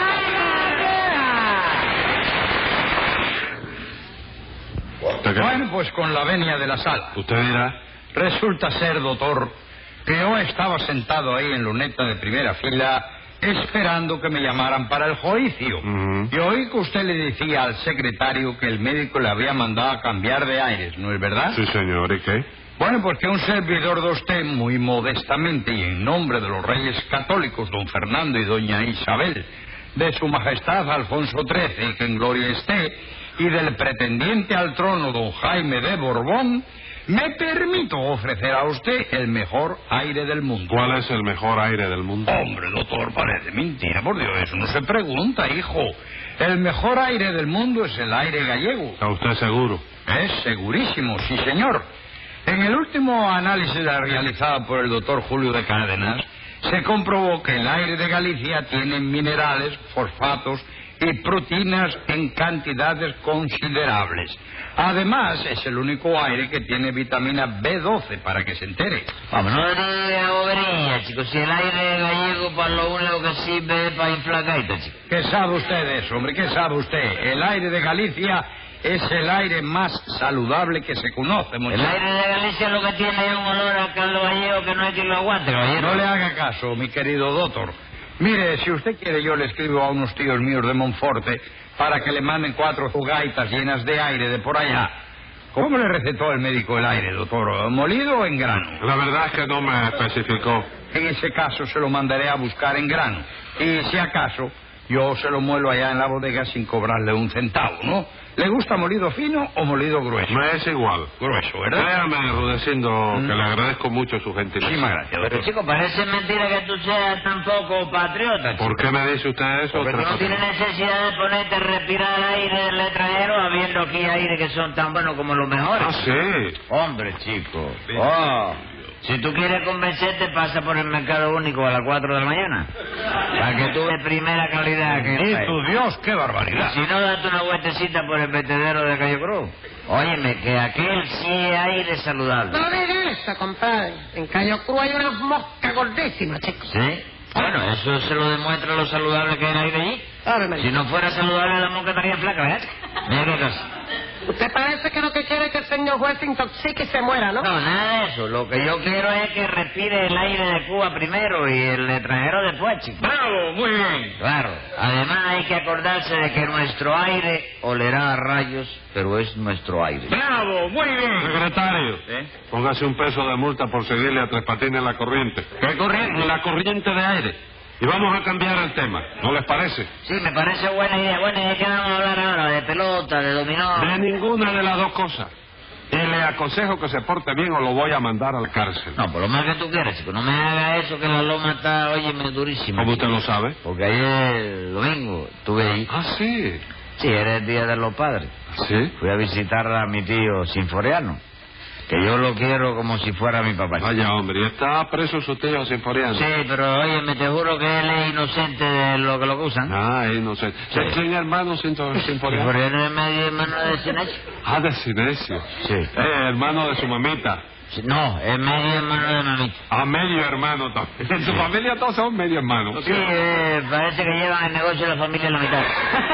F: Patines.
E: Bueno, pues con la venia de la sala.
A: Usted dirá.
E: Resulta ser, doctor, que yo estaba sentado ahí en luneta de primera fila esperando que me llamaran para el juicio. Y oí que usted le decía al secretario que el médico le había mandado a cambiar de aires, ¿no es verdad?
A: Sí, señor, ¿y qué?
E: Bueno, pues que un servidor de usted, muy modestamente y en nombre de los reyes católicos, don Fernando y doña Isabel, de su majestad Alfonso XIII, que en gloria esté, y del pretendiente al trono, don Jaime de Borbón, me permito ofrecer a usted el mejor aire del mundo.
A: ¿Cuál es el mejor aire del mundo?
E: Hombre, doctor, parece mentira, por Dios, eso no se pregunta, hijo. El mejor aire del mundo es el aire gallego.
A: ¿Está usted seguro?
E: Es segurísimo, sí, señor. En el último análisis realizado por el doctor Julio de Cárdenas, se comprobó que el aire de Galicia tiene minerales, fosfatos y proteínas en cantidades considerables. Además, es el único aire que tiene vitamina B12, para que se entere.
D: Vamos, no diga bobería, chicos. Si el aire gallego para lo único que sirve es para inflar gaitas, chicos.
E: ¿Qué sabe usted de eso, hombre? ¿Qué sabe usted? El aire de Galicia es el aire más saludable que se conoce, muchacho.
D: El aire de Galicia lo que tiene es un olor a caldo gallego que no hay quien lo aguante, caballero.
E: No le haga caso, mi querido doctor. Mire, si usted quiere, yo le escribo a unos tíos míos de Monforte para que le manden 4 jugaitas llenas de aire de por allá. ¿Cómo le recetó el médico el aire, doctor? ¿Molido o en grano?
A: La verdad es que no me especificó.
E: En ese caso se lo mandaré a buscar en grano. Y si acaso, yo se lo muelo allá en la bodega sin cobrarle un centavo, ¿no? ¿Le gusta molido fino o molido grueso?
A: Me es igual.
E: Grueso, ¿verdad?
A: Créame, Rudecindo, que le agradezco mucho su gentileza.
E: Muchísimas gracias, doctor.
D: Pero, chico, parece mentira que tú seas tan poco patriota, chico.
A: ¿Por qué me dice usted eso?
D: Porque no tiene necesidad de ponerte a respirar aire del extranjero habiendo aquí aire que son tan buenos como los mejores.
A: Ah, sí.
D: Hombre, chico. Oh. Si tú quieres convencerte, pasa por el mercado único a las 4 de la mañana. Para que tú de primera calidad que...
E: ¡Y tu Dios, qué barbaridad!
D: Si no, date una vueltecita por el vertedero de Cayo Cruz. Óyeme, que aquel sí es aire saludable.
C: No diga eso, compadre. En Cayo Cruz hay unas moscas gordísimas, chicos.
D: ¿Sí? Bueno, eso se lo demuestra lo saludable que es el aire allí.
C: Ármelo.
D: Si no fuera saludable, la mosca estaría flaca, ¿eh? Mira qué cosa.
C: Usted parece que lo que quiere es que el señor juez se intoxique y se muera, ¿no?
D: No, nada de eso. Lo que yo quiero es que respire el aire de Cuba primero y el extranjero después, chico.
E: ¡Bravo! Muy bien.
D: Claro. Además hay que acordarse de que nuestro aire olerá a rayos, pero es nuestro aire.
E: ¡Bravo! Muy bien.
A: Secretario, póngase un peso de multa por seguirle a Tres Patines la corriente.
D: ¿Qué corriente?
A: La corriente de aire. Y vamos a cambiar el tema, ¿no les parece?
D: Sí, me parece buena idea. Bueno, ¿y de qué vamos a hablar ahora? ¿De pelota, de dominó?
A: De ninguna de las dos cosas. Y le aconsejo que se porte bien o lo voy a mandar a la cárcel.
D: No, por lo más que tú quieras, chico. No me haga eso, que la loma está, óyeme, durísima.
A: ¿Cómo
D: chico.
A: usted lo sabe?
D: Porque ayer, domingo, estuve ahí.
A: Ah, sí.
D: Sí, era el Día de los Padres.
A: ¿Sí?
D: Fui a visitar a mi tío Sinforiano, que yo lo quiero como si fuera mi papá.
A: Vaya, hombre, ¿y está preso su tío Sinforiano?
D: Sí, pero óyeme, te juro que él es inocente de lo que lo acusan.
A: Ah, inocente.
D: Sí.
A: ¿Quién hermano Sinforiano?
D: Sinforiano es medio hermano de Sinesio.
A: Ah, de Sinesio.
D: Sí.
A: Hermano de su mamita.
D: Sí, no, es medio hermano de mamita.
A: Ah, medio hermano también. En su familia todos son medio hermanos.
D: Sí, parece que llevan el negocio de la familia en la mitad.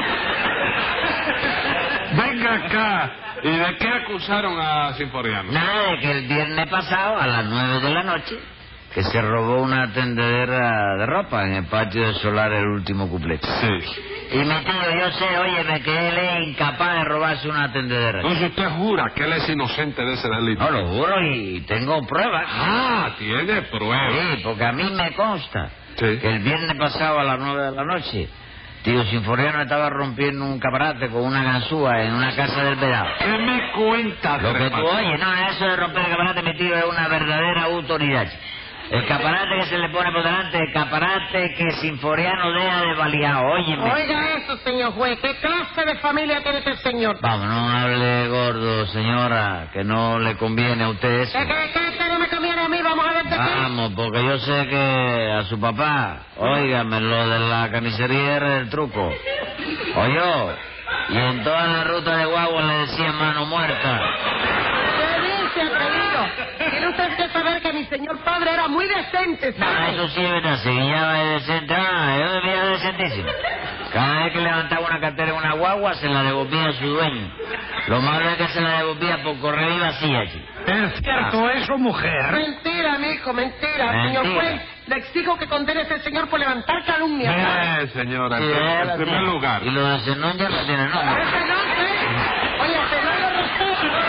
A: Venga acá. ¿Y de qué acusaron a Sinforiano?
D: Nada, de que el viernes pasado, a las 9 de la noche, que se robó una tendedera de ropa en el patio del solar el último cuplete.
A: Sí.
D: Y mi tío, yo sé, óyeme, que él es incapaz de robarse una tendedera.
A: Entonces usted jura que él es inocente de ese delito.
D: No, lo juro y tengo pruebas.
A: Ah, tiene pruebas.
D: Sí, porque a mí me consta
A: Sí.
D: que el viernes pasado a las 9 de la noche, tío Sinforiano estaba rompiendo un caparate con una ganzúa en una casa del Vedado.
A: ¿Qué me cuenta?
D: Lo que tú oyes, no, eso de romper el caparate, mi tío, es una verdadera autoridad. El caparate que se le pone por delante, el caparate que Sinforiano deja de baleado, óyeme.
C: Oiga eso, señor juez. ¿Qué clase de familia tiene este señor?
D: Vamos, no hable gordo, señora, que no le conviene a usted eso.
C: ¿Qué no me conviene a mí? Vamos a ver de qué.
D: Vamos, porque yo sé que a su papá, óigame, lo de la carnicería era el truco. Oyó, y en toda la ruta de guagua le decían mano muerta.
C: ¿Qué dice, atrevido? Tiene usted que saber que mi señor padre era muy decente,
D: Ah,
C: ¿sabe?
D: eso sí es verdad, se guiaba de decente. Ah, yo debía decentísimo. Cada vez que levantaba una cartera en una guagua, se la devolvía a su dueño. Lo malo es que se la devolvía por correo y vacía, chico.
E: ¿Es cierto eso, mujer?
C: Mentira, mijo, mentira.
D: Mentira.
C: Señor juez, le exijo que condene a este señor por levantar calumnia.
A: Señora,
D: Sí,
A: en primer lugar.
D: Y lo de Zenón ya lo tiene nombre.
C: Ese no, ¿eh? Oye, Zenón lo respeto, ¿no?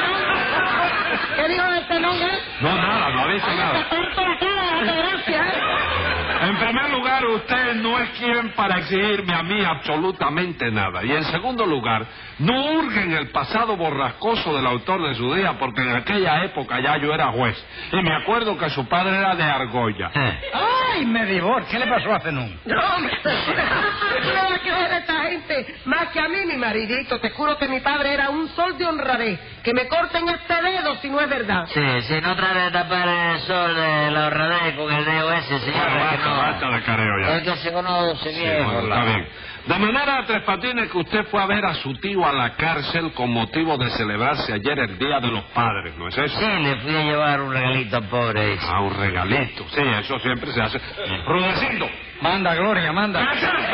C: ¿Qué dijo de Zenón, eh?
A: No, nada, no dice
C: Te
A: nada.
C: parto la cara, date gracias, ¿eh?
A: En primer lugar, usted no es quien para exigirme a mí absolutamente nada. Y en segundo lugar, no hurgue en el pasado borrascoso del autor de su día, porque en aquella época ya yo era juez. Y me acuerdo que su padre era de Argolla.
E: ¡Ay, Medibor! ¿Qué le pasó a Zenón?
C: No, hombre, nada que ver esta gente. Más que a mí, mi maridito. Te juro que mi padre era un sol de honradez. Que me corten este dedo si no es verdad.
D: Sí, no trate de tapar el sol de la honradez con el dedo ese, señora, que no.
A: Basta de careo ya.
D: Es que se conoce
A: Sí,
D: bien.
A: bueno, está bien. De manera, Tres Patines, que usted fue a ver a su tío a la cárcel con motivo de celebrarse ayer el Día de los Padres, ¿no es eso?
D: Sí, le fui a llevar un regalito al pobre.
A: Ah, un regalito. Sí, eso siempre se hace. Rudecindo.
E: Manda, Gloria, manda.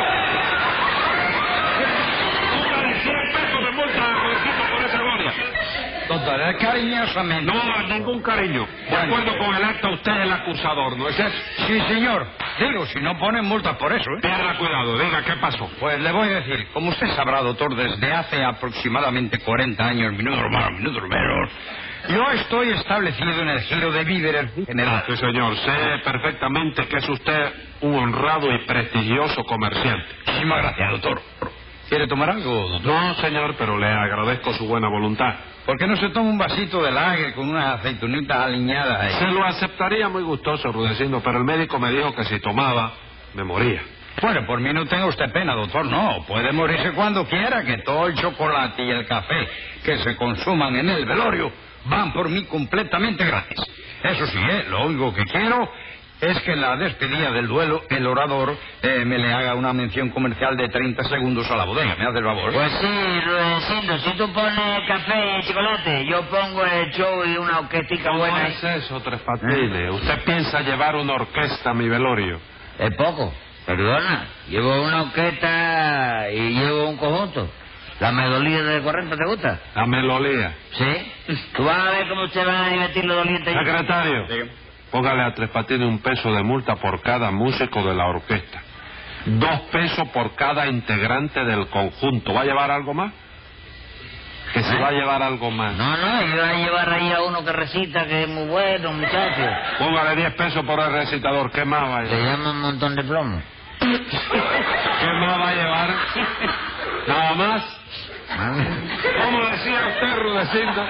A: Póngale 100 pesos de multa, Rudecindo, por esa gloria.
E: Doctor, cariñosamente.
A: No, ningún cariño. De acuerdo con el acta, usted es el acusador, ¿no es eso?
E: Sí, señor. Digo, si no ponen multas por eso, ¿eh?
A: Tenga cuidado, diga qué pasó.
E: Pues le voy a decir, como usted sabrá, doctor, desde hace aproximadamente 40 años, minutos menos, yo estoy establecido en el giro de víveres general.
A: Sí, señor, sé perfectamente que es usted un honrado y prestigioso comerciante.
E: Muchísimas gracias, doctor. ¿Quiere tomar algo, doctor?
A: No, señor, pero le agradezco su buena voluntad.
E: ¿Por qué no se toma un vasito de lager con una aceitunita aliñada ahí?
A: Se lo aceptaría muy gustoso, Rudecindo, pero el médico me dijo que si tomaba, me moría.
E: Bueno, por mí no tenga usted pena, doctor, no. Puede morirse cuando quiera, que todo el chocolate y el café que se consuman en el velorio van por mí completamente gratis. Eso sí, lo único que quiero es que en la despedida del duelo el orador me le haga una mención comercial de 30 segundos a la bodega. ¿Me hace el favor?
D: Pues sí, Rudecindo, si tú pones café y chocolate, yo pongo el show y una orquestica buena.
A: ¿Cómo es eso, Tres Patines? ¿Usted piensa llevar una orquesta a mi velorio?
D: Es poco, perdona. Llevo una orquesta y llevo un conjunto. ¿La melodía de Corrento te gusta?
A: La melodía.
D: ¿Sí? Tú vas a ver cómo se van a divertir los dolientes.
A: Secretario, póngale a Tres Patines un peso de multa por cada músico de la orquesta. 2 pesos por cada integrante del conjunto. ¿Va a llevar algo más? Que si va a llevar algo más.
D: No, yo voy a llevar ahí a uno que recita, que es muy bueno, muchacho.
A: Póngale 10 pesos por el recitador. ¿Qué más va a
D: Se
A: llevar?
D: llama un montón de plomo.
A: ¿Qué más va a llevar? ¿Nada más? ¿Cómo decía usted, Rudecindo?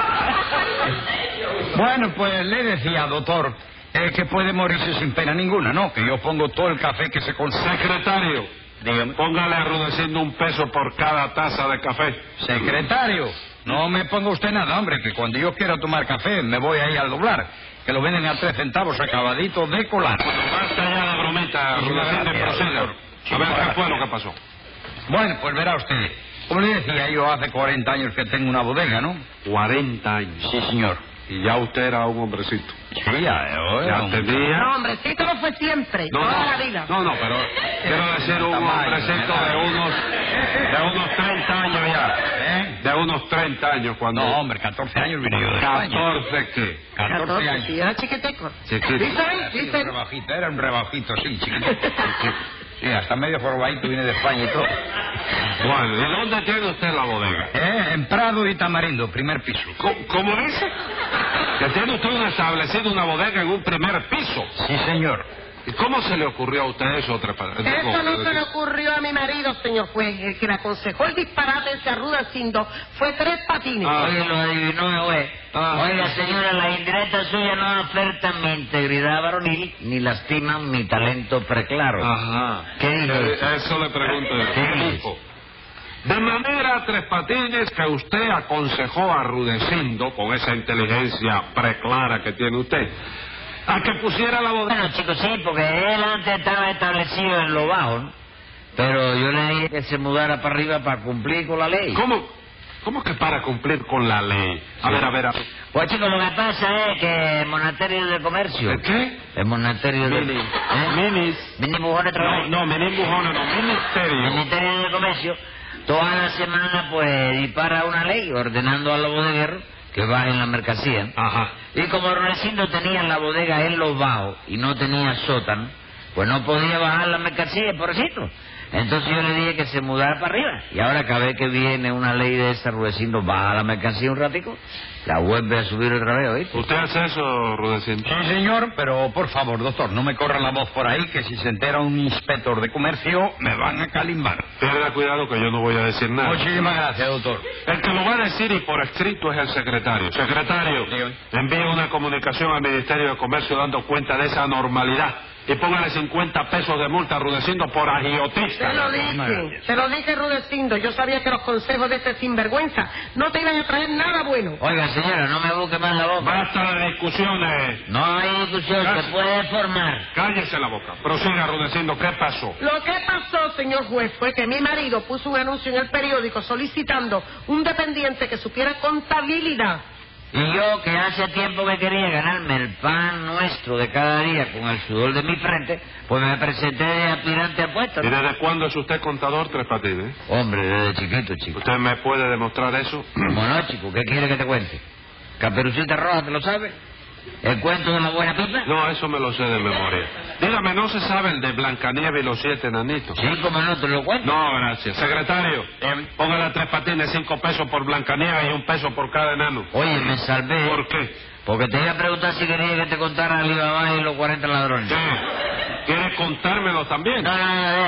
E: Bueno, pues le decía, doctor, que puede morirse sin pena ninguna, ¿no? Que yo pongo todo el café que se consigue.
A: Secretario, dígame. Póngale a Rudecindo un peso por cada taza de café.
E: Secretario, no me ponga usted nada, hombre, que cuando yo quiera tomar café me voy ahí al doblar, que lo venden a 3 centavos acabadito de colar.
A: Basta ya de bromita, Rudecindo, y proceda. A ver qué fue lo que pasó.
E: Bueno, pues verá usted. Como le decía, yo hace 40 años que tengo una bodega, ¿no?
A: 40 años.
E: Sí, señor.
A: Y ya usted era un hombrecito.
E: Sí, ya
A: tenía...
C: No, hombrecito no fue siempre, toda la vida.
A: No, pero quiero decir un hombrecito de unos 30 años ya. De unos 30 años cuando...
E: No, hombre, 14 años vine yo de España.
A: ¿14 qué?
E: 14 años.
C: Sí, era chiquiteco.
A: Chiquito.
E: Era un rebajito, sí, chiquito. Sí, hasta medio formadito vine de España y todo.
A: Bueno, ¿y dónde tiene usted la bodega?
E: En Prado y Tamarindo, primer piso.
A: ¿Cómo dice? Que tiene usted establecido una bodega en un primer piso.
E: Sí, señor.
A: ¿Y cómo se le ocurrió a usted eso, Tres Patines?
C: Eso no se le ocurrió a mi marido, señor juez. El que le aconsejó el disparate ese a Rudecindo fue Tres Patines.
D: Oye, lo adivinó, juez. Oiga, señora, las indirectas suyas no afectan mi integridad varonil ni lastiman mi talento preclaro.
A: Ajá.
D: ¿Qué dice?
A: Eso le pregunto yo.
D: ¿Qué dice?
A: De manera, Tres Patines, que usted aconsejó a Rudecindo, con esa inteligencia preclara que tiene usted, a que pusiera la bodega.
D: Bueno, chicos, sí, porque él antes estaba establecido en lo bajo, ¿no? Pero yo le dije que se mudara para arriba para cumplir con la ley.
A: ¿Cómo que para cumplir con la ley? A ver.
D: Pues, chicos, lo que pasa es que el monasterio de comercio...
A: ¿El qué?
D: El monasterio de... Mini Bujones otra vez.
A: No, Mini Bujones no, ministerio.
D: El ministerio de comercio, toda la semana, pues, dispara una ley ordenando a los bodegueros que bajen la mercancía.
A: Ajá.
D: Y como Rudecindo tenía la bodega en los bajos y no tenía sótano, pues no podía bajar la mercancía, pobrecito. Entonces yo le dije que se mudara para arriba. Y ahora cada vez que viene una ley de esa, Rudecindo baja la mercancía un ratico, la vuelve a subir otra vez, ¿oíste?
A: ¿Usted hace eso, Rudecindo?
E: Sí, señor, pero por favor, doctor, no me corra la voz por ahí, que si se entera un inspector de comercio, me van a calimbar.
A: Tenga cuidado que yo no voy a decir nada.
E: Muchísimas gracias, doctor.
A: El que lo va a decir y por escrito es el secretario. Secretario, envíe una comunicación al Ministerio de Comercio dando cuenta de esa anormalidad. Y póngale 50 pesos de multa a Rudecindo por agiotista.
C: Te lo dije, Rudecindo. Yo sabía que los consejos de este sinvergüenza no te iban a traer nada bueno.
D: Oiga, señora, no me busque más la boca.
A: Basta de discusiones.
D: No hay discusión, se puede formar.
A: Cállese la boca. Prosiga, Rudecindo, ¿qué pasó?
C: Lo que pasó, señor juez, fue que mi marido puso un anuncio en el periódico solicitando un dependiente que supiera contabilidad.
D: Y yo, que hace tiempo que quería ganarme el pan nuestro de cada día con el sudor de mi frente, pues me presenté de aspirante a puesto, ¿no?
A: ¿Y desde cuándo es usted contador, Tres Patines?
D: Hombre, desde chiquito, chico.
A: ¿Usted me puede demostrar eso?
D: Bueno, chico, ¿qué quiere que te cuente? ¿Caperucita Roja, te lo sabe? ¿El cuento de la buena pipa?
A: No, eso me lo sé de memoria. Dígame, ¿no se sabe el de Blancanieves y los 7 enanitos?
D: Sí, como no, te lo cuento.
A: No, gracias. Secretario, póngale a Tres Patines 5 pesos por Blancanieves y 1 peso por cada enano.
D: Oye, me salvé.
A: ¿Por qué?
D: Porque te iba a preguntar si quería que te contara Alibaba y los 40 ladrones.
A: ¿Qué? ¿Quiere contármelo también?
D: No.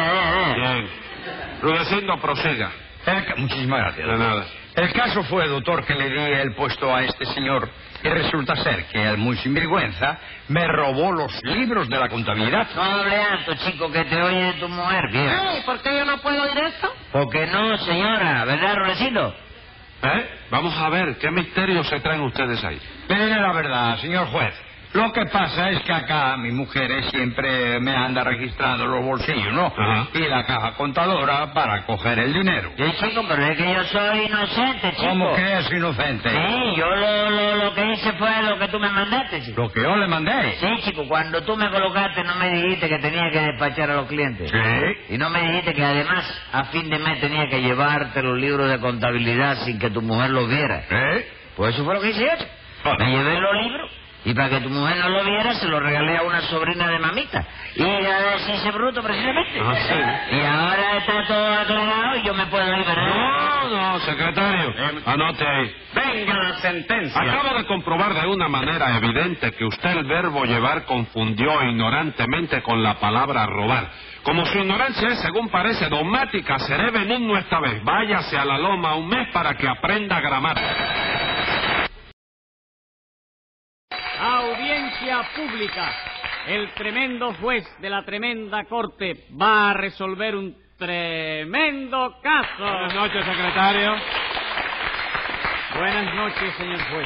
A: Bien. Rudecindo, prosiga.
E: Muchísimas gracias.
A: De nada.
E: El caso fue, doctor, que le di el puesto a este señor y resulta ser que el muy sinvergüenza me robó los libros de la contabilidad.
D: No hable alto, chico, que te oye tu mujer, viejo.
C: Ay, ¿por qué yo no puedo oír eso?
D: Porque no, señora, ¿verdad, Rudecindo?
A: Vamos a ver, ¿qué misterios se traen ustedes ahí?
E: Mire la verdad, señor juez. Lo que pasa es que acá mi mujer siempre me anda registrando los bolsillos, ¿no?
A: Ajá.
E: Y la caja contadora para coger el dinero.
D: Sí, chico, pero es que yo soy inocente, chico.
E: ¿Cómo que es inocente?
D: Sí, yo lo que hice fue lo que tú me mandaste, chico.
E: Lo que yo le mandé.
D: Sí, chico, cuando tú me colocaste no me dijiste que tenía que despachar a los clientes.
E: Sí.
D: Y no me dijiste que además a fin de mes tenía que llevarte los libros de contabilidad sin que tu mujer los viera.
E: ¿Eh?
D: Pues eso fue lo que hice yo, chico. Me llevé los libros y para que tu mujer no lo viera se los regalé a una sobrina de mamita. Y a deshice bruto precisamente.
A: Ah, sí.
D: Y ahora está todo aclarado y yo me puedo ir, ¿verdad?
A: No, secretario. Anote ahí.
B: Venga la sentencia.
A: Acabo de comprobar de una manera evidente que usted el verbo llevar confundió ignorantemente con la palabra robar. Como su ignorancia es, según parece, dogmática, seré benigno esta vez. Váyase a la loma un mes para que aprenda gramática.
F: Audiencia pública. El tremendo juez de la tremenda corte va a resolver un tremendo caso.
G: Buenas noches, secretario.
F: Buenas noches, señor juez.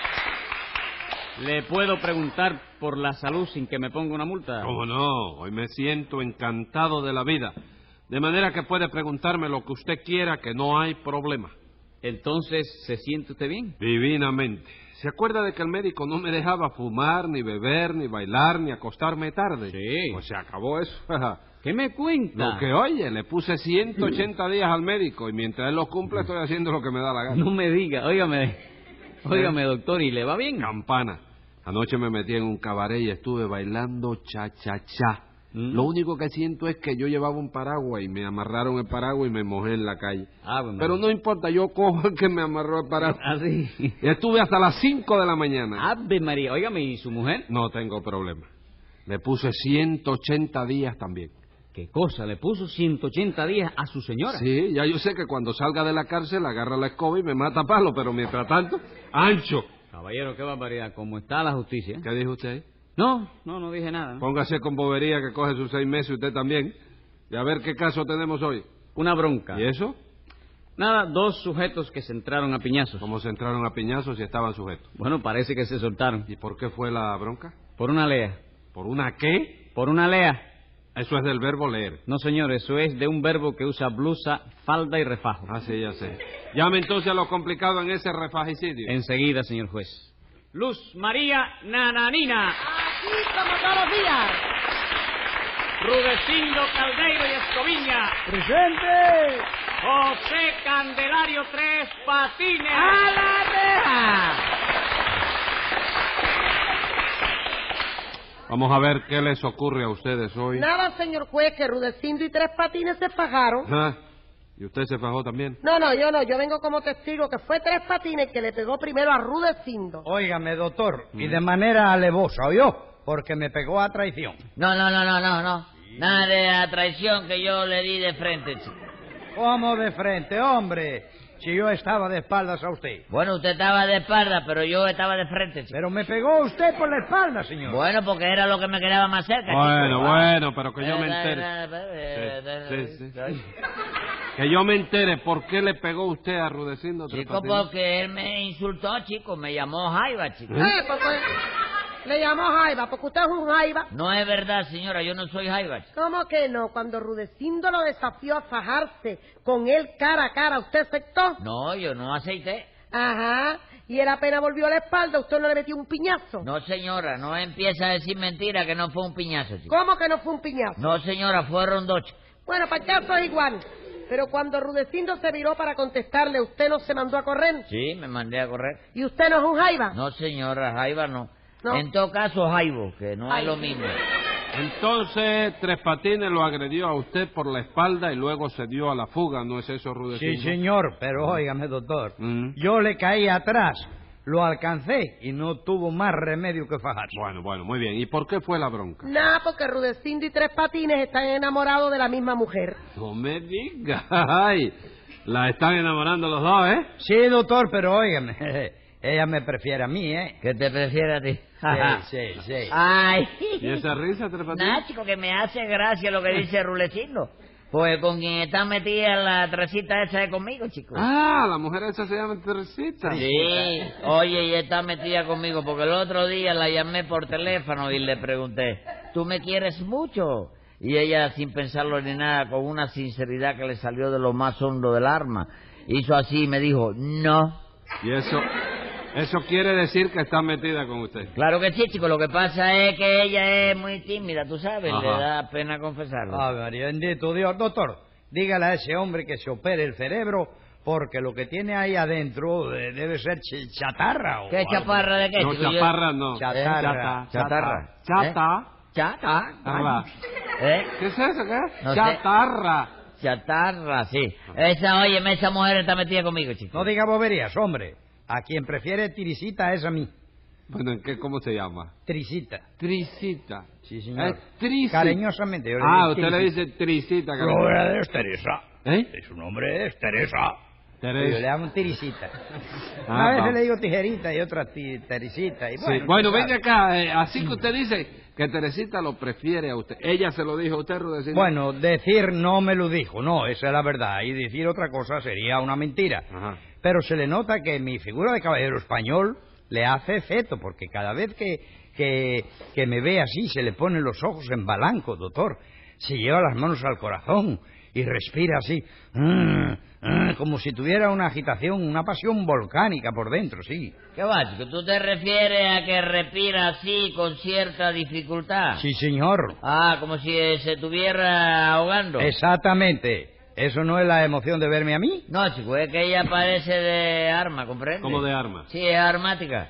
F: ¿Le puedo preguntar por la salud sin que me ponga una multa?
A: ¿Cómo no? Hoy me siento encantado de la vida. De manera que puede preguntarme lo que usted quiera, que no hay problema.
F: Entonces, ¿se siente usted bien?
A: Divinamente. ¿Se acuerda de que el médico no me dejaba fumar, ni beber, ni bailar, ni acostarme tarde?
F: Sí.
A: Pues se acabó eso.
F: ¿Qué me cuenta?
A: Lo que oye, le puse 180 días al médico y mientras él los cumple estoy haciendo lo que me da la gana.
F: No me diga, óigame, doctor, ¿y le va bien?
A: Campana. Anoche me metí en un cabaret y estuve bailando cha-cha-cha. Lo único que siento es que yo llevaba un paraguas y me amarraron el paraguas y me mojé en la calle.
F: Bueno.
A: Pero no importa, yo cojo el que me amarró el paraguas.
F: ¿Ah, sí?
A: Y estuve hasta las 5 de la mañana.
F: Ave María, óigame, ¿y su mujer?
A: No tengo problema. Le puse 180 días también.
F: ¿Qué cosa? ¿Le puso 180 días a su señora?
A: Sí, ya yo sé que cuando salga de la cárcel agarra la escoba y me mata a palo, pero mientras tanto, ancho.
F: Caballero, qué barbaridad. ¿Cómo está la justicia?
A: ¿Qué dijo usted?
F: No dije nada.
A: Póngase con bobería que coge sus 6 meses usted también. Y a ver qué caso tenemos hoy.
F: Una bronca.
A: ¿Y eso?
F: Nada, 2 sujetos que se entraron a piñazos.
A: ¿Cómo se entraron a piñazos y estaban sujetos?
F: Bueno, parece que se soltaron.
A: ¿Y por qué fue la bronca?
F: Por una lea.
A: ¿Por una qué?
F: Por una lea.
A: Eso es del verbo leer.
F: No, señor, eso es de un verbo que usa blusa, falda y refajo.
A: Ah, sí, ya sé. Llame entonces a lo complicado en ese refagicidio.
F: Enseguida, señor juez. Luz María Nananina.
C: Aquí como todos los días.
F: Rudecindo Caldeiro y Escoviña.
H: ¡Presente!
F: José Candelario Tres Patines.
C: ¡A la reja!
A: Vamos a ver qué les ocurre a ustedes hoy.
C: Nada, señor juez, que Rudecindo y Tres Patines se fajaron.
A: ¿Ah? ¿Y usted se fajó también?
C: No, yo no. Yo vengo como testigo que fue Tres Patines que le pegó primero a Rudecindo.
E: Óigame, doctor, y de manera alevosa, ¿oyó? Porque me pegó a traición.
D: No. Nada de la traición que yo le di de frente, chico.
E: ¿Cómo de frente, hombre? Si yo estaba de espaldas a usted.
D: Bueno, usted estaba de espalda, pero yo estaba de frente, chico.
E: Pero me pegó usted por la espalda, señor.
D: Bueno, porque era lo que me quedaba más cerca, chico.
A: Bueno, pero que yo me entere. Sí. Que yo me entere por qué le pegó usted a Rudecindo Tres
D: Chico,
A: Patines.
D: porque él me insultó, chico. Me llamó Jaiba, chico.
C: Porque le llamó Jaiba, porque usted es un Jaiba.
D: No es verdad, señora. Yo no soy Jaiba, chico.
C: ¿Cómo que no? Cuando Rudecindo lo desafió a fajarse con él cara a cara, ¿usted aceptó?
D: No, yo no aceité.
C: Ajá. Y él apenas volvió a la espalda, ¿usted no le metió un piñazo?
D: No, señora. No empieza a decir mentira que no fue un piñazo, chico.
C: ¿Cómo que no fue un piñazo?
D: No, señora. Fueron 2, chico.
C: Bueno, para el caso es igual. Pero cuando Rudecindo se viró para contestarle, ¿usted no se mandó a correr?
D: Sí, me mandé a correr.
C: ¿Y usted no es un Jaiba?
D: No, señora. Jaiba no.
C: No.
D: En todo caso, Jaibo, que no es lo mismo.
A: Entonces, Tres Patines lo agredió a usted por la espalda y luego se dio a la fuga, ¿no es eso, Rudecindo?
E: Sí, señor, pero óigame, doctor. Yo le caí atrás, lo alcancé y no tuvo más remedio que fajarse.
A: Bueno, muy bien. ¿Y por qué fue la bronca?
C: Nada, porque Rudecindo y Tres Patines están enamorados de la misma mujer.
A: No me diga. Ay, la están enamorando los dos, ¿eh?
E: Sí, doctor, pero óigame, ella me prefiere a mí, ¿eh?
D: ¿Qué te prefiere a ti?
E: Sí.
D: Ay.
A: ¿Y esa risa, Tres Patines?
D: Nada, chico, que me hace gracia lo que dice Rudecindo. Pues con quien está metida la Teresita esa es conmigo, chico.
A: Ah, la mujer esa se llama Teresita.
D: Sí, oye, ella está metida conmigo porque el otro día la llamé por teléfono y le pregunté, ¿tú me quieres mucho? Y ella, sin pensarlo ni nada, con una sinceridad que le salió de lo más hondo del alma, hizo así y me dijo, no.
A: ¿Y eso quiere decir que está metida con usted?
D: Claro que sí, chico, lo que pasa es que ella es muy tímida, tú sabes,
A: Ajá.
D: le da pena confesarlo.
E: Ah, María, bendito Dios. Doctor, dígale a ese hombre que se opere el cerebro, porque lo que tiene ahí adentro debe ser chatarra. O
D: ¿Qué
E: algo.
D: chaparra de qué,
A: No,
D: chico? Yo-
A: chaparra no.
E: Chatarra.
D: Chatarra.
A: Chata.
D: Chatarra. ¿Eh?
A: ¿Qué es eso, qué?
D: No sé.
A: Chatarra.
D: Chatarra, sí. Esa mujer está metida conmigo, chico.
E: No diga boberías, hombre. A quien prefiere Tirisita es a mí.
A: Bueno, ¿cómo se llama?
E: Trisita.
A: Trisita.
E: Sí, señor.
A: Es Trisita.
E: Cariñosamente. Yo le
A: Ah,
E: digo
A: usted le
E: Trisita.
A: dice Trisita.
E: Lo verdadero es Teresa.
A: ¿Eh?
E: Su nombre es Teresa.
A: Teresa.
E: Yo le llamo Tirisita.
A: Ah,
E: Una vez
A: va.
E: le digo tijerita y otra Teresita. Y
A: Sí.
E: bueno,
A: Bueno,
E: tú
A: venga
E: sabes.
A: acá. Así que usted dice que Teresita lo prefiere a usted. ¿Ella se lo dijo a usted, Rudecindo?
E: Bueno, decir no me lo dijo, no, esa es la verdad. Y decir otra cosa sería una mentira.
A: Ajá.
E: Pero se le nota que mi figura de caballero español le hace efecto, porque cada vez que me ve así se le ponen los ojos en blanco, doctor. Se lleva las manos al corazón y respira así, como si tuviera una agitación, una pasión volcánica por dentro, sí.
D: ¿Qué va, chico? ¿Tú te refieres a que respira así con cierta dificultad?
E: Sí, señor.
D: Ah, como si se estuviera ahogando.
E: Exactamente. ¿Eso no es la emoción de verme a mí?
D: No, chico, es que ella padece de arma, ¿comprende?
A: ¿Cómo de arma?
D: Sí, es armática.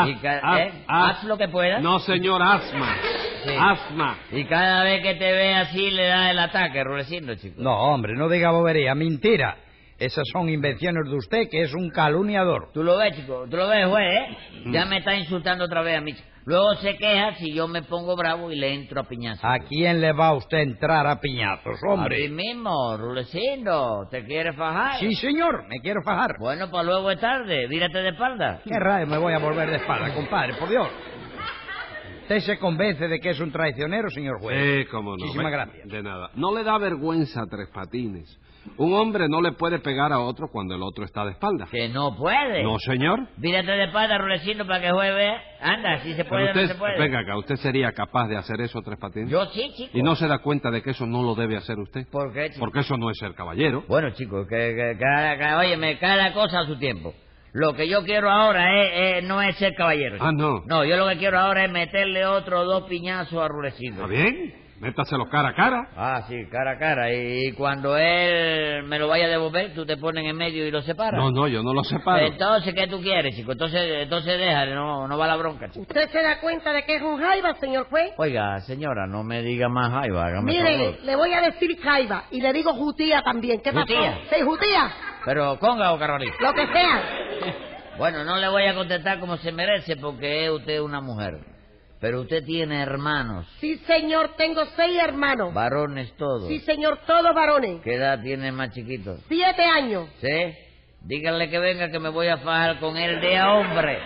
D: Haz lo que puedas.
A: No, señor, asma.
D: Sí.
A: Asma.
D: Y cada vez que te ve así le da el ataque, Rulecindo, chico.
E: No, hombre, no diga bobería, mentira. Esas son invenciones de usted, que es un calumniador.
D: Tú lo ves, chico, tú lo ves, juez, ¿eh? Ya me está insultando otra vez a mí, chico. Luego se queja si yo me pongo bravo y le entro a piñazos.
E: ¿A quién le va usted a entrar a piñazos,
D: A ti
E: hombre?
D: mismo, Rulecindo. ¿Te quieres fajar?
E: Sí, señor, me quiero fajar.
D: Bueno, pues luego es tarde. Vírate de espalda.
E: ¿Qué rayo me voy a volver de espalda, compadre? Por Dios. ¿Usted se convence de que es un traicionero, señor juez?
A: Sí, cómo no.
E: Muchísimas gracias.
A: De nada. No le da vergüenza a Tres Patines. Un hombre no le puede pegar a otro cuando el otro está de espalda.
D: Que no puede.
A: No, señor.
D: Vírate de espalda, Rulecindo, para que el juez vea. Anda, si se puede
A: Pero
D: o no
A: usted,
D: se puede.
A: venga acá, ¿usted sería capaz de hacer eso, Tres Patines?
D: Yo sí, chico.
A: ¿Y no se da cuenta de que eso no lo debe hacer usted?
D: ¿Por qué, chico?
A: Porque eso no es ser caballero.
D: Bueno, chicos, óyeme, cada cosa a su tiempo. Lo que yo quiero ahora no es ser caballero.
A: Ah,
D: chico.
A: no.
D: No, yo lo que quiero ahora es meterle otros 2 piñazos a Rulecindo.
A: ¿Está bien? Métaselo cara a cara.
D: Ah, sí, cara a cara. Y cuando él me lo vaya a devolver, tú te pones en medio y lo separas.
A: No, yo no lo separo.
D: Entonces, ¿qué tú quieres, chico? Entonces déjale, no va la bronca, chico.
C: ¿Usted se da cuenta de que es un jaiba, señor juez?
D: Oiga, señora, no me diga más jaiba, hágame
C: Mire,
D: favor.
C: le voy a decir jaiba y le digo jutía también. ¿Qué pasó?
D: ¿Jutía?
C: Sí, jutía.
D: Pero, conga o carolito.
C: Lo que sea.
D: Bueno, no le voy a contestar como se merece porque es usted una mujer. Pero usted tiene hermanos,
C: Sí, señor, tengo 6 hermanos.
D: varones todos.
C: Sí, señor, todos varones.
D: ¿Qué edad tiene el más chiquito?
C: 7 años.
D: ¿Sí? Díganle que venga que me voy a fajar con él de a hombre.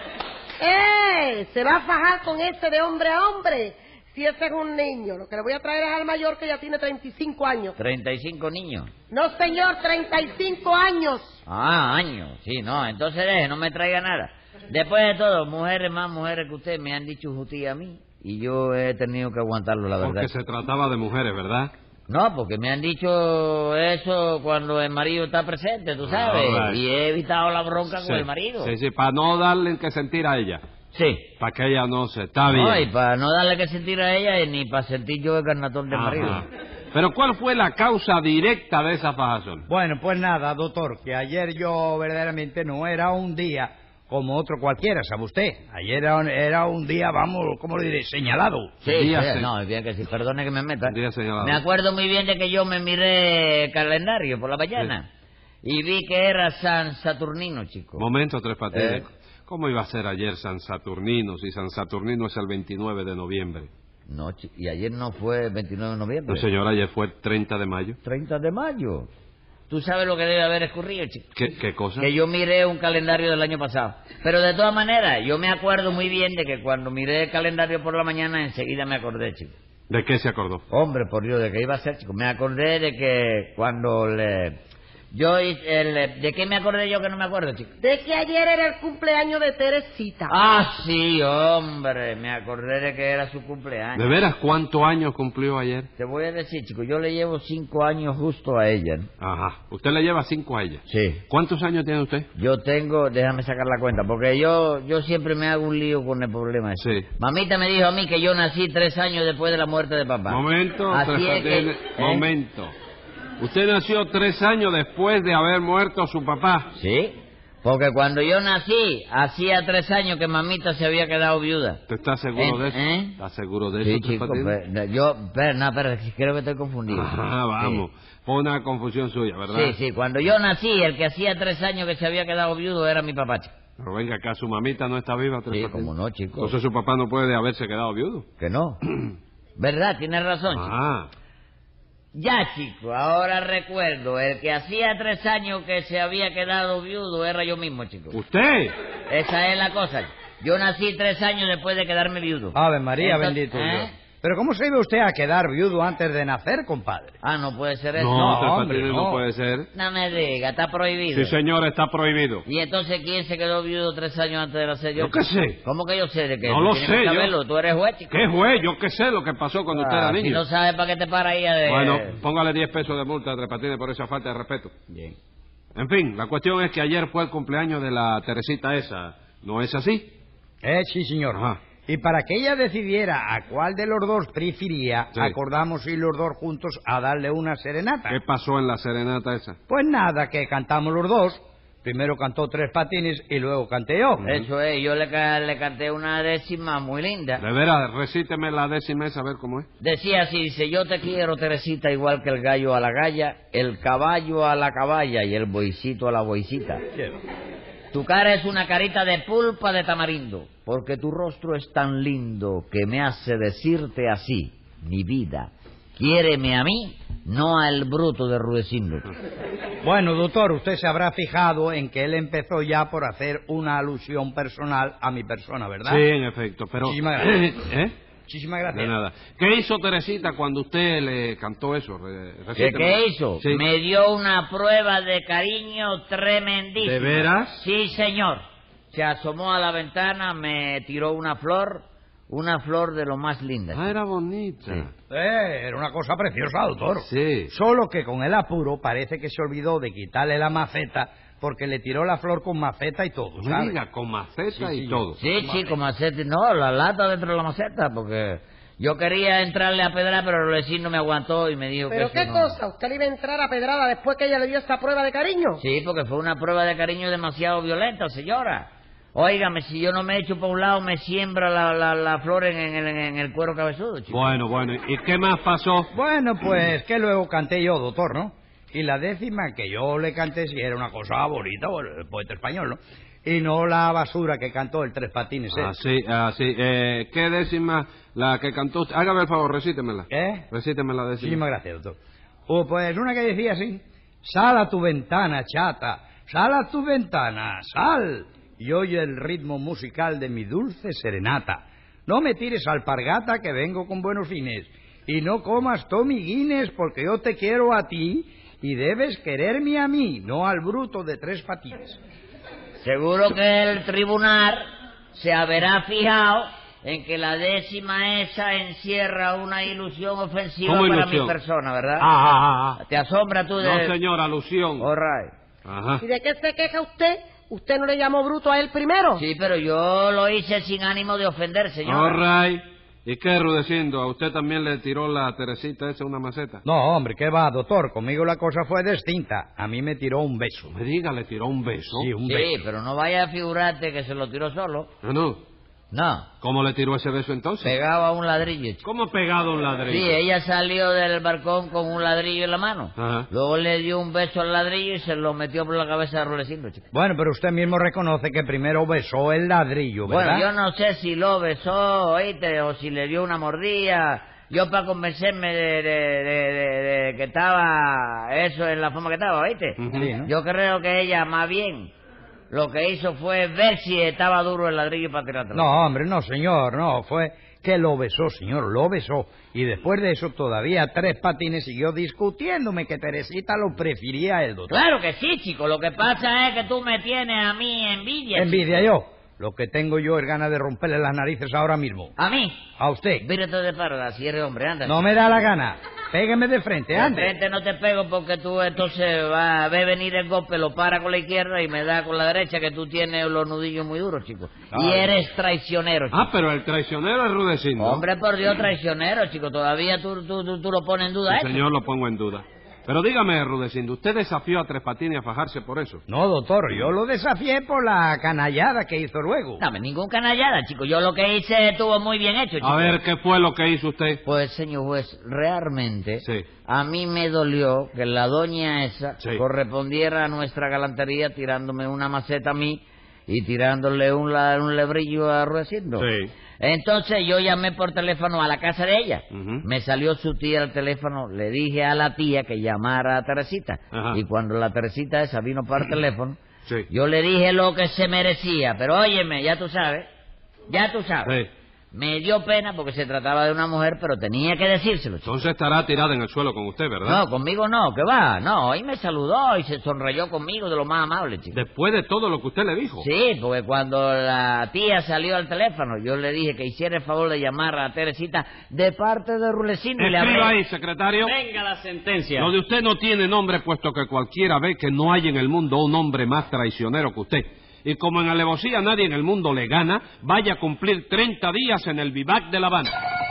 C: Se va a fajar con ese de hombre a hombre. Si ese es un niño, lo que le voy a traer es al mayor que ya tiene 35 años.
D: 35 niños.
C: No, señor, 35 años.
D: Ah, años. Sí, no, entonces deje, no me traiga nada. Después de todo, mujeres más mujeres que usted me han dicho jutía a mí y yo he tenido que aguantarlo, la verdad.
A: Porque se trataba de mujeres, ¿verdad?
D: No, porque me han dicho eso cuando el marido está presente, tú sabes,
A: All right.
D: y he evitado la bronca
A: Sí,
D: con el marido.
A: Sí, para no darle que sentir a ella.
D: Sí.
A: Para que ella no se... Está bien.
D: No, y para no darle que sentir a ella y ni para sentir yo el carnatón del
A: Ajá.
D: marido.
A: Pero ¿cuál fue la causa directa de esa fajazón?
E: Bueno, pues nada, doctor, que ayer yo verdaderamente no era un día como otro cualquiera, ¿sabe usted? Ayer era un día, vamos, ¿cómo lo diré? Señalado.
D: Sí,
A: Día
D: sí,
A: se-
D: no, es bien que sí, perdone que me meta.
A: Un día señalado.
D: Me acuerdo muy bien de que yo me miré el calendario por la mañana y vi que era San Saturnino, chico.
A: Momento, Tres Patines. ¿Cómo iba a ser ayer San Saturnino si San Saturnino es el 29 de noviembre?
D: No, y ayer no fue el 29 de noviembre.
A: No, señor, ayer fue el 30 de mayo.
D: 30 de mayo. ¿Tú sabes lo que debe haber escurrido, chico?
A: ¿Qué cosa?
D: Que yo miré un calendario del año pasado. Pero de todas maneras, yo me acuerdo muy bien de que cuando miré el calendario por la mañana, enseguida me acordé, chico.
A: ¿De qué se acordó?
D: Hombre, por Dios, ¿de qué iba a ser, chico? Me acordé de que cuando ¿de qué me acordé yo que no me acuerdo, chico?
C: De que ayer era el cumpleaños de Teresita.
D: Ah, sí, hombre, me acordé de que era su cumpleaños.
A: ¿De veras cuántos años cumplió ayer?
D: Te voy a decir, chico, yo le llevo 5 años justo a ella, ¿no?
A: Ajá. ¿Usted le lleva 5 a ella?
D: Sí.
A: ¿Cuántos años tiene usted?
D: Yo tengo, déjame sacar la cuenta, porque yo siempre me hago un lío con el problema ese.
A: Sí.
D: Mamita me dijo a mí que yo nací 3 años después de la muerte de papá.
A: Momento,
D: Así es que...
A: Momento. Usted nació 3 años después de haber muerto su papá.
D: Sí, porque cuando yo nací, hacía 3 años que mamita se había quedado viuda.
A: ¿Usted está seguro de eso? ¿Está seguro de
D: Sí,
A: eso?
D: chico, pero creo que estoy confundido.
A: Ajá, vamos.
D: Sí.
A: Fue una confusión suya, ¿verdad?
D: Sí, cuando yo nací, el que hacía 3 años que se había quedado viudo era mi papá, chico.
A: Pero venga acá, su mamita no está viva.
D: Sí, como no, chico.
A: Entonces su papá no puede haberse quedado viudo.
D: Que no. ¿Verdad? Tienes razón, chico.
A: Ah.
D: Ya, chico, ahora recuerdo, el que hacía 3 años que se había quedado viudo era yo mismo, chico.
A: ¿Usted?
D: Esa es la cosa. Yo nací 3 años después de quedarme viudo.
E: Ave María,
D: Entonces,
E: bendito Dios. Pero ¿cómo se iba usted a quedar viudo antes de nacer, compadre?
D: Ah, no puede ser eso.
A: No, Tres
E: hombre,
A: Patines, no puede ser.
D: No me diga, está prohibido.
A: Sí, señor, está prohibido.
D: ¿Y entonces quién se quedó viudo 3 años antes de nacer yo?
A: Yo qué sé.
D: ¿Cómo que yo sé de qué?
A: No lo
D: Tienes
A: sé,
D: que
A: yo.
D: saberlo. Tú eres juez, chico.
A: ¿Qué juez? Yo qué sé lo que pasó cuando usted era
D: Si
A: niño.
D: no sabes para qué te para ahí de...
A: Bueno, póngale 10 pesos de multa a Tres Patines por esa falta de respeto.
D: Bien.
A: En fin, la cuestión es que ayer fue el cumpleaños de la Teresita esa. ¿No es así?
E: Sí, señor.
A: Ajá.
E: Y para que ella decidiera a cuál de los dos prefería,
A: Sí.
E: acordamos ir los dos juntos a darle una serenata.
A: ¿Qué pasó en la serenata esa?
E: Pues nada, que cantamos los dos. Primero cantó Tres Patines y luego canté yo.
D: Eso es, yo le canté una décima muy linda.
A: De veras, recíteme la décima esa, a ver cómo es.
D: Decía así, dice, yo te quiero, Teresita, igual que el gallo a la galla, el caballo a la caballa y el boicito a la boicita. Tu cara es una carita de pulpa de tamarindo, porque tu rostro es tan lindo que me hace decirte así, mi vida, quiéreme a mí, no al bruto de Rudecindo.
E: Bueno, doctor, usted se habrá fijado en que él empezó ya por hacer una alusión personal a mi persona, ¿verdad?
A: Sí, en efecto, pero...
E: Muchísimas gracias.
A: ¿Eh?
E: Muchísimas gracias.
A: De nada. ¿Qué hizo Teresita cuando usted le cantó eso?
D: ¿Qué hizo?
A: Sí.
D: Me dio una prueba de cariño tremendísima.
A: ¿De veras?
D: Sí, señor. Se asomó a la ventana, me tiró una flor de lo más linda.
A: Ah, era bonita.
D: Sí.
E: Era una cosa preciosa, doctor.
A: Sí.
E: Solo que con el apuro parece que se olvidó de quitarle la maceta porque le tiró la flor con maceta y todo,
A: No
E: ¿sabe?
A: me diga, con maceta
E: Sí,
A: y
E: sí.
A: todo.
D: Sí, con maceta. No, la lata dentro de la maceta, porque yo quería entrarle a pedrar, pero el vecino me aguantó y me dijo
C: ¿Pero
D: que
C: qué
D: eso no.
C: cosa? ¿Usted le iba a entrar a pedrada después que ella le dio esa prueba de cariño?
D: Sí, porque fue una prueba de cariño demasiado violenta, señora. Óigame, si yo no me echo por un lado, me siembra la flor en el cuero cabezudo, chico.
A: Bueno, ¿y qué más pasó?
E: Bueno, pues que luego canté yo, doctor, ¿no? Y la décima que yo le canté sí era una cosa bonita, bueno, el poeta español, ¿no? Y no la basura que cantó el Tres Patines, ¿eh?
A: Así. ¿Qué décima la que cantó usted? Hágame el favor, recítemela. Recíteme la décima.
E: Muchísimas gracias, doctor. Pues una que decía así: sal a tu ventana, chata, sal a tu ventana, sal, y oye el ritmo musical de mi dulce serenata. No me tires alpargata que vengo con buenos fines, y no comas Tommy Guinness porque yo te quiero a ti y debes quererme a mí, no al bruto de Tres Patines.
D: Seguro que el tribunal se habrá fijado en que la décima esa encierra una ilusión ofensiva
A: ¿Cómo
D: para
A: ilusión?
D: mi persona, ¿verdad?
A: Ah.
D: ¿Te asombra tú de...?
A: No, señor, alusión.
D: All right.
A: Ajá.
C: ¿Y de qué se queja usted? ¿Usted no le llamó bruto a él primero?
D: Sí, pero yo lo hice sin ánimo de ofender, señor.
A: All right. ¿Y qué, Rudecindo? ¿A usted también le tiró la Teresita esa una maceta?
E: No, hombre, ¿qué va, doctor? Conmigo la cosa fue distinta. A mí me tiró un beso.
A: Me diga, le tiró un beso.
E: Sí, un
D: Sí,
E: beso.
D: pero no vaya a figurarte que se lo tiró solo.
A: No.
D: No,
A: ¿Cómo le tiró ese beso entonces?
D: pegado a un ladrillo, chico.
A: ¿Cómo pegado un ladrillo?
D: Sí, ella salió del balcón con un ladrillo en la mano.
A: Ajá.
D: Luego le dio un beso al ladrillo y se lo metió por la cabeza de Rudecindo, chico.
E: Bueno, pero usted mismo reconoce que primero besó el ladrillo, ¿verdad?
D: Bueno, yo no sé si lo besó, oíste, o si le dio una mordida. Yo para convencerme de que estaba eso en la forma que estaba, oíste.
E: Sí, ¿no?
D: Yo creo que ella más bien lo que hizo fue ver si estaba duro el ladrillo para tirarlo.
E: No, hombre, no, señor, no. Fue que lo besó, señor, lo besó. Y después de eso todavía Tres Patines siguió discutiéndome que Teresita lo prefería a él, doctor.
D: Claro que sí, chico. Lo que pasa es que tú me tienes a mí envidia.
E: ¿Envidia yo? Lo que tengo yo es ganas de romperle las narices ahora mismo.
D: ¿A mí?
E: ¿A usted?
D: Vírate de parada, si eres hombre, anda.
E: No me da la gana. Pégueme de frente,
D: De
E: ande.
D: frente no te pego porque tú entonces vas a ver venir el golpe, lo para con la izquierda y me da con la derecha, que tú tienes los nudillos muy duros, chico. Y eres traicionero, chico.
A: Ah, pero el traicionero es Rudecindo.
D: Hombre, por Dios, traicionero, chico. Todavía tú lo pones en duda,
A: El señor lo pongo en duda. Pero dígame, Rudecindo, ¿usted desafió a Tres Patines a fajarse por eso?
E: No, doctor, yo lo desafié por la canallada que hizo luego.
D: No, ningún canallada, chico. Yo lo que hice estuvo muy bien hecho, chico.
A: A ver, ¿qué fue lo que hizo usted?
D: Pues, señor juez, realmente
A: Sí.
D: a mí me dolió que la doña esa
A: Sí.
D: correspondiera a nuestra galantería tirándome una maceta a mí y tirándole un lebrillo a Rudecindo.
A: Sí.
D: Entonces yo llamé por teléfono a la casa de ella.
A: Ujú.
D: Me salió su tía al teléfono, le dije a la tía que llamara a Teresita.
A: Ajá.
D: Y cuando la Teresita esa vino por teléfono,
A: Sí.
D: yo le dije lo que se merecía. Pero óyeme, ya tú sabes.
A: Sí.
D: Me dio pena porque se trataba de una mujer, pero tenía que decírselo, chico.
A: Entonces estará tirada en el suelo con usted, ¿verdad?
D: No, conmigo no, que va. No, y me saludó y se sonrayó conmigo de lo más amable, chico.
A: Después de todo lo que usted le dijo.
D: Sí, porque cuando la tía salió al teléfono, yo le dije que hiciera el favor de llamar a Teresita de parte de Rudecindo y le hablé.
A: Escriba ahí, secretario.
G: Venga la sentencia.
A: Lo de usted no tiene nombre, puesto que cualquiera ve que no hay en el mundo un hombre más traicionero que usted. Y como en alevosía nadie en el mundo le gana, vaya a cumplir 30 días en el vivac de La Habana.